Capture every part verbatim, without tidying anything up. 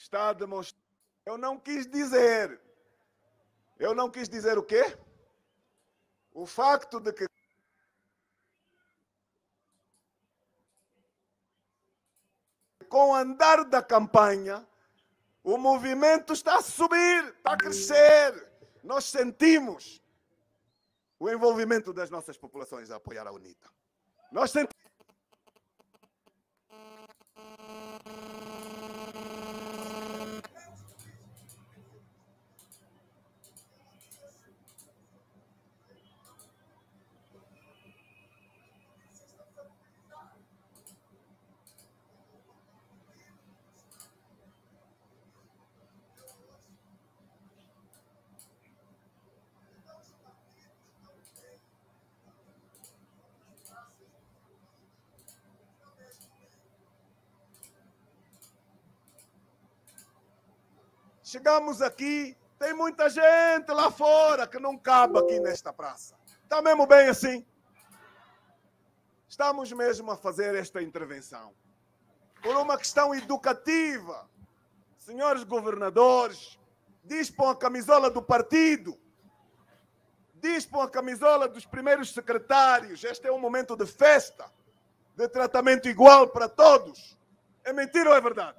está a demonstrar. Eu não quis dizer. Eu não quis dizer o quê? O facto de que com o andar da campanha, o movimento está a subir, está a crescer. Nós sentimos o envolvimento das nossas populações a apoiar a UNITA. Nós sentimos. Chegamos aqui, tem muita gente lá fora que não cabe aqui nesta praça. Está mesmo bem assim? Estamos mesmo a fazer esta intervenção por uma questão educativa. Senhores governadores, dispõem a camisola do partido, dispõem a camisola dos primeiros secretários. Este é um momento de festa, de tratamento igual para todos. É mentira ou é verdade?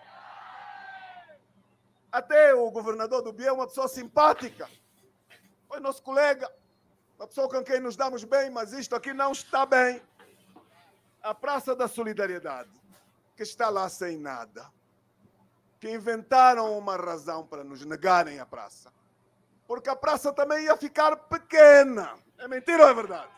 Até o governador do Bié é uma pessoa simpática. Foi nosso colega, uma pessoa com quem nos damos bem, mas isto aqui não está bem. A Praça da Solidariedade, que está lá sem nada, que inventaram uma razão para nos negarem a praça. Porque a praça também ia ficar pequena. É mentira ou é verdade?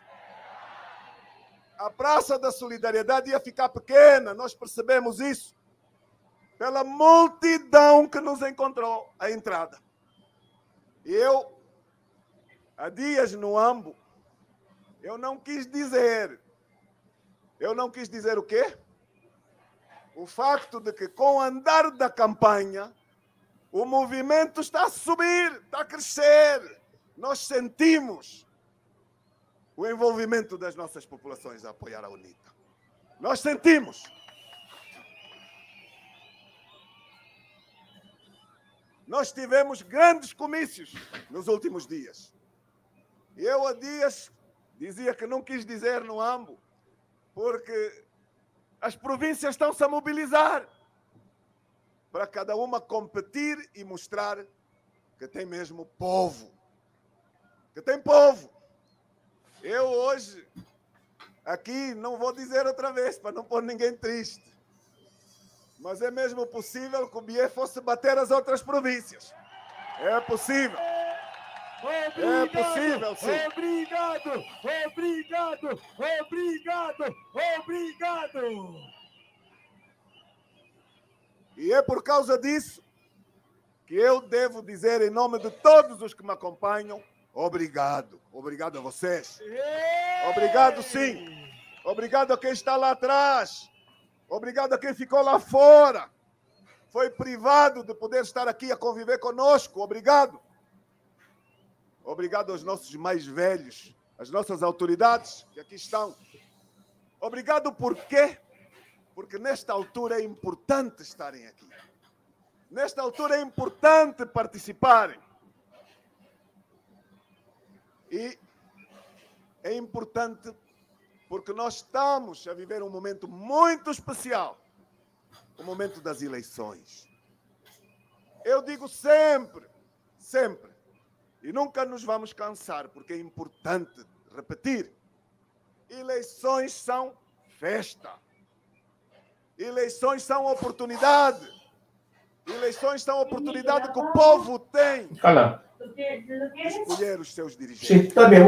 A Praça da Solidariedade ia ficar pequena, nós percebemos isso. Pela multidão que nos encontrou à entrada. E eu, há dias no Ambo, eu não quis dizer. Eu não quis dizer o quê? O facto de que com o andar da campanha, o movimento está a subir, está a crescer. Nós sentimos o envolvimento das nossas populações a apoiar a UNITA. Nós sentimos. Nós tivemos grandes comícios nos últimos dias. Eu há dias dizia que não quis dizer no Ambo, porque as províncias estão-se a mobilizar para cada uma competir e mostrar que tem mesmo povo. Que tem povo. Eu hoje, aqui, não vou dizer outra vez, para não pôr ninguém triste. Mas é mesmo possível que o Bié fosse bater as outras províncias. É possível. Obrigado, é possível, sim. Obrigado, obrigado, obrigado, obrigado. E é por causa disso que eu devo dizer, em nome de todos os que me acompanham, obrigado. Obrigado a vocês. Obrigado, sim. Obrigado a quem está lá atrás. Obrigado a quem ficou lá fora. Foi privado de poder estar aqui a conviver conosco. Obrigado. Obrigado aos nossos mais velhos, às nossas autoridades que aqui estão. Obrigado por quê? Porque nesta altura é importante estarem aqui. Nesta altura é importante participarem. E é importante porque nós estamos a viver um momento muito especial, o momento das eleições. Eu digo sempre, sempre, e nunca nos vamos cansar, porque é importante repetir, eleições são festa, eleições são oportunidade, eleições são oportunidade que o povo tem de escolher os seus dirigentes.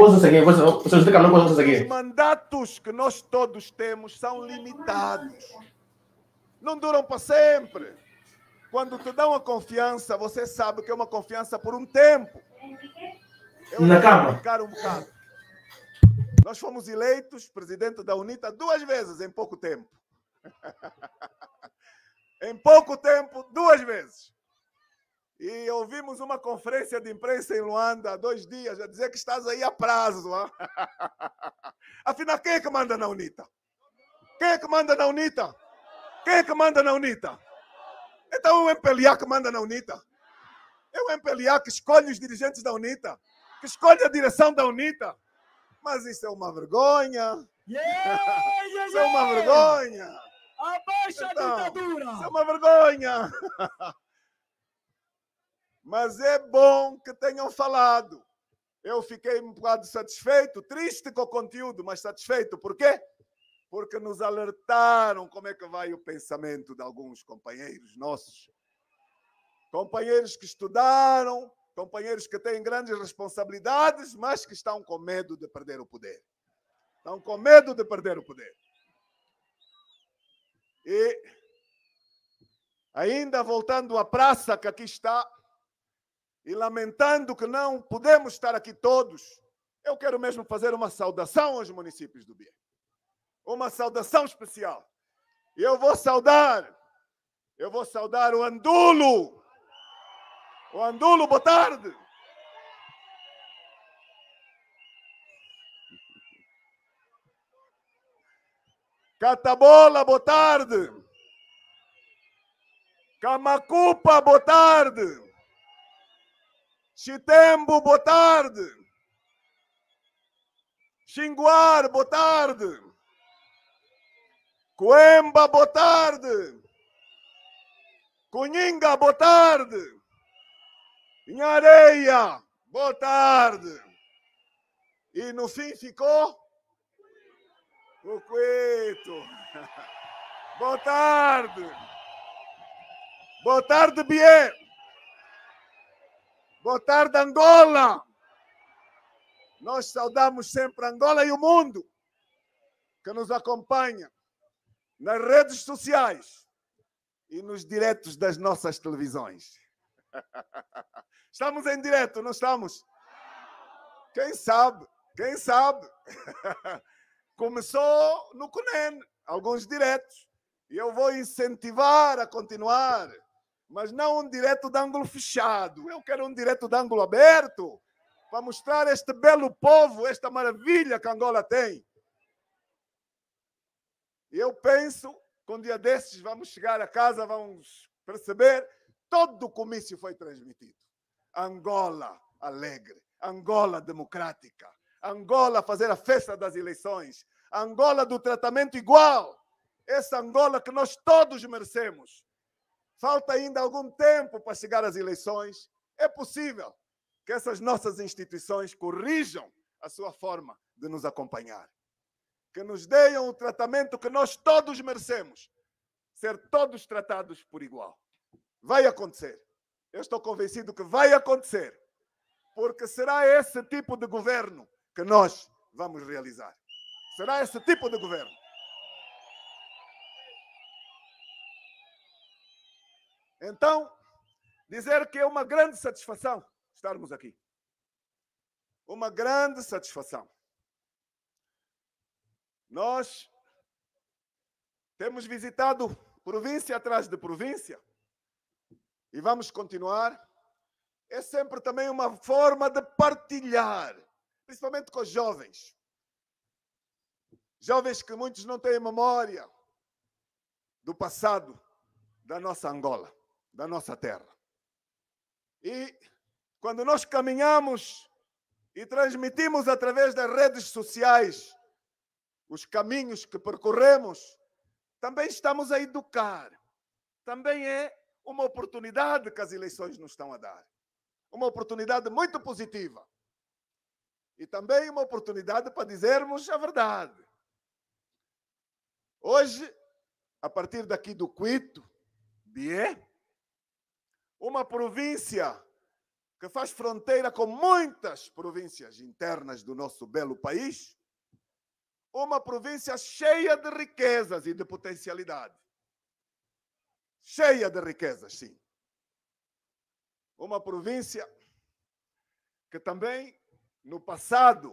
Os mandatos que nós todos temos são limitados. Não duram para sempre. Quando te dão a confiança, você sabe que é uma confiança por um tempo. Eu Na vou Câmara. explicar um bocado. Nós fomos eleitos presidente da UNITA duas vezes em pouco tempo. Em pouco tempo, duas vezes. E ouvimos uma conferência de imprensa em Luanda há dois dias a dizer que estás aí a prazo. Hein? Afinal, quem é que manda na UNITA? Quem é que manda na UNITA? Quem é que manda na UNITA? Então é o M P L A que manda na UNITA. É o M P L A que escolhe os dirigentes da UNITA, que escolhe a direção da UNITA. Mas isso é uma vergonha. Yeah, yeah, Isso é uma yeah. vergonha. Abaixa Então, a ditadura. isso é uma vergonha. Mas é bom que tenham falado. Eu fiquei um bocado satisfeito, triste com o conteúdo, mas satisfeito. Por quê? Porque nos alertaram como é que vai o pensamento de alguns companheiros nossos. Companheiros que estudaram, companheiros que têm grandes responsabilidades, mas que estão com medo de perder o poder. Estão com medo de perder o poder. E ainda voltando à praça que aqui está, e lamentando que não podemos estar aqui todos, eu quero mesmo fazer uma saudação aos municípios do Bié. Uma saudação especial. E eu vou saudar, eu vou saudar o Andulo. O Andulo, boa tarde. Catabola, boa tarde. Camacupa, boa tarde. Chitembo, boa tarde. Xinguar, boa tarde. Coemba, boa tarde. Cunhinga, boa tarde. Inhareia, boa tarde. E no fim ficou o Cuito. Boa tarde. Boa tarde, Bié. Boa tarde, Angola. Nós saudamos sempre Angola e o mundo que nos acompanha nas redes sociais e nos diretos das nossas televisões. Estamos em direto, não estamos? Quem sabe? Quem sabe? Começou no CUNEN, alguns diretos. E eu vou incentivar a continuar. Mas não um direto de ângulo fechado. Eu quero um direto de ângulo aberto para mostrar este belo povo, esta maravilha que Angola tem. E eu penso que um dia desses vamos chegar a casa, vamos perceber, todo o comício foi transmitido. Angola alegre, Angola democrática, Angola fazer a festa das eleições, Angola do tratamento igual, essa Angola que nós todos merecemos. Falta ainda algum tempo para chegar às eleições. É possível que essas nossas instituições corrijam a sua forma de nos acompanhar. Que nos deem o tratamento que nós todos merecemos. Ser todos tratados por igual. Vai acontecer. Eu estou convencido que vai acontecer. Porque será esse tipo de governo que nós vamos realizar. Será esse tipo de governo. Então, dizer que é uma grande satisfação estarmos aqui. Uma grande satisfação. Nós temos visitado província atrás de província e vamos continuar. É sempre também uma forma de partilhar, principalmente com os jovens. Jovens que muitos não têm memória do passado da nossa Angola, da nossa terra. E quando nós caminhamos e transmitimos através das redes sociais os caminhos que percorremos, também estamos a educar. Também é uma oportunidade que as eleições nos estão a dar. Uma oportunidade muito positiva. E também uma oportunidade para dizermos a verdade. Hoje, a partir daqui do Cuito, Bié, uma província que faz fronteira com muitas províncias internas do nosso belo país, uma província cheia de riquezas e de potencialidade. Cheia de riquezas, sim. Uma província que também, no passado,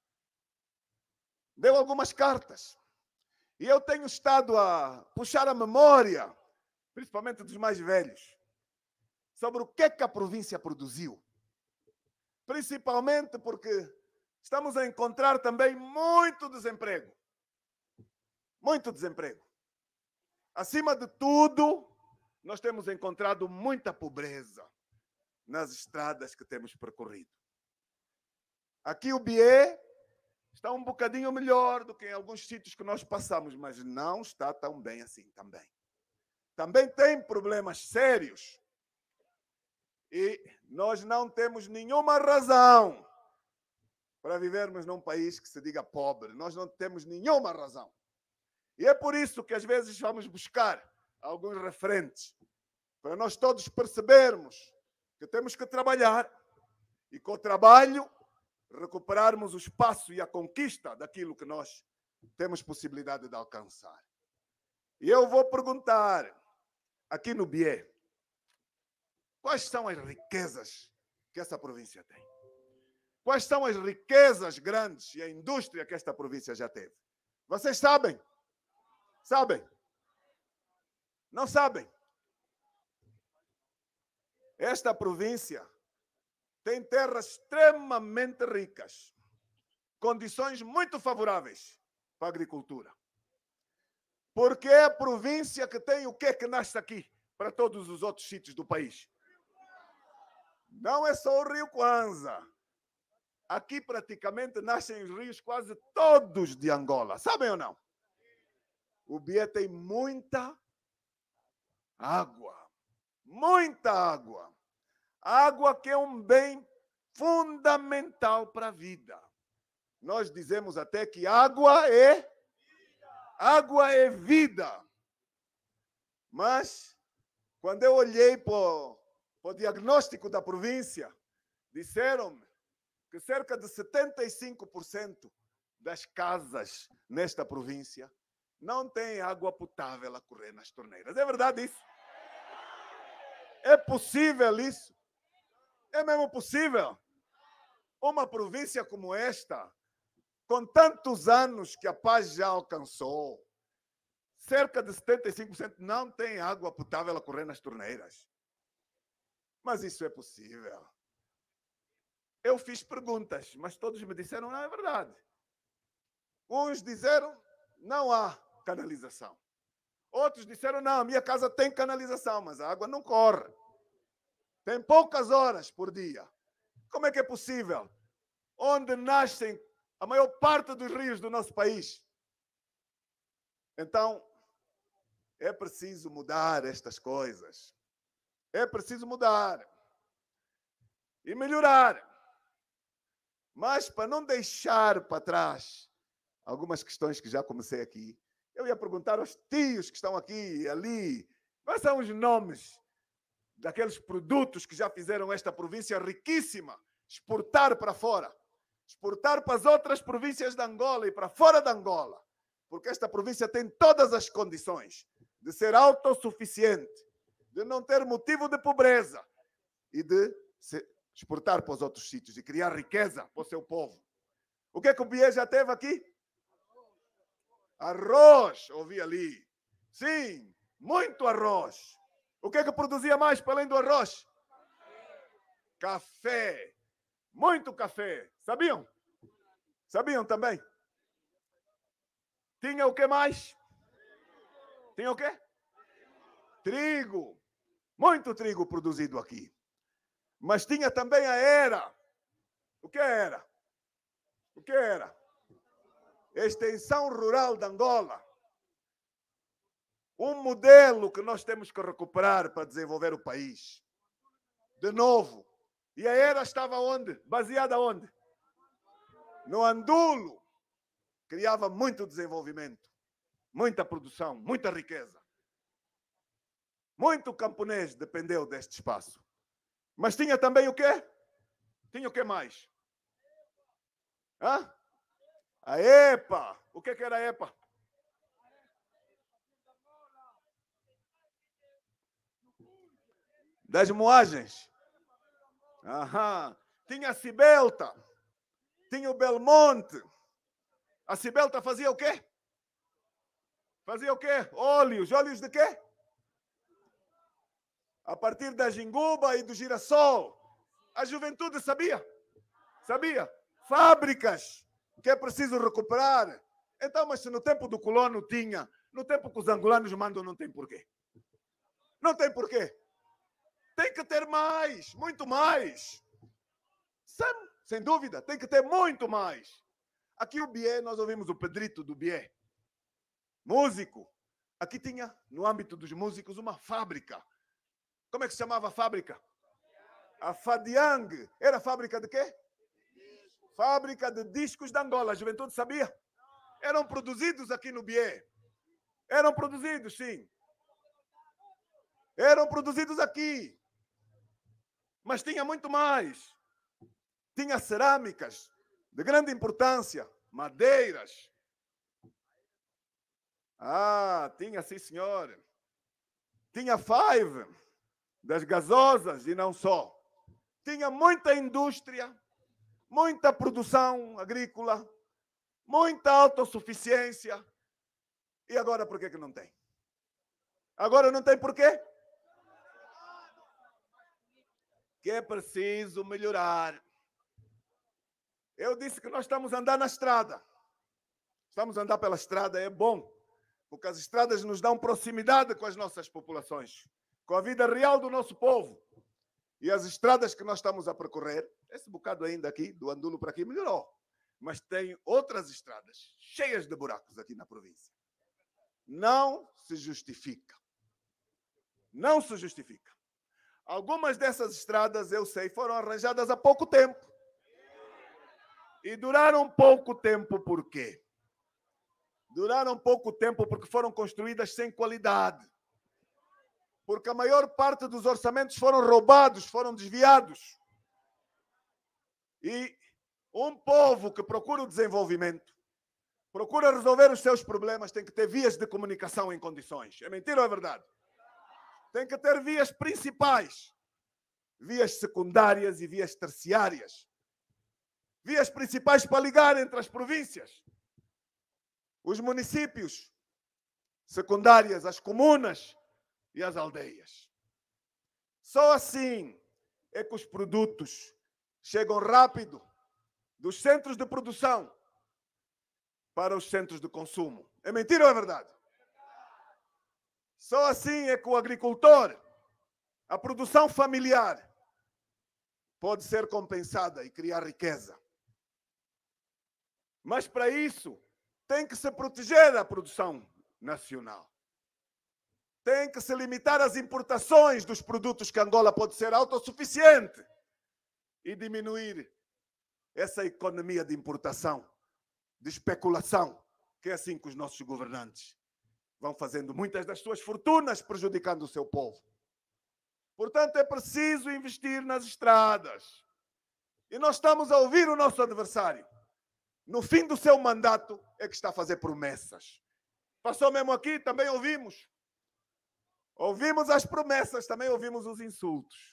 deu algumas cartas. E eu tenho estado a puxar a memória, principalmente dos mais velhos, sobre o que é que a província produziu. Principalmente porque estamos a encontrar também muito desemprego. Muito desemprego. Acima de tudo, nós temos encontrado muita pobreza nas estradas que temos percorrido. Aqui o Bié está um bocadinho melhor do que em alguns sítios que nós passamos, mas não está tão bem assim também. Também tem problemas sérios. E nós não temos nenhuma razão para vivermos num país que se diga pobre. Nós não temos nenhuma razão. E é por isso que às vezes vamos buscar alguns referentes, para nós todos percebermos que temos que trabalhar e com o trabalho recuperarmos o espaço e a conquista daquilo que nós temos possibilidade de alcançar. E eu vou perguntar aqui no Bié, quais são as riquezas que essa província tem? Quais são as riquezas grandes e a indústria que esta província já teve? Vocês sabem? Sabem? Não sabem? Esta província tem terras extremamente ricas, condições muito favoráveis para a agricultura. Porque é a província que tem o que que nasce aqui para todos os outros sítios do país. Não é só o Rio Kwanza. Aqui praticamente nascem os rios quase todos de Angola. Sabem ou não? O Bié tem muita água. Muita água. Água que é um bem fundamental para a vida. Nós dizemos até que água é água é vida. Mas quando eu olhei para o, para o diagnóstico da província, disseram-me que cerca de setenta e cinco por cento das casas nesta província não têm água potável a correr nas torneiras. É verdade isso? É possível isso? É mesmo possível? Uma província como esta, com tantos anos que a paz já alcançou, cerca de setenta e cinco por cento não tem água potável a correr nas torneiras. Mas isso é possível. Eu fiz perguntas, mas todos me disseram, não é verdade. Uns disseram, não há canalização. Outros disseram, não, a minha casa tem canalização, mas a água não corre. Tem poucas horas por dia. Como é que é possível? Onde nascem a maior parte dos rios do nosso país. Então, é preciso mudar estas coisas. É preciso mudar. E melhorar. Mas para não deixar para trás algumas questões que já comecei aqui, eu ia perguntar aos tios que estão aqui e ali, quais são os nomes daqueles produtos que já fizeram esta província riquíssima exportar para fora, exportar para as outras províncias de Angola e para fora de Angola, porque esta província tem todas as condições de ser autossuficiente, de não ter motivo de pobreza e de se exportar para os outros sítios e criar riqueza para o seu povo. O que é que o Bié já teve aqui? Arroz, ouvi ali. Sim, muito arroz. O que é que produzia mais para além do arroz? Café. Muito café. Sabiam? Sabiam também? Tinha o que mais? Tinha o quê? Trigo. Muito trigo produzido aqui. Mas tinha também a era. O que era? O que era? Extensão Rural de Angola. Um modelo que nós temos que recuperar para desenvolver o país. De novo. E a era estava onde? Baseada onde? No Andulo. Criava muito desenvolvimento. Muita produção, muita riqueza. Muito camponês dependeu deste espaço. Mas tinha também o quê? Tinha o que mais? Hã? A EPA. O que que era a EPA? Das moagens. Aham. Tinha a Cibelta. Tinha o Belmonte. A Cibelta fazia o quê? Fazia o quê? Óleos. Óleos de quê? A partir da jinguba e do girassol. A juventude sabia? Sabia? Fábricas que é preciso recuperar. Então, mas se no tempo do colono tinha, no tempo que os angolanos mandam, não tem porquê. Não tem porquê. Tem que ter mais, muito mais. Sem, sem dúvida, tem que ter muito mais. Aqui o Bié, nós ouvimos o Pedrito do Bié, músico. Aqui tinha, no âmbito dos músicos, uma fábrica. Como é que se chamava a fábrica? A Fadiang. Era fábrica de quê? Fábrica de discos de Angola. A juventude sabia? Eram produzidos aqui no Bié. Eram produzidos, sim. Eram produzidos aqui. Mas tinha muito mais. Tinha cerâmicas de grande importância, madeiras. Ah, tinha, sim, senhor. Tinha Five, das gasosas e não só. Tinha muita indústria, muita produção agrícola, muita autossuficiência. E agora por que que não tem? Agora não tem por quê? Que é preciso melhorar. Eu disse que nós estamos a andar na estrada. Estamos a andar pela estrada, é bom, porque as estradas nos dão proximidade com as nossas populações, com a vida real do nosso povo. E as estradas que nós estamos a percorrer, esse bocado ainda aqui, do Andulo para aqui, melhorou. Mas tem outras estradas cheias de buracos aqui na província. Não se justifica. Não se justifica. Algumas dessas estradas, eu sei, foram arranjadas há pouco tempo. E duraram pouco tempo por quê? Duraram pouco tempo porque foram construídas sem qualidade. Porque a maior parte dos orçamentos foram roubados, foram desviados. E um povo que procura o desenvolvimento, procura resolver os seus problemas, tem que ter vias de comunicação em condições. É mentira ou é verdade? Tem que ter vias principais, vias secundárias e vias terciárias. Vias principais para ligar entre as províncias, os municípios, secundárias, as comunas e as aldeias. Só assim é que os produtos chegam rápido dos centros de produção para os centros de consumo. É mentira ou é verdade? Só assim é que o agricultor, a produção familiar, pode ser compensada e criar riqueza. Mas para isso tem que se proteger a produção nacional. Tem que se limitar as importações dos produtos que Angola pode ser autossuficiente e diminuir essa economia de importação, de especulação, que é assim que os nossos governantes vão fazendo muitas das suas fortunas, prejudicando o seu povo. Portanto, é preciso investir nas estradas. E nós estamos a ouvir o nosso adversário. No fim do seu mandato, é que está a fazer promessas. Passou mesmo aqui, também ouvimos. Ouvimos as promessas, também ouvimos os insultos.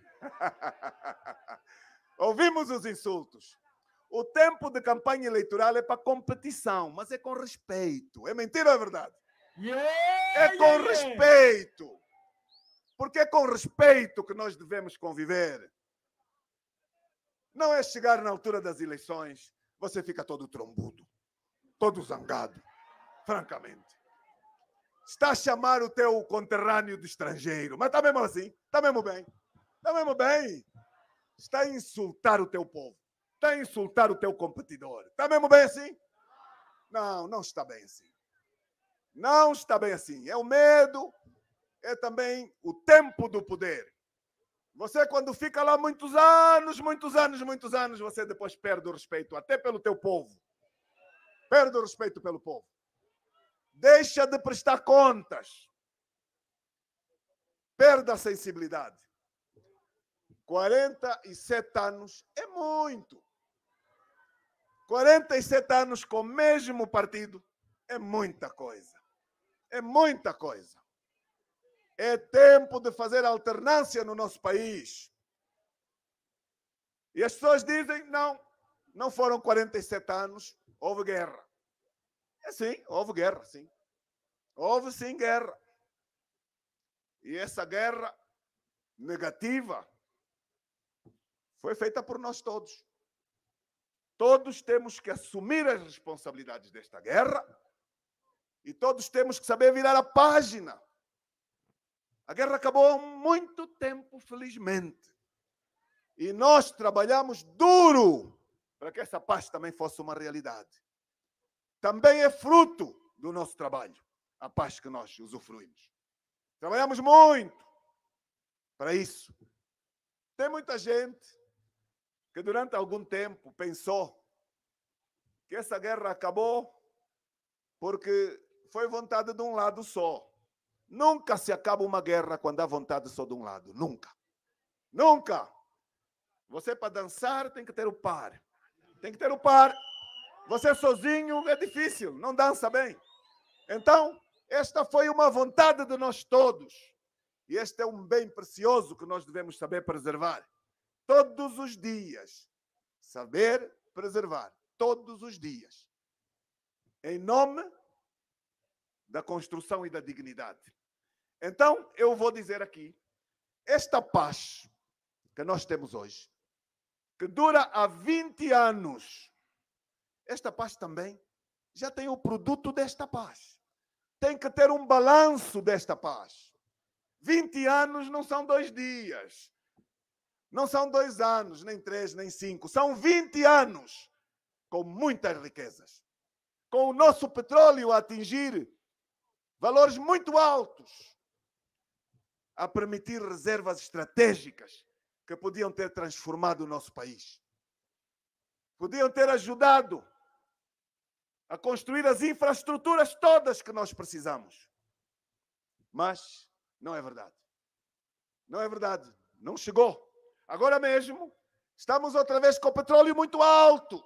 Ouvimos os insultos. O tempo de campanha eleitoral é para competição, mas é com respeito. É mentira ou é verdade? Yeah, É com yeah, respeito. Porque é com respeito que nós devemos conviver. Não é chegar na altura das eleições, você fica todo trombudo, todo zangado, francamente. Está a chamar o teu conterrâneo de estrangeiro, mas está mesmo assim, está mesmo bem, está mesmo bem. Está a insultar o teu povo, está a insultar o teu competidor. Está mesmo bem assim? Não, não está bem assim. Não está bem assim. É o medo, é também o tempo do poder. Você, quando fica lá muitos anos, muitos anos, muitos anos, você depois perde o respeito, até pelo teu povo. Perde o respeito pelo povo. Deixa de prestar contas. Perde a sensibilidade. quarenta e sete anos é muito. quarenta e sete anos com o mesmo partido é muita coisa. É muita coisa. É tempo de fazer alternância no nosso país. E as pessoas dizem, não, não foram quarenta e sete anos, houve guerra. É sim, houve guerra, sim. Houve sim guerra. E essa guerra negativa foi feita por nós todos. Todos temos que assumir as responsabilidades desta guerra e todos temos que saber virar a página. A guerra acabou há muito tempo, felizmente. E nós trabalhamos duro para que essa paz também fosse uma realidade. Também é fruto do nosso trabalho, a paz que nós usufruímos. Trabalhamos muito para isso. Tem muita gente que durante algum tempo pensou que essa guerra acabou porque foi vontade de um lado só. Nunca se acaba uma guerra quando há vontade só de um lado. Nunca. Nunca. Você, para dançar, tem que ter o par. Tem que ter o par. Você sozinho é difícil, não dança bem. Então, esta foi uma vontade de nós todos. E este é um bem precioso que nós devemos saber preservar. Todos os dias. Saber preservar. Todos os dias. Em nome da construção e da dignidade. Então, eu vou dizer aqui, esta paz que nós temos hoje, que dura há vinte anos, esta paz também já tem o produto desta paz. Tem que ter um balanço desta paz. vinte anos não são dois dias. Não são dois anos, nem três, nem cinco. São vinte anos com muitas riquezas. Com o nosso petróleo a atingir valores muito altos, a permitir reservas estratégicas que podiam ter transformado o nosso país. Podiam ter ajudado a construir as infraestruturas todas que nós precisamos. Mas não é verdade. Não é verdade. Não chegou. Agora mesmo, estamos outra vez com o petróleo muito alto.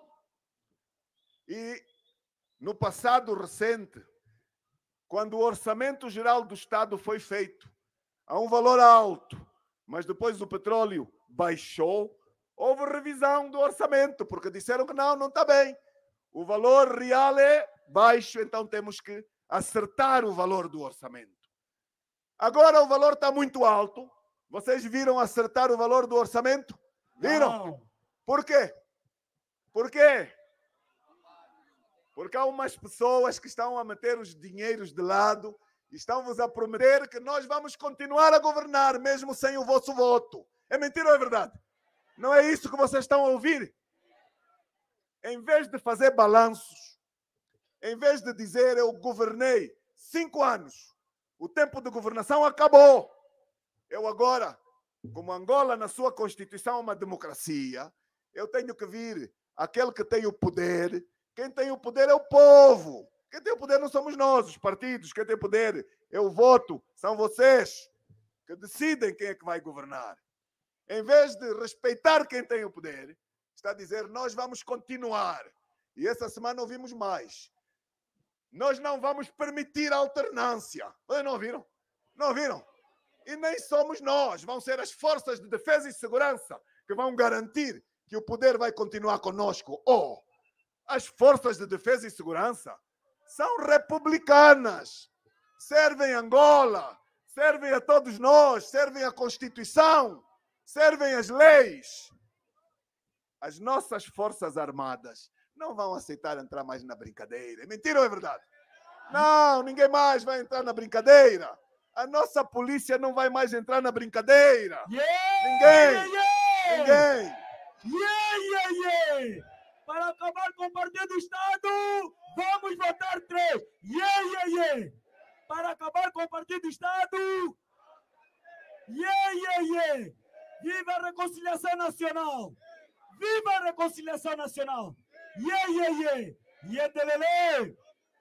E no passado recente, quando o Orçamento Geral do Estado foi feito a um valor alto, mas depois o petróleo baixou, houve revisão do orçamento, porque disseram que não, não está bem. O valor real é baixo, então temos que acertar o valor do orçamento. Agora o valor está muito alto. Vocês viram acertar o valor do orçamento? Viram? Não. Por quê? Por quê? Porque há umas pessoas que estão a meter os dinheiros de lado e estão-vos a prometer que nós vamos continuar a governar mesmo sem o vosso voto. É mentira ou é verdade? Não é isso que vocês estão a ouvir? Em vez de fazer balanços, em vez de dizer eu governei cinco anos, o tempo de governação acabou. Eu agora, como Angola na sua Constituição é uma democracia, eu tenho que vir aquele que tem o poder. Quem tem o poder é o povo. Quem tem o poder não somos nós, os partidos. Quem tem o poder é o voto. São vocês que decidem quem é que vai governar. Em vez de respeitar quem tem o poder, está a dizer, nós vamos continuar. E essa semana ouvimos mais. Nós não vamos permitir alternância. Vocês não ouviram? Não ouviram? E nem somos nós. Vão ser as forças de defesa e segurança que vão garantir que o poder vai continuar conosco. Oh, as forças de defesa e segurança são republicanas. Servem Angola, servem a todos nós, servem a Constituição, servem as leis. As nossas forças armadas não vão aceitar entrar mais na brincadeira. É mentira ou é verdade? Não, ninguém mais vai entrar na brincadeira. A nossa polícia não vai mais entrar na brincadeira. Yeah, Ninguém. yeah, Ninguém. yeah, yeah, yeah. Para acabar com o Partido do Estado, vamos votar três. Yeah, yeah, yeah. Para acabar com o Partido do Estado. Yeah, yeah, yeah. Viva a reconciliação nacional. Viva a reconciliação nacional. Yeah, yeah, yeah. Yeah, telele.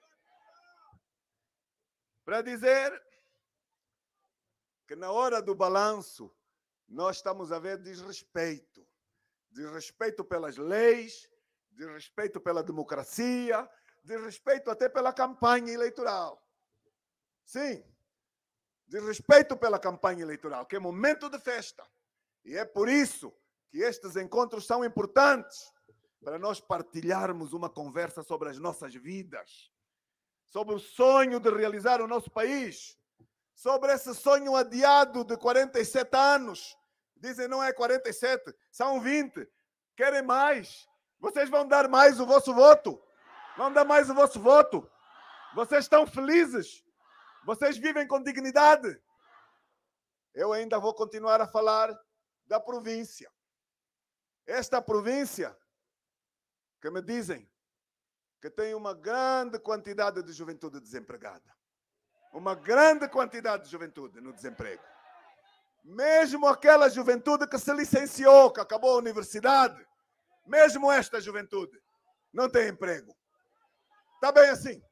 Para dizer que na hora do balanço nós estamos a ver desrespeito. Desrespeito pelas leis, desrespeito pela democracia, desrespeito até pela campanha eleitoral. Sim, desrespeito pela campanha eleitoral, que é momento de festa. E é por isso que estes encontros são importantes, para nós partilharmos uma conversa sobre as nossas vidas, sobre o sonho de realizar o nosso país, sobre esse sonho adiado de quarenta e sete anos. Dizem não é quarenta e sete, são vinte. Querem mais? Vocês vão dar mais o vosso voto? Vão dar mais o vosso voto? Vocês estão felizes? Vocês vivem com dignidade? eu ainda vou continuar a falar da província. Esta província, que me dizem que tem uma grande quantidade de juventude desempregada. Uma grande quantidade de juventude no desemprego. Mesmo aquela juventude que se licenciou, que acabou a universidade, mesmo esta juventude não tem emprego. Está bem assim?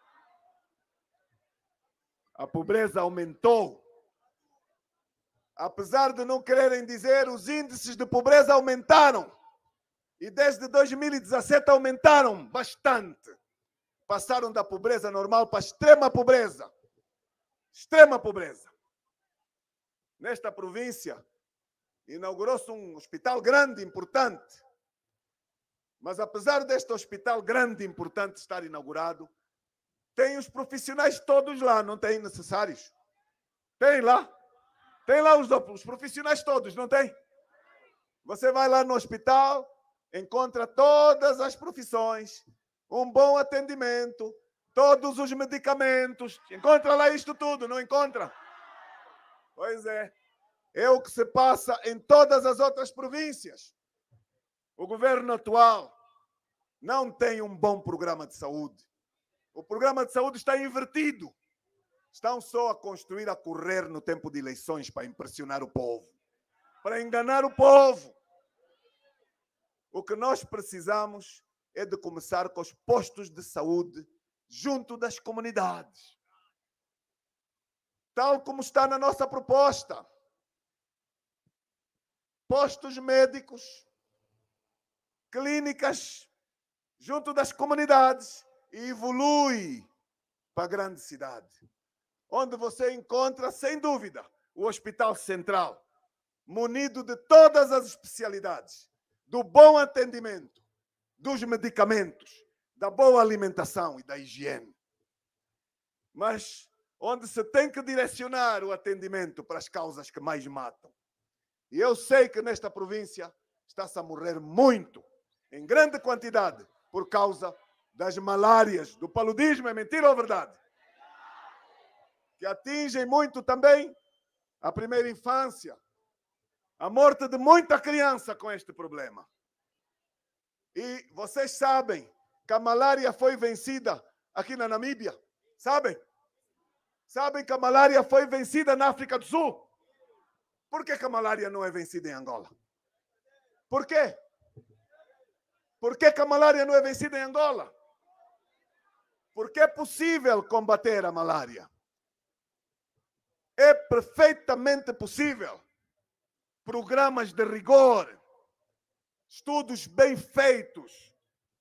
A pobreza aumentou. Apesar de não quererem dizer, os índices de pobreza aumentaram. E desde dois mil e dezassete aumentaram bastante. Passaram da pobreza normal para a extrema pobreza. Extrema pobreza. Nesta província, inaugurou-se um hospital grande, importante. Mas apesar deste hospital grande, importante estar inaugurado, tem os profissionais todos lá, não tem necessários? Tem lá? Tem lá os, os profissionais todos, não tem? Você vai lá no hospital, encontra todas as profissões, um bom atendimento, todos os medicamentos. Encontra lá isto tudo, não encontra? Pois é. É o que se passa em todas as outras províncias. O governo atual não tem um bom programa de saúde. O programa de saúde está invertido. Estão só a construir a correr no tempo de eleições para impressionar o povo, para enganar o povo. O que nós precisamos é de começar com os postos de saúde junto das comunidades. Tal como está na nossa proposta. Postos médicos, clínicas, junto das comunidades e evolui para a grande cidade, onde você encontra, sem dúvida, o Hospital Central, munido de todas as especialidades, do bom atendimento, dos medicamentos, da boa alimentação e da higiene. Mas onde se tem que direcionar o atendimento para as causas que mais matam. E eu sei que nesta província está-se a morrer muito, em grande quantidade, por causa das malárias, do paludismo, é mentira ou verdade? Que atingem muito também a primeira infância, a morte de muita criança com este problema. E vocês sabem que a malária foi vencida aqui na Namíbia? Sabem? Sabem que a malária foi vencida na África do Sul? Por que que a malária não é vencida em Angola? Por quê? Por que que a malária não é vencida em Angola? Porque é possível combater a malária. É perfeitamente possível. Programas de rigor, estudos bem feitos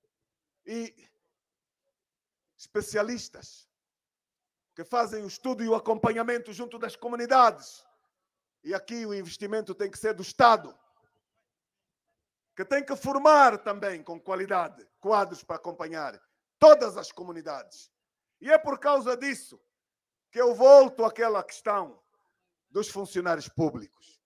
e especialistas que fazem o estudo e o acompanhamento junto das comunidades. E aqui o investimento tem que ser do Estado, que tem que formar também com qualidade quadros para acompanhar todas as comunidades. E é por causa disso que eu volto àquela questão dos funcionários públicos.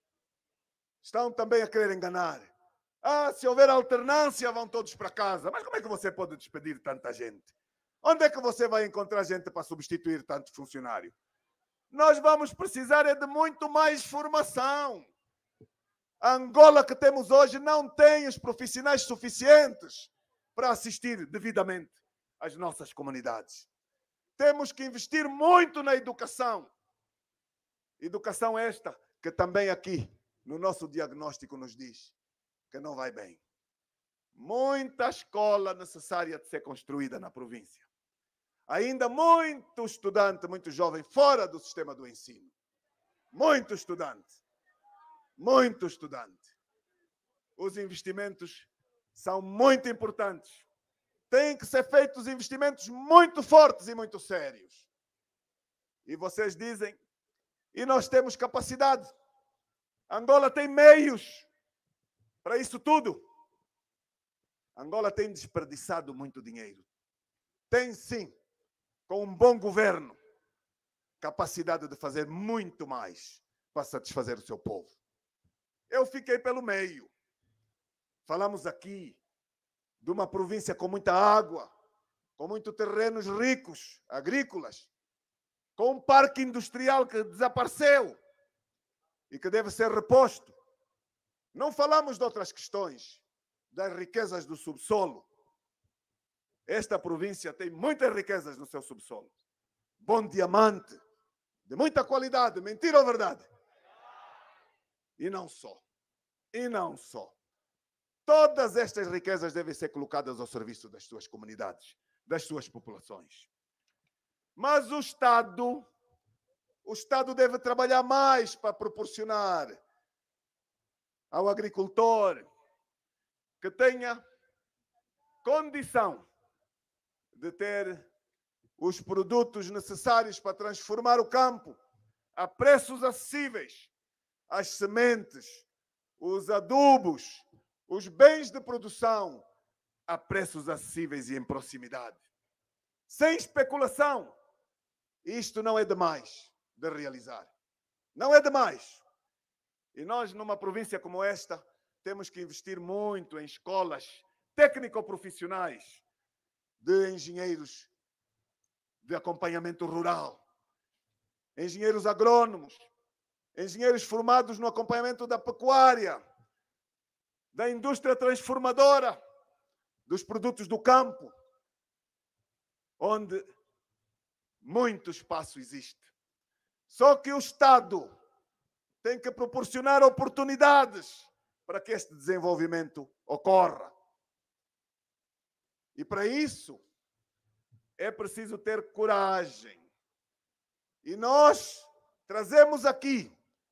Estão também a querer enganar. Ah, se houver alternância, vão todos para casa. Mas como é que você pode despedir tanta gente? Onde é que você vai encontrar gente para substituir tanto funcionário? Nós vamos precisar é de muito mais formação. A Angola que temos hoje não tem os profissionais suficientes para assistir devidamente às nossas comunidades. Temos que investir muito na educação. Educação esta que também aqui no nosso diagnóstico nos diz que não vai bem. Muita escola necessária de ser construída na província. Ainda muito estudante, muito jovem fora do sistema do ensino. Muito estudante. Muito estudante. Os investimentos são muito importantes. Têm que ser feitos investimentos muito fortes e muito sérios. E vocês dizem, e nós temos capacidade. Angola tem meios para isso tudo. Angola tem desperdiçado muito dinheiro. Tem sim, com um bom governo, capacidade de fazer muito mais para satisfazer o seu povo. Eu fiquei pelo meio. Falamos aqui de uma província com muita água, com muitos terrenos ricos, agrícolas, com um parque industrial que desapareceu, e que deve ser reposto. Não falamos de outras questões, das riquezas do subsolo. Esta província tem muitas riquezas no seu subsolo. Bom diamante, de muita qualidade, mentira ou verdade? E não só. E não só. Todas estas riquezas devem ser colocadas ao serviço das suas comunidades, das suas populações. Mas o Estado, o Estado deve trabalhar mais para proporcionar ao agricultor que tenha condição de ter os produtos necessários para transformar o campo a preços acessíveis, as sementes, os adubos, os bens de produção a preços acessíveis e em proximidade. Sem especulação. Isto não é demais de realizar. Não é demais. E nós, numa província como esta, temos que investir muito em escolas técnico-profissionais de engenheiros de acompanhamento rural, engenheiros agrônomos, engenheiros formados no acompanhamento da pecuária, da indústria transformadora, dos produtos do campo, onde muito espaço existe. Só que o Estado tem que proporcionar oportunidades para que este desenvolvimento ocorra. E para isso é preciso ter coragem. E nós trazemos aqui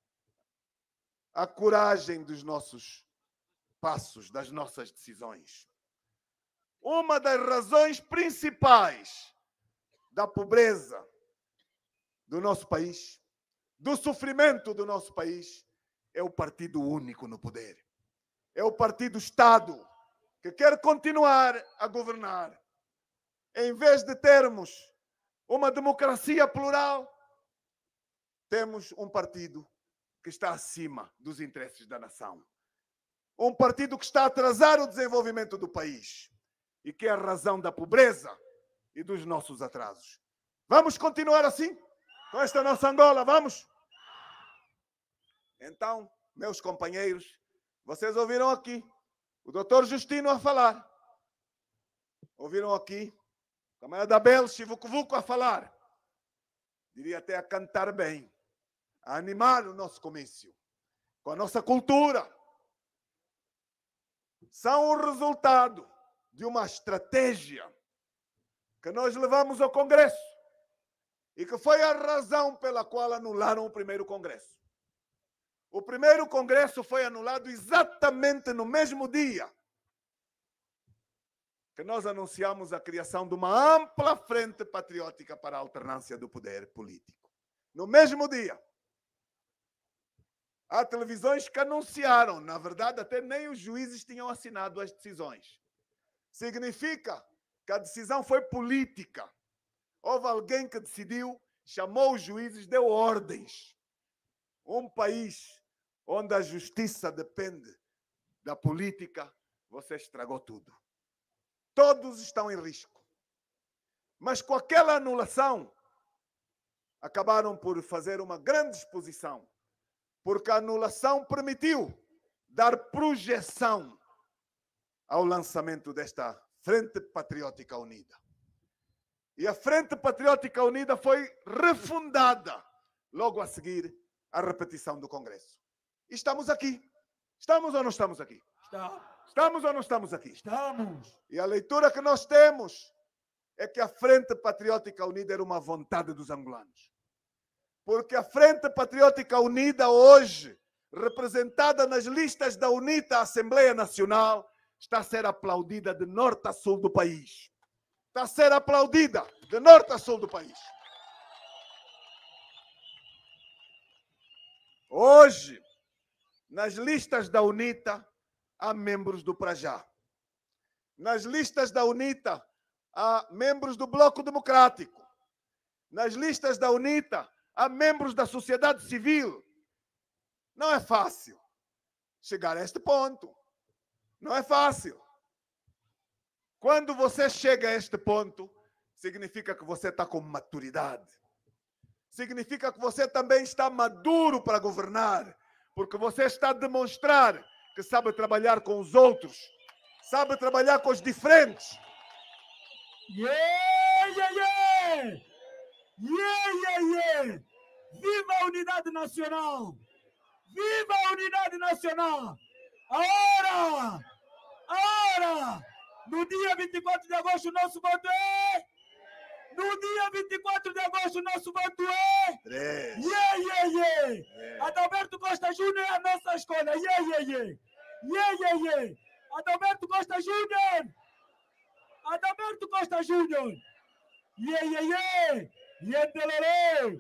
a coragem dos nossos passos, das nossas decisões. Uma das razões principais da pobreza do nosso país, do sofrimento do nosso país, é o partido único no poder. É o partido Estado que quer continuar a governar. Em vez de termos uma democracia plural, temos um partido que está acima dos interesses da nação. Um partido que está a atrasar o desenvolvimento do país e que é a razão da pobreza e dos nossos atrasos. Vamos continuar assim? Com esta nossa Angola, vamos? Então, meus companheiros, vocês ouviram aqui o doutor Justino a falar. Ouviram aqui o camarada Abel Chivucuvuco a falar. Diria até a cantar bem, a animar o nosso comício, com a nossa cultura. São o resultado de uma estratégia que nós levamos ao Congresso e que foi a razão pela qual anularam o primeiro Congresso. O primeiro Congresso foi anulado exatamente no mesmo dia que nós anunciamos a criação de uma ampla frente patriótica para a alternância do poder político. No mesmo dia. Há televisões que anunciaram, na verdade, até nem os juízes tinham assinado as decisões. Significa que a decisão foi política. Houve alguém que decidiu, chamou os juízes, deu ordens. Um país onde a justiça depende da política, você estragou tudo. Todos estão em risco. Mas com aquela anulação, acabaram por fazer uma grande exposição, porque a anulação permitiu dar projeção ao lançamento desta Frente Patriótica Unida. E a Frente Patriótica Unida foi refundada logo a seguir à repetição do Congresso. E estamos aqui. Estamos ou não estamos aqui? Está. Estamos ou não estamos aqui? Estamos. E a leitura que nós temos é que a Frente Patriótica Unida era uma vontade dos angolanos. Porque a Frente Patriótica Unida hoje, representada nas listas da UNITA, a Assembleia Nacional, está a ser aplaudida de norte a sul do país. Está a ser aplaudida de norte a sul do país. Hoje, nas listas da UNITA, há membros do Prajá. Nas listas da UNITA, há membros do Bloco Democrático. Nas listas da UNITA, há membros da sociedade civil. Não é fácil chegar a este ponto. Não é fácil. Quando você chega a este ponto, significa que você está com maturidade. Significa que você também está maduro para governar. porque você está a demonstrar que sabe trabalhar com os outros, sabe trabalhar com os diferentes. Yeah, yeah, yeah! Yeah, yeah, yeah! Viva a unidade nacional! Viva a unidade nacional! Agora! Agora! No dia vinte e quatro de agosto, o nosso voto é... No dia vinte e quatro de agosto, o nosso voto é... Três. Yeah, yeah, yeah! Yeah. Adalberto Costa Júnior é a nossa escolha! Yeah, yeah, yeah! Yeah, yeah, yeah! Adalberto Costa Júnior! Adalberto Costa Júnior! Yeah, yeah, yeah! Yeah, telele!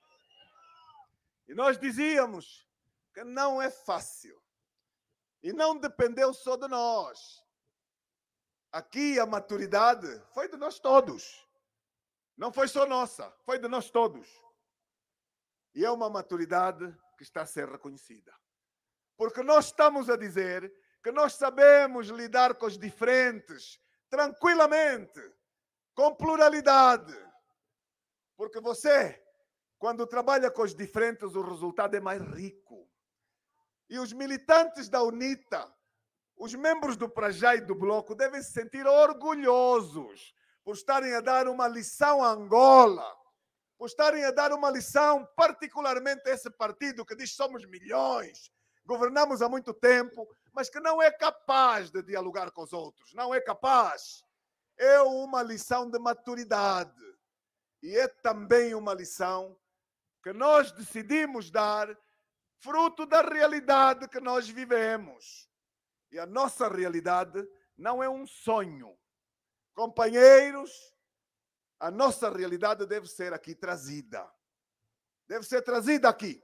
E nós dizíamos que não é fácil. E não dependeu só de nós. Aqui a maturidade foi de nós todos. Não foi só nossa, foi de nós todos. E é uma maturidade que está a ser reconhecida. Porque nós estamos a dizer que nós sabemos lidar com os diferentes tranquilamente, com pluralidade. Porque você, quando trabalha com os diferentes, o resultado é mais rico. E os militantes da UNITA, os membros do Prajá e do Bloco, devem se sentir orgulhosos por estarem a dar uma lição a Angola, por estarem a dar uma lição particularmente a esse partido que diz que somos milhões, governamos há muito tempo, mas que não é capaz de dialogar com os outros, não é capaz. É uma lição de maturidade. E é também uma lição que nós decidimos dar fruto da realidade que nós vivemos. E a nossa realidade não é um sonho. Companheiros, a nossa realidade deve ser aqui trazida. Deve ser trazida aqui.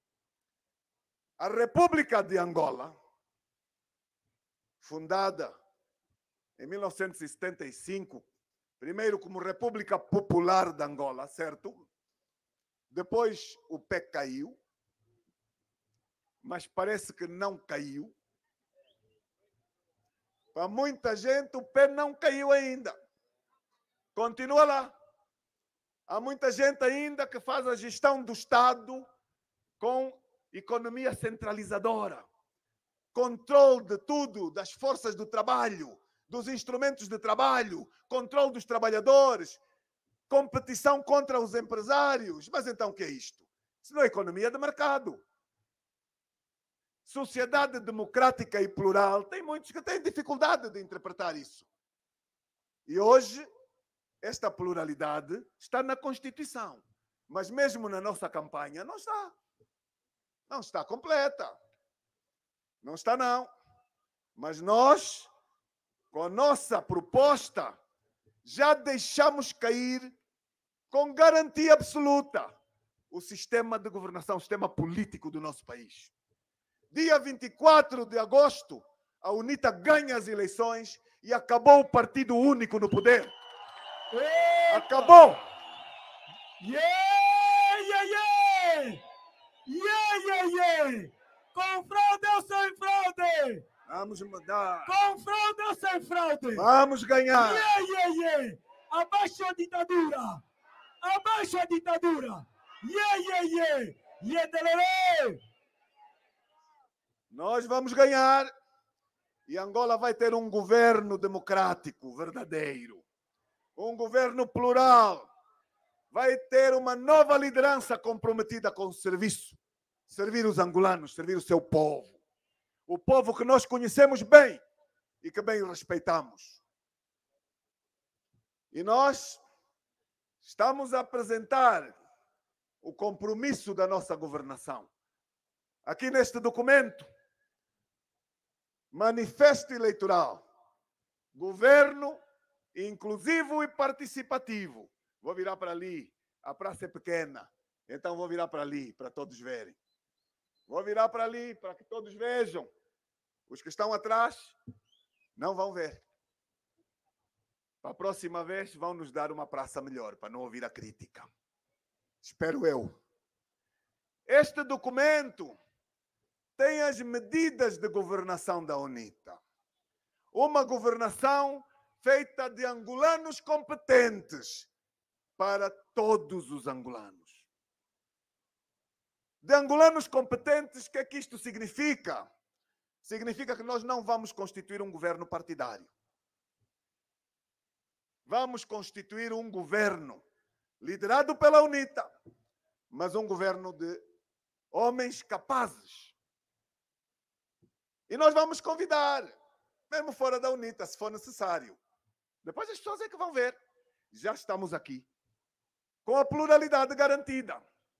A República de Angola, fundada em mil novecentos e setenta e cinco, primeiro como República Popular de Angola, certo? Depois o pé caiu, mas parece que não caiu. Para muita gente, o pé não caiu ainda. Continua lá. Há muita gente ainda que faz a gestão do Estado com economia centralizadora. Controle de tudo, das forças do trabalho, dos instrumentos de trabalho, controle dos trabalhadores, competição contra os empresários. Mas então o que é isto? Isso não é economia de mercado. Sociedade democrática e plural, tem muitos que têm dificuldade de interpretar isso. E hoje, esta pluralidade está na Constituição. Mas mesmo na nossa campanha, não está. Não está completa. Não está, não. Mas nós, com a nossa proposta, já deixamos cair com garantia absoluta o sistema de governação, o sistema político do nosso país. Dia vinte e quatro de agosto, a UNITA ganha as eleições e acabou o partido único no poder. Eita! Acabou! Yeah, yeah, yeah! Yeah, yeah, yeah! Com fraude ou sem fraude? Vamos mudar. Com fraude ou sem fraude? Vamos ganhar. Yeah, yeah, yeah! Abaixo a ditadura! Abaixo a ditadura! Yeah, yeah, yeah! Yeah, telele! Nós vamos ganhar e Angola vai ter um governo democrático, verdadeiro. Um governo plural. Vai ter uma nova liderança comprometida com o serviço. Servir os angolanos, servir o seu povo. O povo que nós conhecemos bem e que bem respeitamos. E nós estamos a apresentar o compromisso da nossa governação. Aqui neste documento, Manifesto Eleitoral, Governo inclusivo e participativo. Vou virar para ali, a praça é pequena, então vou virar para ali, para todos verem. Vou virar para ali, para que todos vejam. Os que estão atrás não vão ver. Para a próxima vez vão nos dar uma praça melhor, para não ouvir a crítica. Espero eu. Este documento tem as medidas de governação da UNITA. Uma governação feita de angolanos competentes para todos os angolanos. de angolanos competentes. O que é que isto significa? Significa que nós não vamos constituir um governo partidário. Vamos constituir um governo liderado pela UNITA, mas um governo de homens capazes. E nós vamos convidar, mesmo fora da UNITA, se for necessário. Depois as pessoas é que vão ver. Já estamos aqui, com a pluralidade garantida.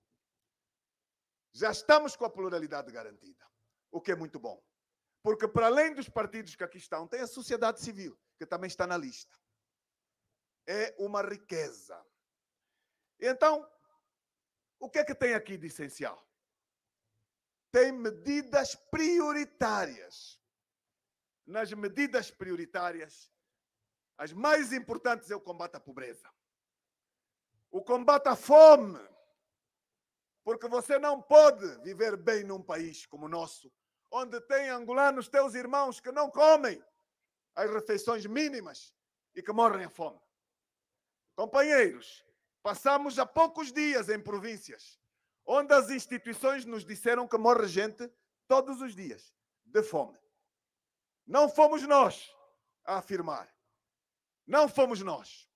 Já estamos com a pluralidade garantida, o que é muito bom. Porque, para além dos partidos que aqui estão, tem a sociedade civil, que também está na lista. É uma riqueza. Então, o que é que tem aqui de essencial? Tem medidas prioritárias. Nas medidas prioritárias, as mais importantes é o combate à pobreza. O combate à fome. Porque você não pode viver bem num país como o nosso, onde tem angolanos, teus irmãos, que não comem as refeições mínimas e que morrem à fome. Companheiros, passamos há poucos dias em províncias, onde as instituições nos disseram que morre gente todos os dias, de fome. Não fomos nós a afirmar. Não fomos nós.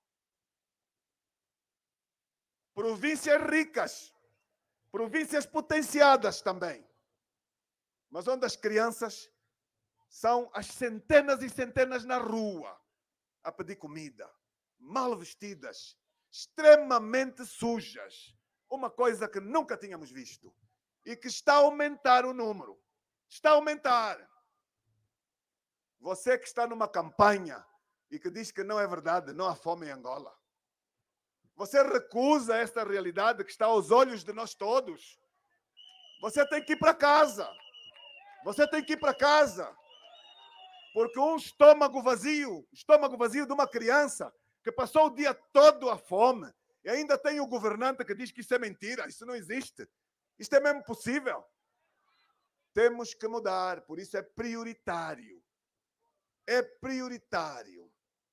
Províncias ricas, províncias potenciadas também, mas onde as crianças são as centenas e centenas na rua a pedir comida, mal vestidas, extremamente sujas, uma coisa que nunca tínhamos visto e que está a aumentar o número. Está a aumentar. Você que está numa campanha e que diz que não é verdade, não há fome em Angola. Você recusa esta realidade que está aos olhos de nós todos. Você tem que ir para casa. Você tem que ir para casa. Porque um estômago vazio, estômago vazio de uma criança que passou o dia todo à fome, e ainda tem o governante que diz que isso é mentira, isso não existe. Isto é mesmo possível. Temos que mudar, por isso é prioritário. É prioritário.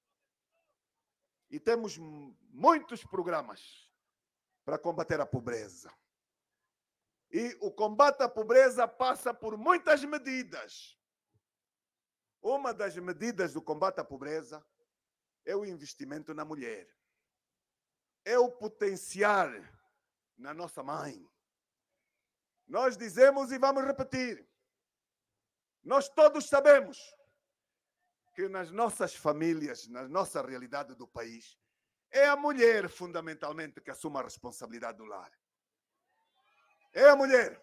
E temos muitos programas para combater a pobreza. E o combate à pobreza passa por muitas medidas. Uma das medidas do combate à pobreza é o investimento na mulher. É o potenciar na nossa mãe. Nós dizemos e vamos repetir. Nós todos sabemos que nas nossas famílias, na nossa realidade do país, é a mulher, fundamentalmente, que assume a responsabilidade do lar. É a mulher.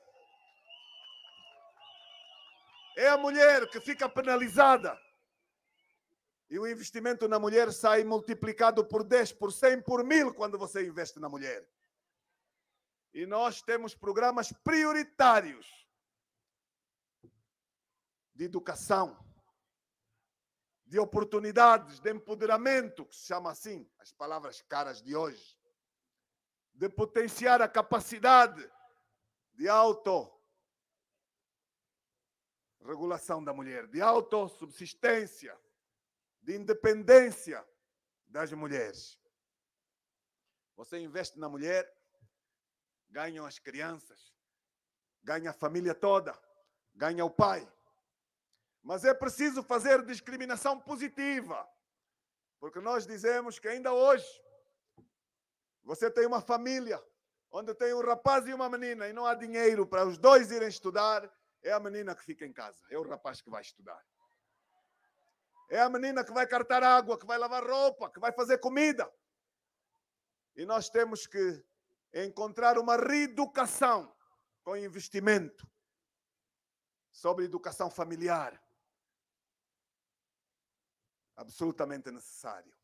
É a mulher que fica penalizada. E o investimento na mulher sai multiplicado por dez, por cem, por mil quando você investe na mulher. E nós temos programas prioritários de educação, de oportunidades, de empoderamento, que se chama assim, as palavras caras de hoje, de potenciar a capacidade de autorregulação da mulher, de autossubsistência, de independência das mulheres. Você investe na mulher, ganham as crianças, ganha a família toda, ganha o pai. Mas é preciso fazer discriminação positiva, porque nós dizemos que ainda hoje você tem uma família onde tem um rapaz e uma menina e não há dinheiro para os dois irem estudar, é a menina que fica em casa, é o rapaz que vai estudar. É a menina que vai cartar água, que vai lavar roupa, que vai fazer comida. E nós temos que encontrar uma reeducação com investimento sobre educação familiar. Absolutamente necessário.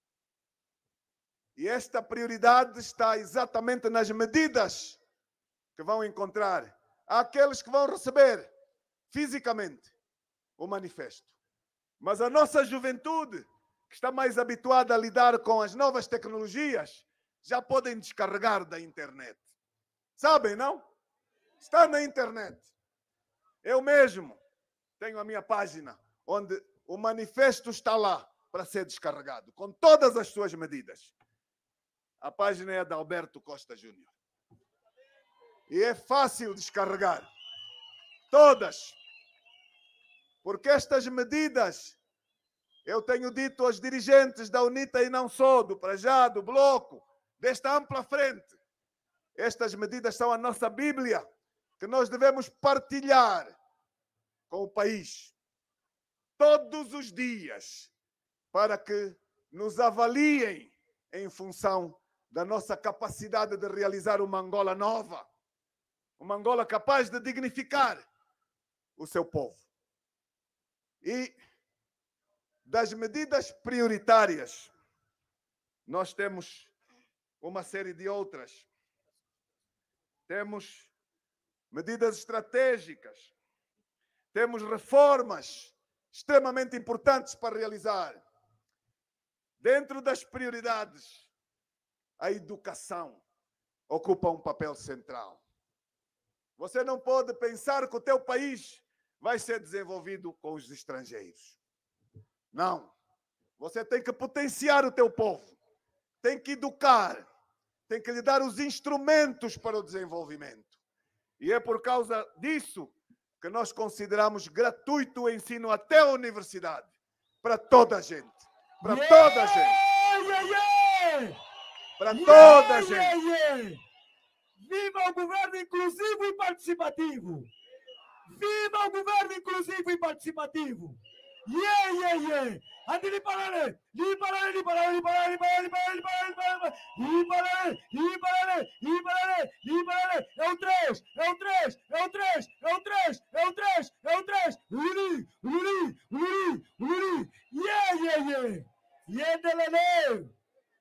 E esta prioridade está exatamente nas medidas que vão encontrar aqueles que vão receber fisicamente o manifesto. Mas a nossa juventude, que está mais habituada a lidar com as novas tecnologias, já podem descarregar da internet. Sabem, não? Está na internet. Eu mesmo tenho a minha página, onde o manifesto está lá para ser descarregado, com todas as suas medidas. A página é da Alberto Costa Júnior. E é fácil descarregar. Todas. Porque estas medidas, eu tenho dito aos dirigentes da UNITA e não só, do Prajá, do Bloco, desta ampla frente, estas medidas são a nossa Bíblia, que nós devemos partilhar com o país todos os dias, para que nos avaliem em função da nossa capacidade de realizar uma Angola nova, uma Angola capaz de dignificar o seu povo. E das medidas prioritárias, nós temos uma série de outras. Temos medidas estratégicas, temos reformas extremamente importantes para realizar. Dentro das prioridades, a educação ocupa um papel central. Você não pode pensar que o teu país vai ser desenvolvido com os estrangeiros. Não. Você tem que potenciar o teu povo, tem que educar, tem que lhe dar os instrumentos para o desenvolvimento. E é por causa disso que nós consideramos gratuito o ensino até a universidade, para toda a gente. Para yeah, toda a gente. Yeah, yeah. Para yeah, toda a gente. Yeah, yeah. Viva o governo inclusivo e participativo! Viva o governo inclusivo e participativo! Yeah, yeah, yeah! Andi li parare, li parare, li parare, li parare, li parare, li parare, li parare, li parare, li parare, li parare, li parare, é o três, é o três, é o três, é o três, é o três, é o três, Luli, Luli, Luli, Luli, yeah, yeah, yeah! Yeah, delele!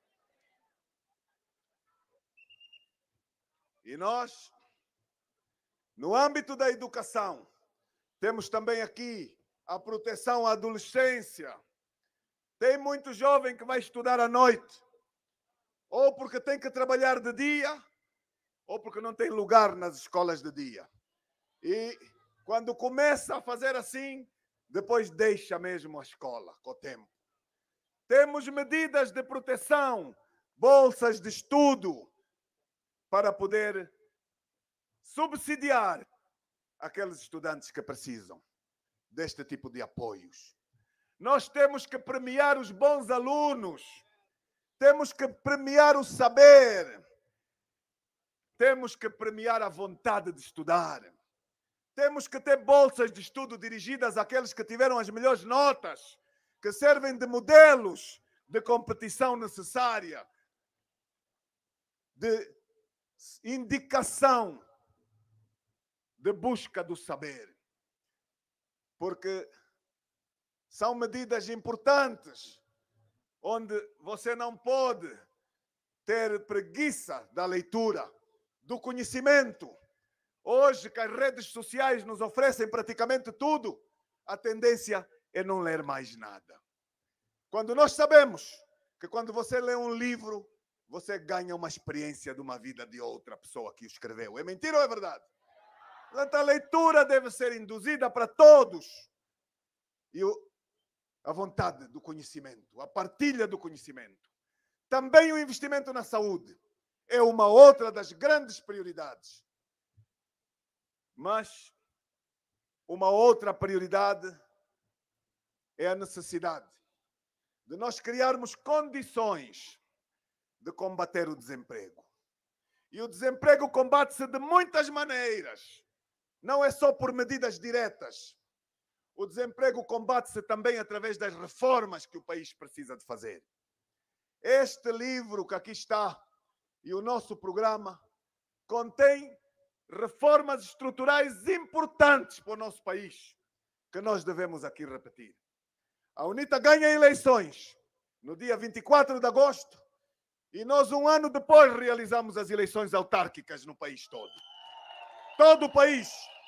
E nós, no âmbito da educação, temos também aqui a proteção à adolescência. Tem muito jovem que vai estudar à noite, ou porque tem que trabalhar de dia, ou porque não tem lugar nas escolas de dia. E quando começa a fazer assim, depois deixa mesmo a escola com o tempo. Temos medidas de proteção, bolsas de estudo, para poder subsidiar aqueles estudantes que precisam deste tipo de apoios. Nós temos que premiar os bons alunos, temos que premiar o saber, temos que premiar a vontade de estudar, temos que ter bolsas de estudo dirigidas àqueles que tiveram as melhores notas, que servem de modelos de competição necessária, de indicação de busca do saber, porque são medidas importantes, onde você não pode ter preguiça da leitura, do conhecimento. Hoje, que as redes sociais nos oferecem praticamente tudo, a tendência é não ler mais nada. Quando nós sabemos que quando você lê um livro, você ganha uma experiência de uma vida de outra pessoa que o escreveu. É mentira ou é verdade? Portanto, a leitura deve ser induzida para todos. E o, a vontade do conhecimento, a partilha do conhecimento. Também o investimento na saúde é uma outra das grandes prioridades. Mas uma outra prioridade é a necessidade de nós criarmos condições de combater o desemprego. E o desemprego combate-se de muitas maneiras. Não é só por medidas diretas. O desemprego combate-se também através das reformas que o país precisa de fazer. Este livro que aqui está e o nosso programa contém reformas estruturais importantes para o nosso país, que nós devemos aqui repetir. A UNITA ganha eleições no dia vinte e quatro de agosto e nós, um ano depois, realizamos as eleições autárquicas no país todo. Todo o país.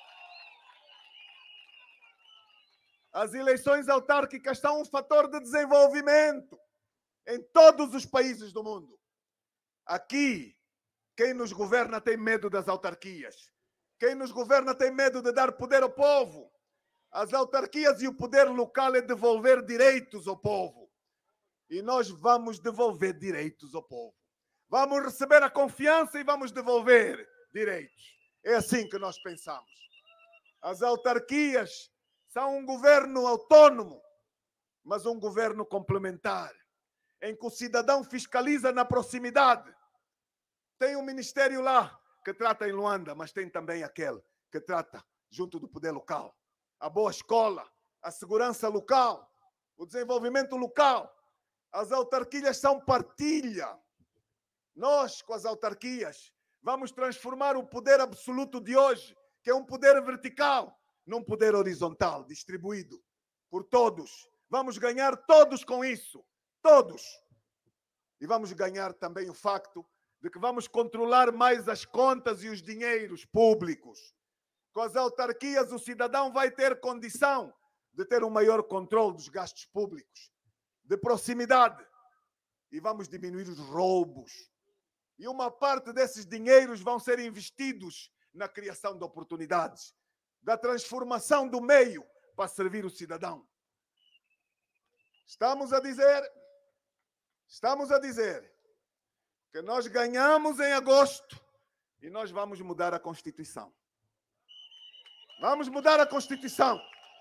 As eleições autárquicas são um fator de desenvolvimento em todos os países do mundo. Aqui, quem nos governa tem medo das autarquias. Quem nos governa tem medo de dar poder ao povo. As autarquias e o poder local é devolver direitos ao povo. E nós vamos devolver direitos ao povo. Vamos receber a confiança e vamos devolver direitos. É assim que nós pensamos. As autarquias são um governo autônomo, mas um governo complementar, em que o cidadão fiscaliza na proximidade. Tem um ministério lá que trata em Luanda, mas tem também aquele que trata junto do poder local. A boa escola, a segurança local, o desenvolvimento local. As autarquias são partilha. Nós, com as autarquias, vamos transformar o poder absoluto de hoje, que é um poder vertical, num poder horizontal, distribuído por todos. Vamos ganhar todos com isso. Todos. E vamos ganhar também o facto de que vamos controlar mais as contas e os dinheiros públicos. Com as autarquias, o cidadão vai ter condição de ter um maior controle dos gastos públicos, de proximidade. E vamos diminuir os roubos. E uma parte desses dinheiros vão ser investidos na criação de oportunidades, da transformação do meio para servir o cidadão. Estamos a dizer, estamos a dizer que nós ganhamos em agosto e nós vamos mudar a Constituição. Vamos mudar a Constituição.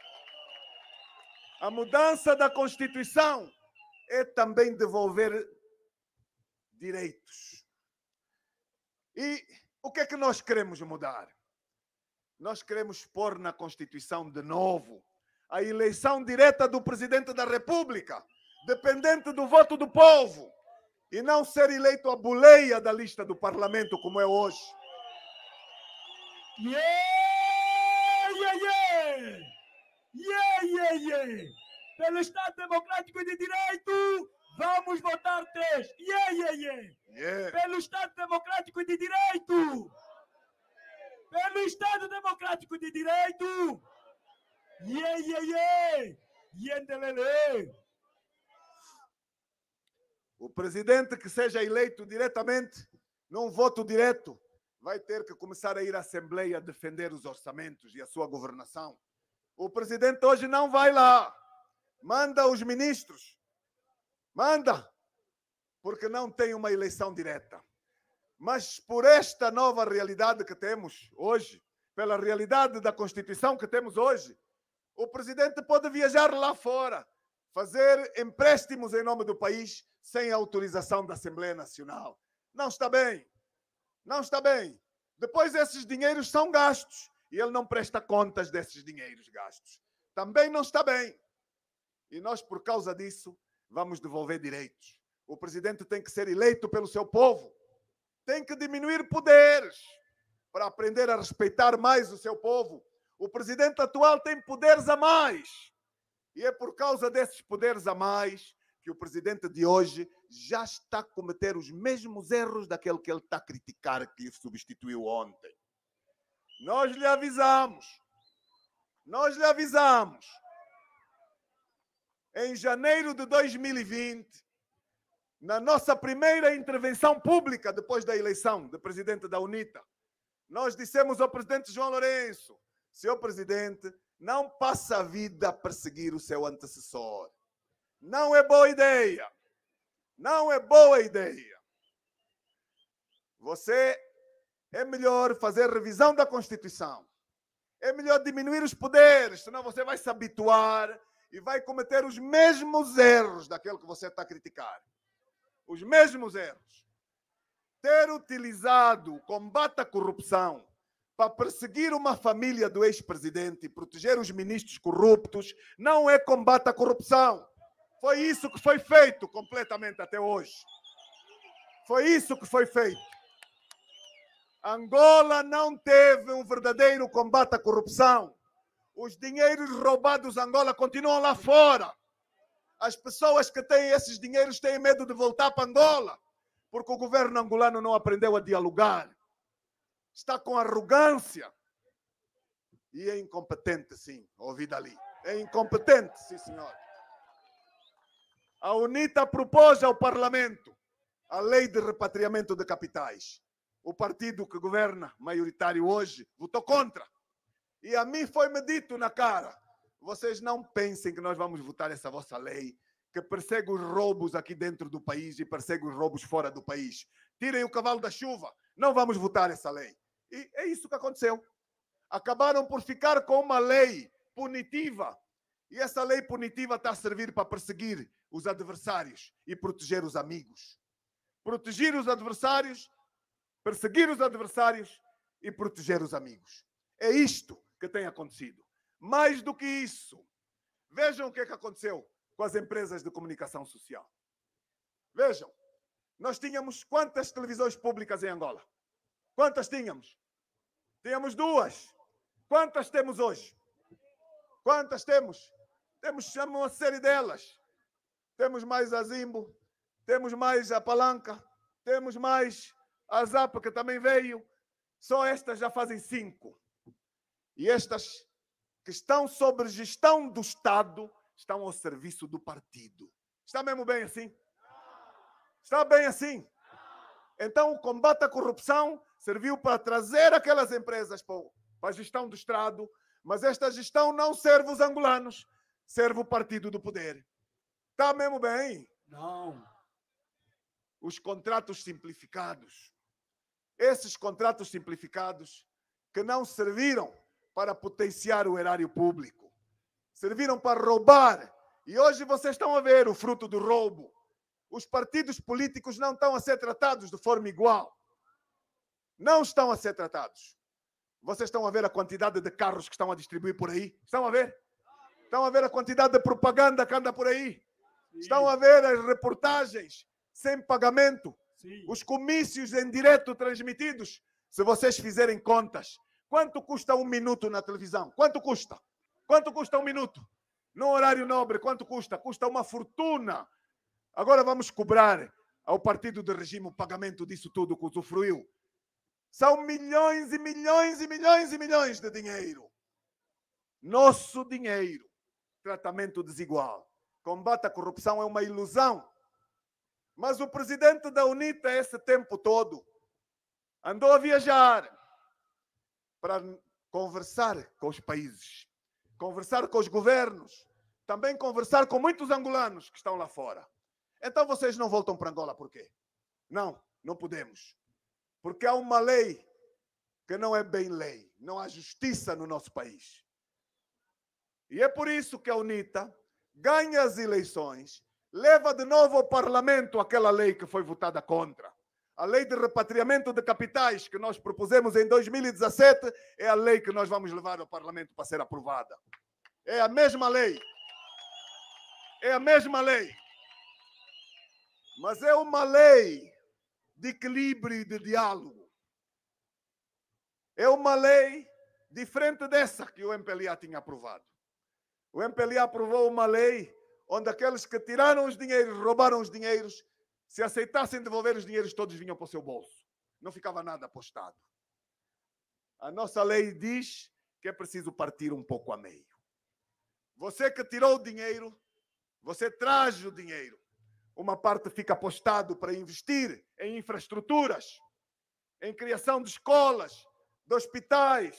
A mudança da Constituição é também devolver direitos. E o que é que nós queremos mudar? Nós queremos pôr na Constituição de novo a eleição direta do Presidente da República, dependente do voto do povo, e não ser eleito a boleia da lista do Parlamento, como é hoje. Yeah, yeah, yeah! Yeah, yeah, yeah! Pelo Estado Democrático de Direito, vamos votar três. Yeah, yeah, yeah! Yeah. Pelo Estado Democrático de Direito! Pelo Estado Democrático de Direito! Yeah, yeah, yeah! Yendelele! O presidente que seja eleito diretamente, num voto direto, vai ter que começar a ir à Assembleia defender os orçamentos e a sua governação. O presidente hoje não vai lá. Manda os ministros. Manda. Porque não tem uma eleição direta. Mas por esta nova realidade que temos hoje, pela realidade da Constituição que temos hoje, o presidente pode viajar lá fora, fazer empréstimos em nome do país sem autorização da Assembleia Nacional. Não está bem. Não está bem. Depois esses dinheiros são gastos e ele não presta contas desses dinheiros gastos. Também não está bem. E nós, por causa disso, vamos devolver direitos. O presidente tem que ser eleito pelo seu povo. Tem que diminuir poderes para aprender a respeitar mais o seu povo. O presidente atual tem poderes a mais. E é por causa desses poderes a mais que o presidente de hoje já está a cometer os mesmos erros daquele que ele está a criticar, que lhe substituiu ontem. Nós lhe avisamos. Nós lhe avisamos. Em janeiro de dois mil e vinte, na nossa primeira intervenção pública depois da eleição de presidente da UNITA, nós dissemos ao presidente João Lourenço: senhor presidente, não passa a vida a perseguir o seu antecessor. Não é boa ideia. Não é boa ideia. Você é melhor fazer revisão da Constituição. É melhor diminuir os poderes, senão você vai se habituar e vai cometer os mesmos erros daquele que você está a criticar. Os mesmos erros. Ter utilizado o combate à corrupção para perseguir uma família do ex-presidente e proteger os ministros corruptos não é combate à corrupção. Foi isso que foi feito completamente até hoje. Foi isso que foi feito. Angola não teve um verdadeiro combate à corrupção. Os dinheiros roubados em Angola continuam lá fora. As pessoas que têm esses dinheiros têm medo de voltar para Angola, porque o governo angolano não aprendeu a dialogar. Está com arrogância. E é incompetente, sim. Ouvi dali. É incompetente, sim, senhor. A UNITA propôs ao Parlamento a lei de repatriamento de capitais. O partido que governa, maioritário hoje, votou contra. E a mim foi-me dito na cara: vocês não pensem que nós vamos votar essa vossa lei, que persegue os roubos aqui dentro do país e persegue os roubos fora do país. Tirem o cavalo da chuva. Não vamos votar essa lei. E é isso que aconteceu. Acabaram por ficar com uma lei punitiva. E essa lei punitiva está a servir para perseguir os adversários e proteger os amigos. Proteger os adversários, perseguir os adversários e proteger os amigos. É isto que tem acontecido. Mais do que isso, vejam o que é que aconteceu com as empresas de comunicação social. Vejam, nós tínhamos quantas televisões públicas em Angola? Quantas tínhamos? Tínhamos duas. Quantas temos hoje? Quantas temos? Temos uma série delas. Temos mais a Zimbo, temos mais a Palanca, temos mais a Zapa, que também veio. Só estas já fazem cinco. E estas que estão sob gestão do Estado estão ao serviço do partido. Está mesmo bem assim? Está bem assim? Então, o combate à corrupção serviu para trazer aquelas empresas para a gestão do Estado, mas esta gestão não serve os angolanos, serve o partido do poder. Está mesmo bem? Não. Os contratos simplificados. Esses contratos simplificados que não serviram para potenciar o erário público. Serviram para roubar. E hoje vocês estão a ver o fruto do roubo. Os partidos políticos não estão a ser tratados de forma igual. Não estão a ser tratados. Vocês estão a ver a quantidade de carros que estão a distribuir por aí? Estão a ver? Estão a ver a quantidade de propaganda que anda por aí? Sim. Estão a ver as reportagens sem pagamento? Sim. Os comícios em direto transmitidos? Se vocês fizerem contas, quanto custa um minuto na televisão? Quanto custa? Quanto custa um minuto? No horário nobre, quanto custa? Custa uma fortuna. Agora vamos cobrar ao partido de regime o pagamento disso tudo que usufruiu. São milhões e milhões e milhões e milhões de dinheiro. Nosso dinheiro. Tratamento desigual. Combate à corrupção é uma ilusão. Mas o presidente da UNITA, esse tempo todo, andou a viajar para conversar com os países, conversar com os governos, também conversar com muitos angolanos que estão lá fora. Então vocês não voltam para Angola por quê? Não, não podemos. Porque há uma lei que não é bem lei. Não há justiça no nosso país. E é por isso que a UNITA ganha as eleições, leva de novo ao Parlamento aquela lei que foi votada contra. A lei de repatriamento de capitais que nós propusemos em dois mil e dezassete é a lei que nós vamos levar ao Parlamento para ser aprovada. É a mesma lei. É a mesma lei. Mas é uma lei de equilíbrio e de diálogo. É uma lei diferente dessa que o M P L A tinha aprovado. O M P L A aprovou uma lei onde aqueles que tiraram os dinheiros, roubaram os dinheiros, se aceitassem devolver os dinheiros, todos vinham para o seu bolso. Não ficava nada apostado. A nossa lei diz que é preciso partir um pouco a meio. Você que tirou o dinheiro, você traz o dinheiro. Uma parte fica apostado para investir em infraestruturas, em criação de escolas, de hospitais.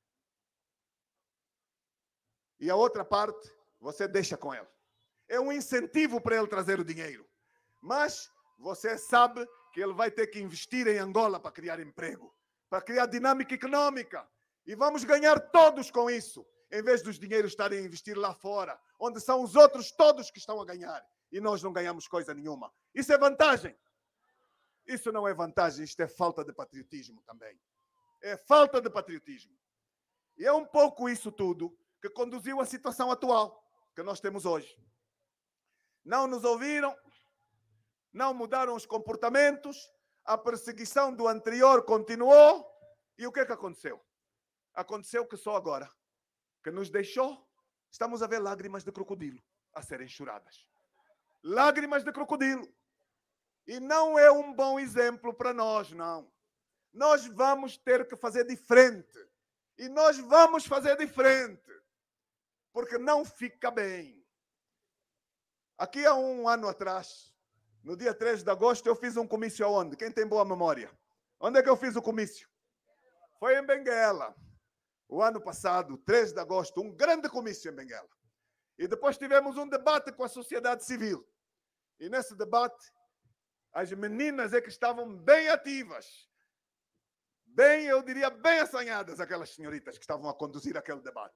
E a outra parte, você deixa com ele. É um incentivo para ele trazer o dinheiro. Mas você sabe que ele vai ter que investir em Angola para criar emprego, para criar dinâmica econômica. E vamos ganhar todos com isso, em vez dos dinheiros estarem a investir lá fora, onde são os outros todos que estão a ganhar. E nós não ganhamos coisa nenhuma. Isso é vantagem. Isso não é vantagem, isto é falta de patriotismo também. É falta de patriotismo. E é um pouco isso tudo que conduziu à situação atual que nós temos hoje. Não nos ouviram, não mudaram os comportamentos, a perseguição do anterior continuou. E o que é que aconteceu? Aconteceu que só agora, que nos deixou, estamos a ver lágrimas de crocodilo a serem choradas. Lágrimas de crocodilo. E não é um bom exemplo para nós, não. Nós vamos ter que fazer diferente. E nós vamos fazer diferente. Porque não fica bem. Aqui há um ano atrás, no dia três de agosto, eu fiz um comício aonde? Quem tem boa memória? Onde é que eu fiz o comício? Foi em Benguela. O ano passado, três de agosto, um grande comício em Benguela. E depois tivemos um debate com a sociedade civil. E nesse debate, as meninas é que estavam bem ativas. bem, eu diria, bem assanhadas, aquelas senhoritas que estavam a conduzir aquele debate.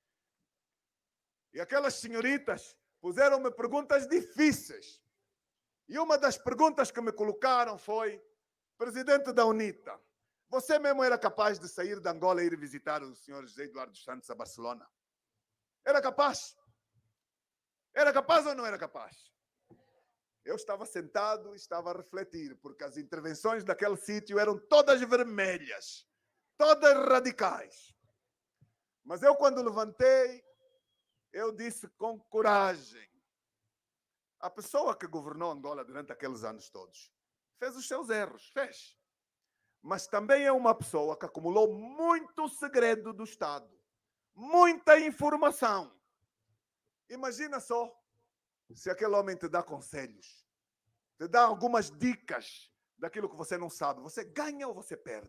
E aquelas senhoritas puseram-me perguntas difíceis. E uma das perguntas que me colocaram foi: presidente da UNITA, você mesmo era capaz de sair de Angola e ir visitar o senhor José Eduardo dos Santos a Barcelona? Era capaz? Era capaz ou não era capaz? Eu estava sentado e estava a refletir, porque as intervenções daquele sítio eram todas vermelhas, todas radicais. Mas eu, quando levantei, eu disse com coragem: a pessoa que governou Angola durante aqueles anos todos fez os seus erros, fez. Mas também é uma pessoa que acumulou muito segredo do Estado, muita informação. Imagina só se aquele homem te dá conselhos, te dá algumas dicas daquilo que você não sabe. Você ganha ou você perde?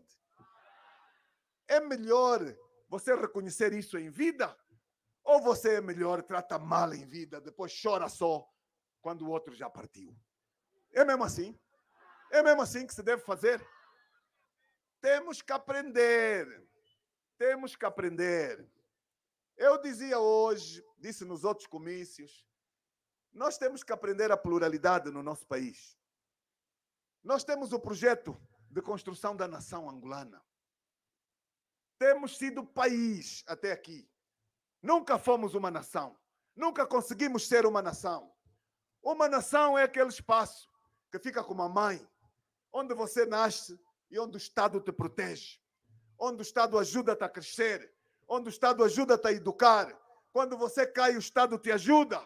É melhor você reconhecer isso em vida? Ou você é melhor, trata mal em vida, depois chora só quando o outro já partiu? É mesmo assim? É mesmo assim que se deve fazer? Temos que aprender. Temos que aprender. Eu dizia hoje, disse nos outros comícios, nós temos que aprender a pluralidade no nosso país. Nós temos o projeto de construção da nação angolana. Temos sido país até aqui. Nunca fomos uma nação. Nunca conseguimos ser uma nação. Uma nação é aquele espaço que fica como a mãe, onde você nasce e onde o Estado te protege, onde o Estado ajuda-te a crescer, onde o Estado ajuda-te a educar. Quando você cai, o Estado te ajuda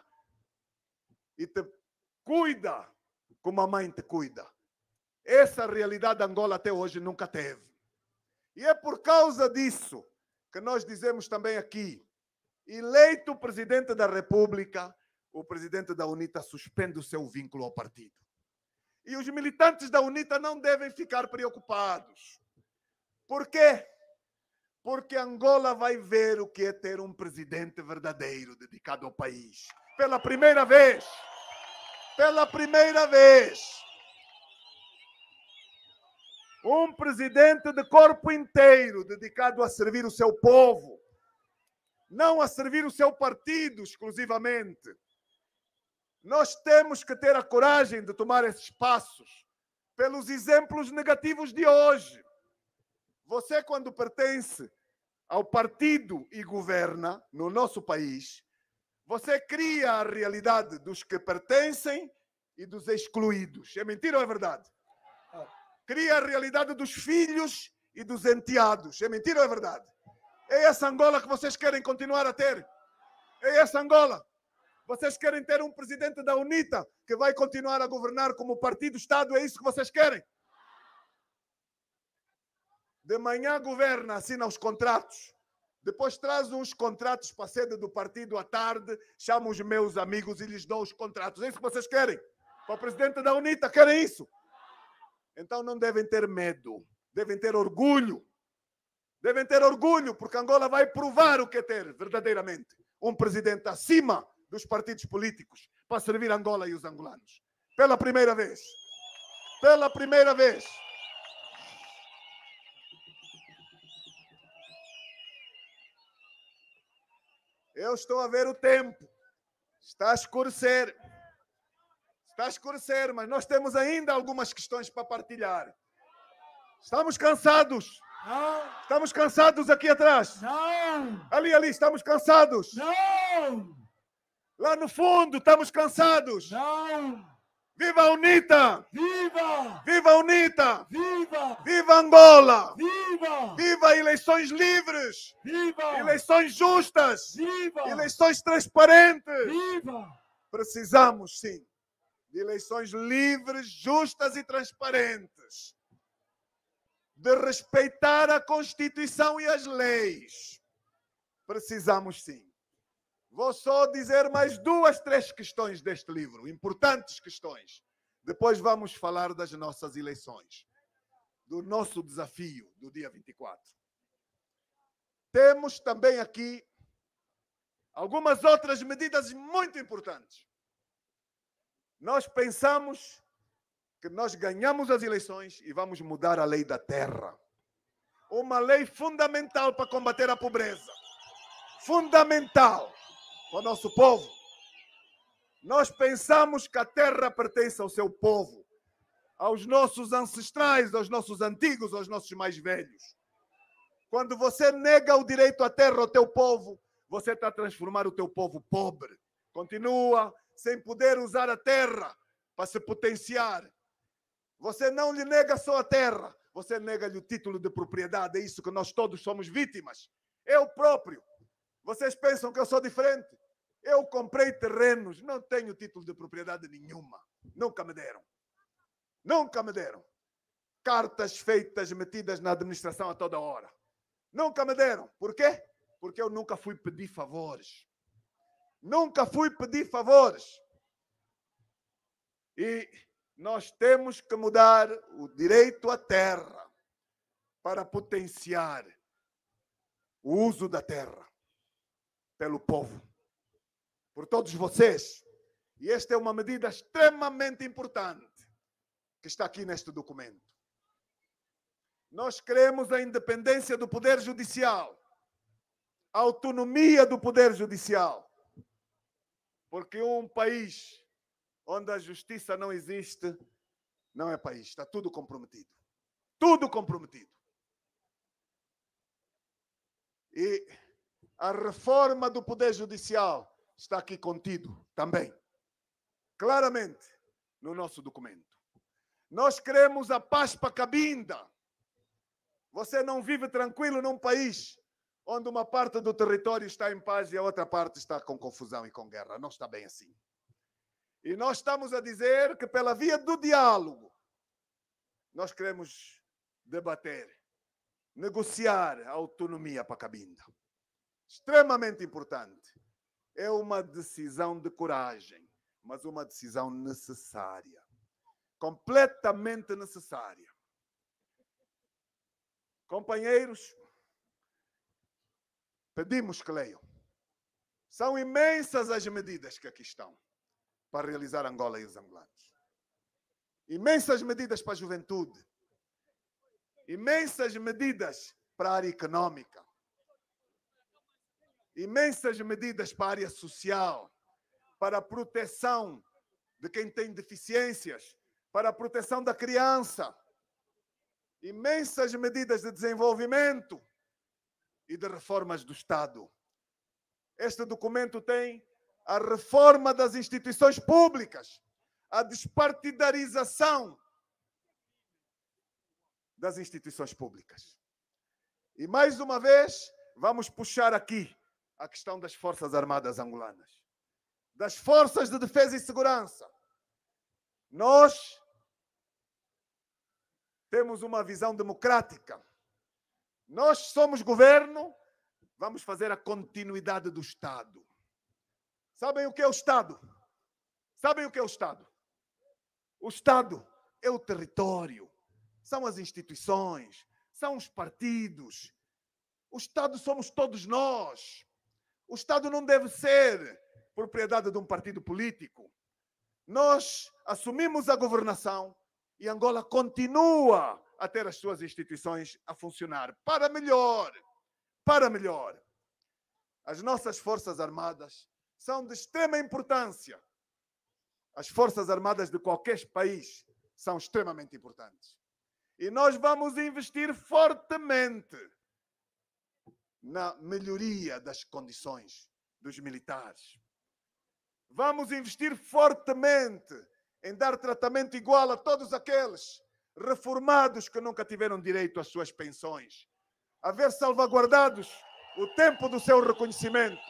e te cuida como a mãe te cuida. Essa realidade Angola até hoje nunca teve. E é por causa disso que nós dizemos também aqui: eleito presidente da República, o presidente da UNITA suspende o seu vínculo ao partido. E os militantes da UNITA não devem ficar preocupados. Por quê? Porque Angola vai ver o que é ter um presidente verdadeiro dedicado ao país. Pela primeira vez. Pela primeira vez. Um presidente de corpo inteiro dedicado a servir o seu povo. Não a servir o seu partido exclusivamente. Nós temos que ter a coragem de tomar esses passos pelos exemplos negativos de hoje. Você, quando pertence ao partido e governa no nosso país, você cria a realidade dos que pertencem e dos excluídos. É mentira ou é verdade? Cria a realidade dos filhos e dos enteados. É mentira ou é verdade? É essa Angola que vocês querem continuar a ter? É essa Angola? Vocês querem ter um presidente da UNITA que vai continuar a governar como partido-Estado? É isso que vocês querem? De manhã governa, assina os contratos. Depois traz uns contratos para a sede do partido à tarde, chama os meus amigos e lhes dou os contratos. É isso que vocês querem? Para o presidente da UNITA, querem isso? Então não devem ter medo, devem ter orgulho. Devem ter orgulho, porque Angola vai provar o que é ter, verdadeiramente, um presidente acima dos partidos políticos para servir Angola e os angolanos. Pela primeira vez. Pela primeira vez. Eu estou a ver o tempo. Está a escurecer. Está a escurecer, mas nós temos ainda algumas questões para partilhar. Estamos cansados. Não. Estamos cansados aqui atrás. Não. Ali, ali, estamos cansados. Não. Lá no fundo, estamos cansados. Não. Viva a UNITA! Viva! Viva a UNITA! Viva! Viva Angola! Viva! Viva eleições livres! Viva! Eleições justas! Viva! Eleições transparentes! Viva! Precisamos, sim, de eleições livres, justas e transparentes. De respeitar a Constituição e as leis. Precisamos, sim. Vou só dizer mais duas, três questões deste livro, importantes questões. Depois vamos falar das nossas eleições, do nosso desafio do dia vinte e quatro. Temos também aqui algumas outras medidas muito importantes. Nós pensamos que nós ganhamos as eleições e vamos mudar a lei da terra. uma lei fundamental para combater a pobreza. Fundamental para o nosso povo. Nós pensamos que a terra pertence ao seu povo, aos nossos ancestrais, aos nossos antigos, aos nossos mais velhos. Quando você nega o direito à terra ao teu povo, você está a transformar o teu povo pobre. Continua sem poder usar a terra para se potenciar. Você não lhe nega só a terra, você nega-lhe o título de propriedade. É isso que nós todos somos vítimas. Eu próprio. Vocês pensam que eu sou diferente? Eu comprei terrenos, não tenho título de propriedade nenhuma. Nunca me deram. Nunca me deram. Cartas feitas, metidas na administração a toda hora. Nunca me deram. Por quê? Porque eu nunca fui pedir favores. Nunca fui pedir favores. E nós temos que mudar o direito à terra para potenciar o uso da terra pelo povo, por todos vocês. E esta é uma medida extremamente importante que está aqui neste documento. Nós queremos a independência do Poder Judicial, a autonomia do Poder Judicial, porque um país onde a justiça não existe não é país, está tudo comprometido. Tudo comprometido. E a reforma do Poder Judicial está aqui contido também, claramente, no nosso documento. Nós queremos a paz para Cabinda. Você não vive tranquilo num país onde uma parte do território está em paz e a outra parte está com confusão e com guerra. Não está bem assim. E nós estamos a dizer que pela via do diálogo nós queremos debater, negociar a autonomia para Cabinda. Extremamente importante. É uma decisão de coragem, mas uma decisão necessária. Completamente necessária. Companheiros, pedimos que leiam. São imensas as medidas que aqui estão para realizar Angola e os angolanos. Imensas medidas para a juventude. Imensas medidas para a área econômica. Imensas medidas para a área social, para a proteção de quem tem deficiências, para a proteção da criança. Imensas medidas de desenvolvimento e de reformas do Estado. Este documento tem a reforma das instituições públicas, a despartidarização das instituições públicas. E mais uma vez, vamos puxar aqui a questão das Forças Armadas angolanas, das Forças de Defesa e Segurança. Nós temos uma visão democrática. Nós somos governo, vamos fazer a continuidade do Estado. Sabem o que é o Estado? Sabem o que é o Estado? O Estado é o território, são as instituições, são os partidos. O Estado somos todos nós. O Estado não deve ser propriedade de um partido político. Nós assumimos a governação e Angola continua a ter as suas instituições a funcionar para melhor, para melhor. As nossas Forças Armadas são de extrema importância. As Forças Armadas de qualquer país são extremamente importantes. E nós vamos investir fortemente na melhoria das condições dos militares. Vamos investir fortemente em dar tratamento igual a todos aqueles reformados que nunca tiveram direito às suas pensões. A ver salvaguardados o tempo do seu reconhecimento.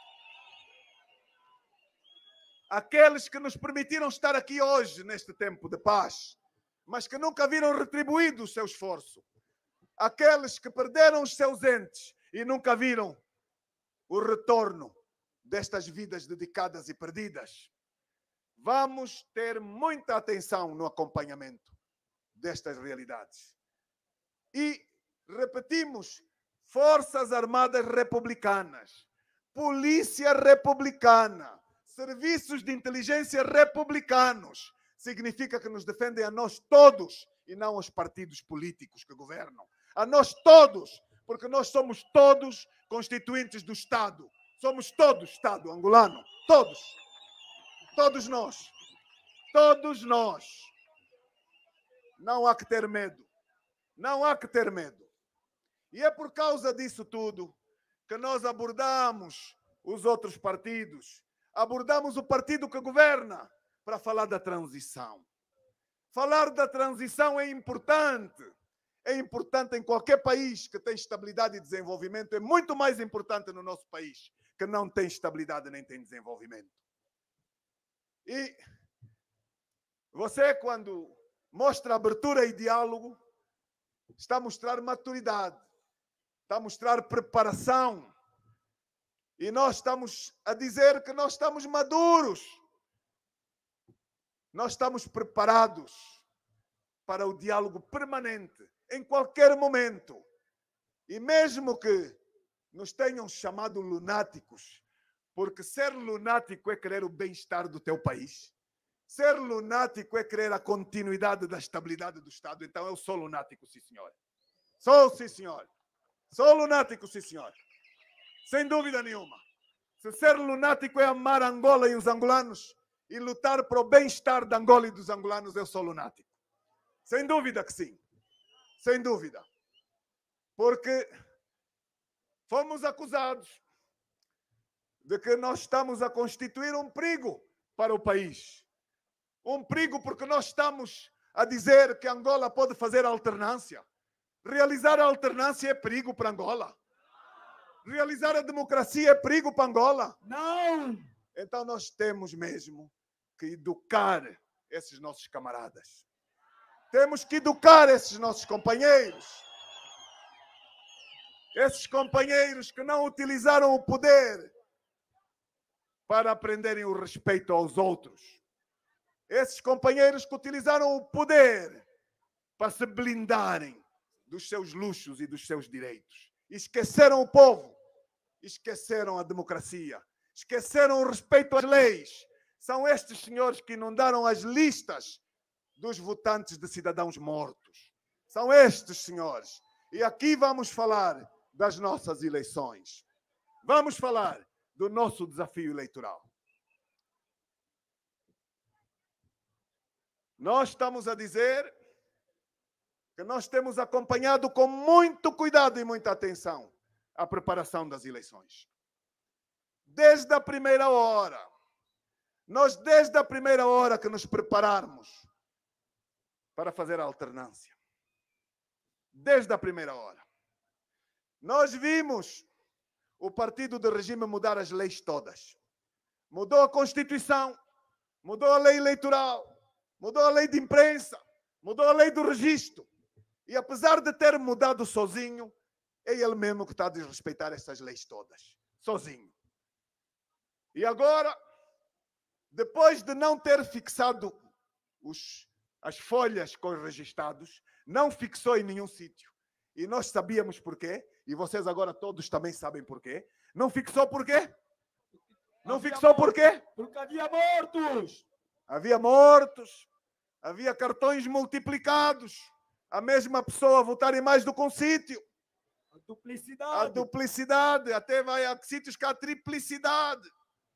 Aqueles que nos permitiram estar aqui hoje, neste tempo de paz, mas que nunca viram retribuído o seu esforço. Aqueles que perderam os seus entes e nunca viram o retorno destas vidas dedicadas e perdidas. Vamos ter muita atenção no acompanhamento destas realidades. E, repetimos, Forças Armadas Republicanas, Polícia Republicana, Serviços de Inteligência Republicanos, significa que nos defendem a nós todos e não aos partidos políticos que governam. a nós todos, porque nós somos todos constituintes do Estado. Somos todos Estado angolano. Todos. Todos nós. Todos nós. Não há que ter medo. Não há que ter medo. E é por causa disso tudo que nós abordamos os outros partidos. Abordamos o partido que governa para falar da transição. Falar da transição é importante. É importante em qualquer país que tem estabilidade e desenvolvimento. É muito mais importante no nosso país, que não tem estabilidade nem tem desenvolvimento. E você, quando mostra abertura e diálogo, está a mostrar maturidade, está a mostrar preparação. E nós estamos a dizer que nós estamos maduros. Nós estamos preparados para o diálogo permanente, em qualquer momento. E mesmo que nos tenham chamado lunáticos, porque ser lunático é querer o bem-estar do teu país. Ser lunático é querer a continuidade da estabilidade do Estado. Então eu sou lunático, sim senhor. Sou, sim senhor. Sou lunático, sim senhor. Sem dúvida nenhuma. Se ser lunático é amar Angola e os angolanos e lutar para o bem-estar da Angola e dos angolanos, eu sou lunático. Sem dúvida que sim. Sem dúvida. Porque fomos acusados de que nós estamos a constituir um perigo para o país. Um perigo porque nós estamos a dizer que Angola pode fazer alternância. Realizar a alternância é perigo para Angola. Realizar a democracia é perigo para Angola. Não! Então nós temos mesmo que educar esses nossos camaradas. Temos que educar esses nossos companheiros. Esses companheiros que não utilizaram o poder para aprenderem o respeito aos outros. Esses companheiros que utilizaram o poder para se blindarem dos seus luxos e dos seus direitos. Esqueceram o povo. Esqueceram a democracia. Esqueceram o respeito às leis. São estes senhores que inundaram as listas dos votantes de cidadãos mortos. São estes senhores. E aqui vamos falar das nossas eleições. Vamos falar do nosso desafio eleitoral. Nós estamos a dizer que nós temos acompanhado com muito cuidado e muita atenção a preparação das eleições. Desde a primeira hora, nós desde a primeira hora que nos prepararmos para fazer a alternância, desde a primeira hora, nós vimos o partido de regime mudar as leis todas. Mudou a Constituição, mudou a lei eleitoral, mudou a lei de imprensa, mudou a lei do registro. E apesar de ter mudado sozinho, é ele mesmo que está a desrespeitar essas leis todas. Sozinho. E agora, depois de não ter fixado os, as folhas com os registados, não fixou em nenhum sítio. E nós sabíamos porquê, e vocês agora todos também sabem porquê. Não fixou porquê? Não Havia fixou porquê? Porque havia mortos. Havia mortos, havia cartões multiplicados, a mesma pessoa votar em mais do que um sítio. A duplicidade. A duplicidade, até vai a sítios que há triplicidade.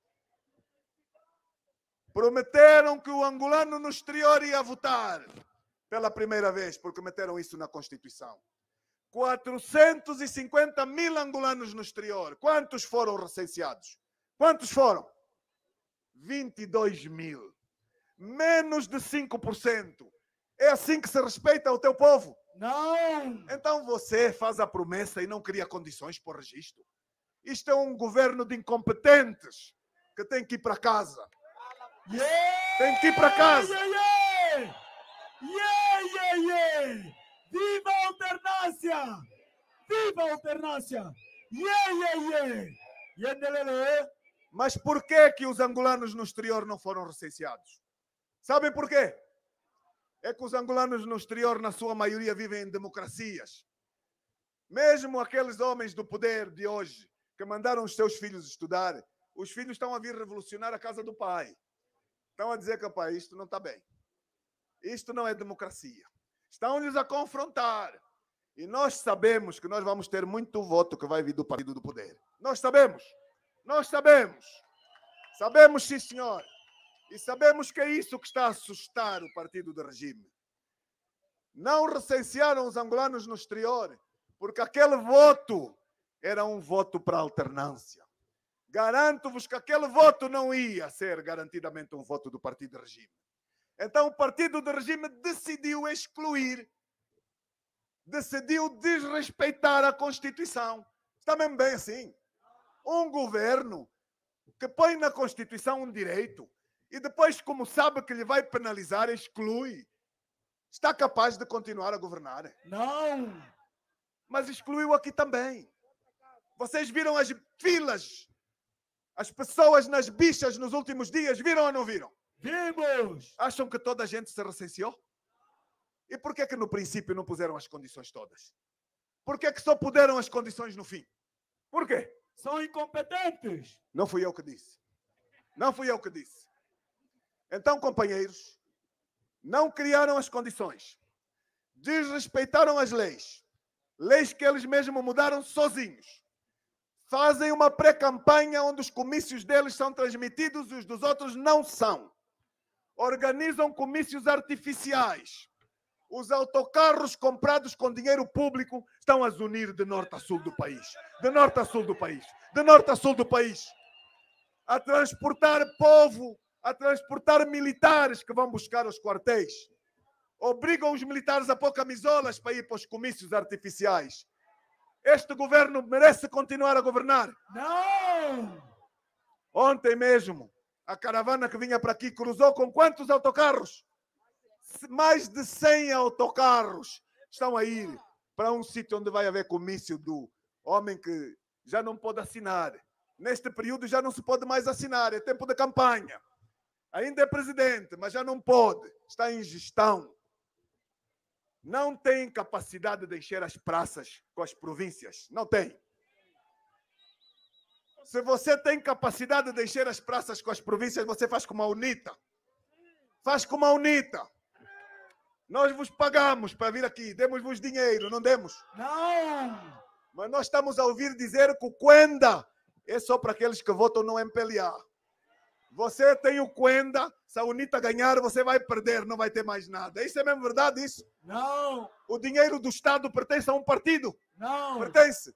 Prometeram que o angolano no exterior ia votar pela primeira vez, porque meteram isso na Constituição. quatrocentos e cinquenta mil angolanos no exterior. Quantos foram recenseados? Quantos foram? vinte e dois mil. Menos de cinco por cento. É assim que se respeita o teu povo? Não! Então você faz a promessa e não cria condições para o registro. Isto é um governo de incompetentes que tem que ir para casa. Yeah! Tem que ir para casa. Yeah, yeah! Yeah, yeah, yeah! Viva a alternância! Viva a alternância! Yeah, yeah, yeah! Yeah, Mas por que que os angolanos no exterior não foram recenseados? Sabem por quê? É que os angolanos no exterior, na sua maioria, vivem em democracias. Mesmo aqueles homens do poder de hoje, que mandaram os seus filhos estudar, os filhos estão a vir revolucionar a casa do pai. Estão a dizer que, pai, isto não está bem. Isto não é democracia. Estão-lhes a confrontar. E nós sabemos que nós vamos ter muito voto que vai vir do partido do poder. Nós sabemos. Nós sabemos. Sabemos, sim, senhor. E sabemos que é isso que está a assustar o partido do regime. Não recensearam os angolanos no exterior, porque aquele voto era um voto para alternância. Garanto-vos que aquele voto não ia ser garantidamente um voto do partido do regime. Então o partido do regime decidiu excluir, decidiu desrespeitar a Constituição. Está mesmo bem assim. Um governo que põe na Constituição um direito e depois, como sabe que lhe vai penalizar, exclui. Está capaz de continuar a governar? Não! Mas excluiu aqui também. Vocês viram as filas, as pessoas nas bichas nos últimos dias, viram ou não viram? Vimos! Acham que toda a gente se recenseou? E por que é que no princípio não puseram as condições todas? Por que é que só puderam as condições no fim? Por quê? São incompetentes! Não fui eu que disse. Não fui eu que disse. Então, companheiros, não criaram as condições. Desrespeitaram as leis. Leis que eles mesmos mudaram sozinhos. Fazem uma pré-campanha onde os comícios deles são transmitidos e os dos outros não são. Organizam comícios artificiais. Os autocarros comprados com dinheiro público estão a zunir de norte a sul do país. De norte a sul do país. De norte a sul do país. A transportar povo, a transportar militares que vão buscar os quartéis. Obrigam os militares a pôr camisolas para ir para os comícios artificiais. Este governo merece continuar a governar? Não! Ontem mesmo, a caravana que vinha para aqui cruzou com quantos autocarros? Mais de cem autocarros estão a ir para um sítio onde vai haver comício do homem que já não pode assinar. Neste período já não se pode mais assinar, é tempo de campanha. Ainda é presidente, mas já não pode, está em gestão. Não tem capacidade de encher as praças com as províncias. Não tem. Se você tem capacidade de encher as praças com as províncias, você faz como a UNITA. Faz como a UNITA. Nós vos pagamos para vir aqui. Demos-vos dinheiro, não demos? Não! Mas nós estamos a ouvir dizer que o Quenda é só para aqueles que votam no M P L A. Você tem o Quenda, se a UNITA ganhar, você vai perder, não vai ter mais nada. Isso é mesmo verdade, isso? Não! O dinheiro do Estado pertence a um partido? Não! Pertence.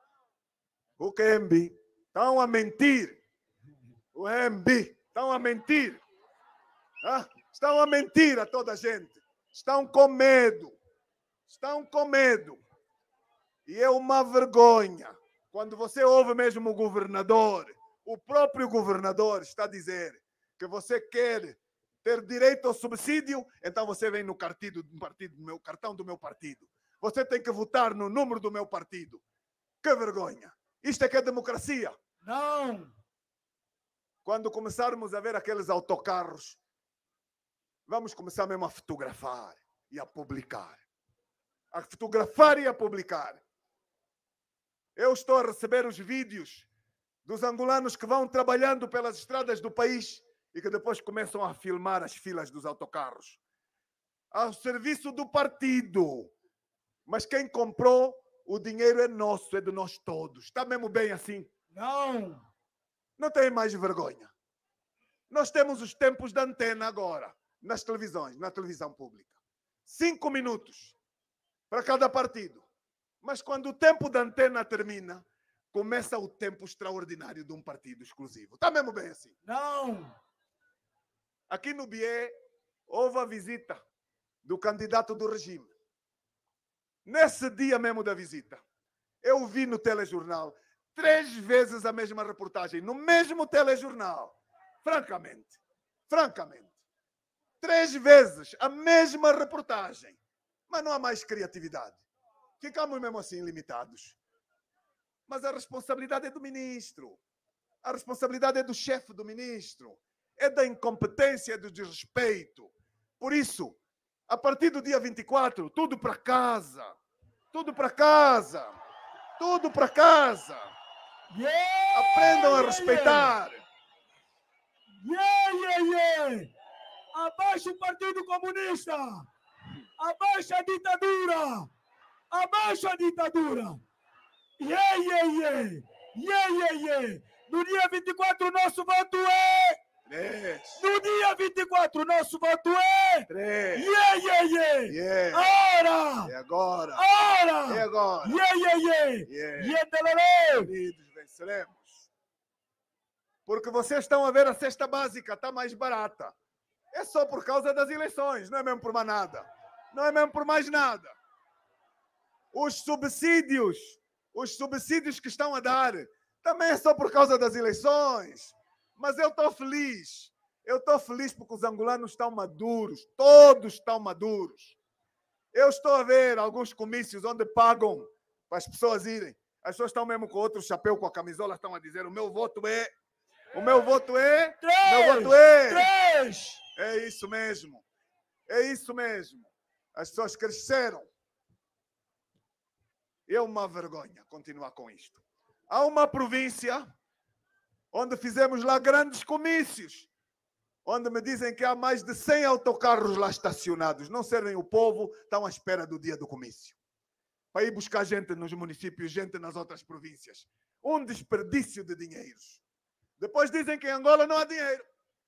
O Q M B. Estão a mentir. O M B. Estão a mentir. Ah, estão a mentir a toda a gente. Estão com medo. Estão com medo. E é uma vergonha. Quando você ouve mesmo o governador, o próprio governador está a dizer que você quer ter direito ao subsídio, então você vem no partido, no partido do meu cartão do meu partido. Você tem que votar no número do meu partido. Que vergonha. Isto é que é democracia. Não! Quando começarmos a ver aqueles autocarros, vamos começar mesmo a fotografar e a publicar. A fotografar e a publicar. Eu estou a receber os vídeos dos angolanos que vão trabalhando pelas estradas do país e que depois começam a filmar as filas dos autocarros. Ao serviço do partido. Mas quem comprou, o dinheiro é nosso, é de nós todos. Está mesmo bem assim? Não! Não tem mais vergonha. Nós temos os tempos da antena agora, nas televisões, na televisão pública. Cinco minutos para cada partido. Mas quando o tempo da antena termina, começa o tempo extraordinário de um partido exclusivo. Está mesmo bem assim? Não! Aqui no Bié, houve a visita do candidato do regime. Nesse dia mesmo da visita, eu vi no telejornal três vezes a mesma reportagem, no mesmo telejornal. Francamente, francamente. Três vezes a mesma reportagem. Mas não há mais criatividade. Ficamos mesmo assim limitados. Mas a responsabilidade é do ministro. A responsabilidade é do chefe do ministro. É da incompetência, é do desrespeito. Por isso, a partir do dia vinte e quatro, tudo para casa. Tudo para casa. Tudo para casa. Yeah, Aprendam a yeah, respeitar. Yeah, yeah, yeah. Abaixo o Partido Comunista. Abaixo a ditadura. Abaixo a ditadura! Yeah, yeah, yeah! Yeah, yeah, yeah! No dia vinte e quatro, o nosso voto é... Três. No dia vinte e quatro, o nosso voto é... Três. Yeah, yeah, yeah! Yeah. Ora! É agora. Ora! É agora. Yeah, yeah, yeah! Yeah. Yeah, telele! Unidos venceremos. Porque vocês estão a ver a cesta básica, está mais barata. É só por causa das eleições, não é mesmo por mais nada. Não é mesmo por mais nada. Os subsídios, os subsídios que estão a dar, também é só por causa das eleições. Mas eu estou feliz. Eu estou feliz porque os angolanos estão maduros. Todos estão maduros. Eu estou a ver alguns comícios onde pagam para as pessoas irem. As pessoas estão mesmo com outro chapéu, com a camisola, estão a dizer: o meu voto é... O meu voto é... Três! O meu voto é... Três! É isso mesmo. É isso mesmo. As pessoas cresceram. É uma vergonha continuar com isto. Há uma província onde fizemos lá grandes comícios, onde me dizem que há mais de cem autocarros lá estacionados. Não servem o povo, estão à espera do dia do comício. Para ir buscar gente nos municípios, gente nas outras províncias. Um desperdício de dinheiros. Depois dizem que em Angola não há dinheiro.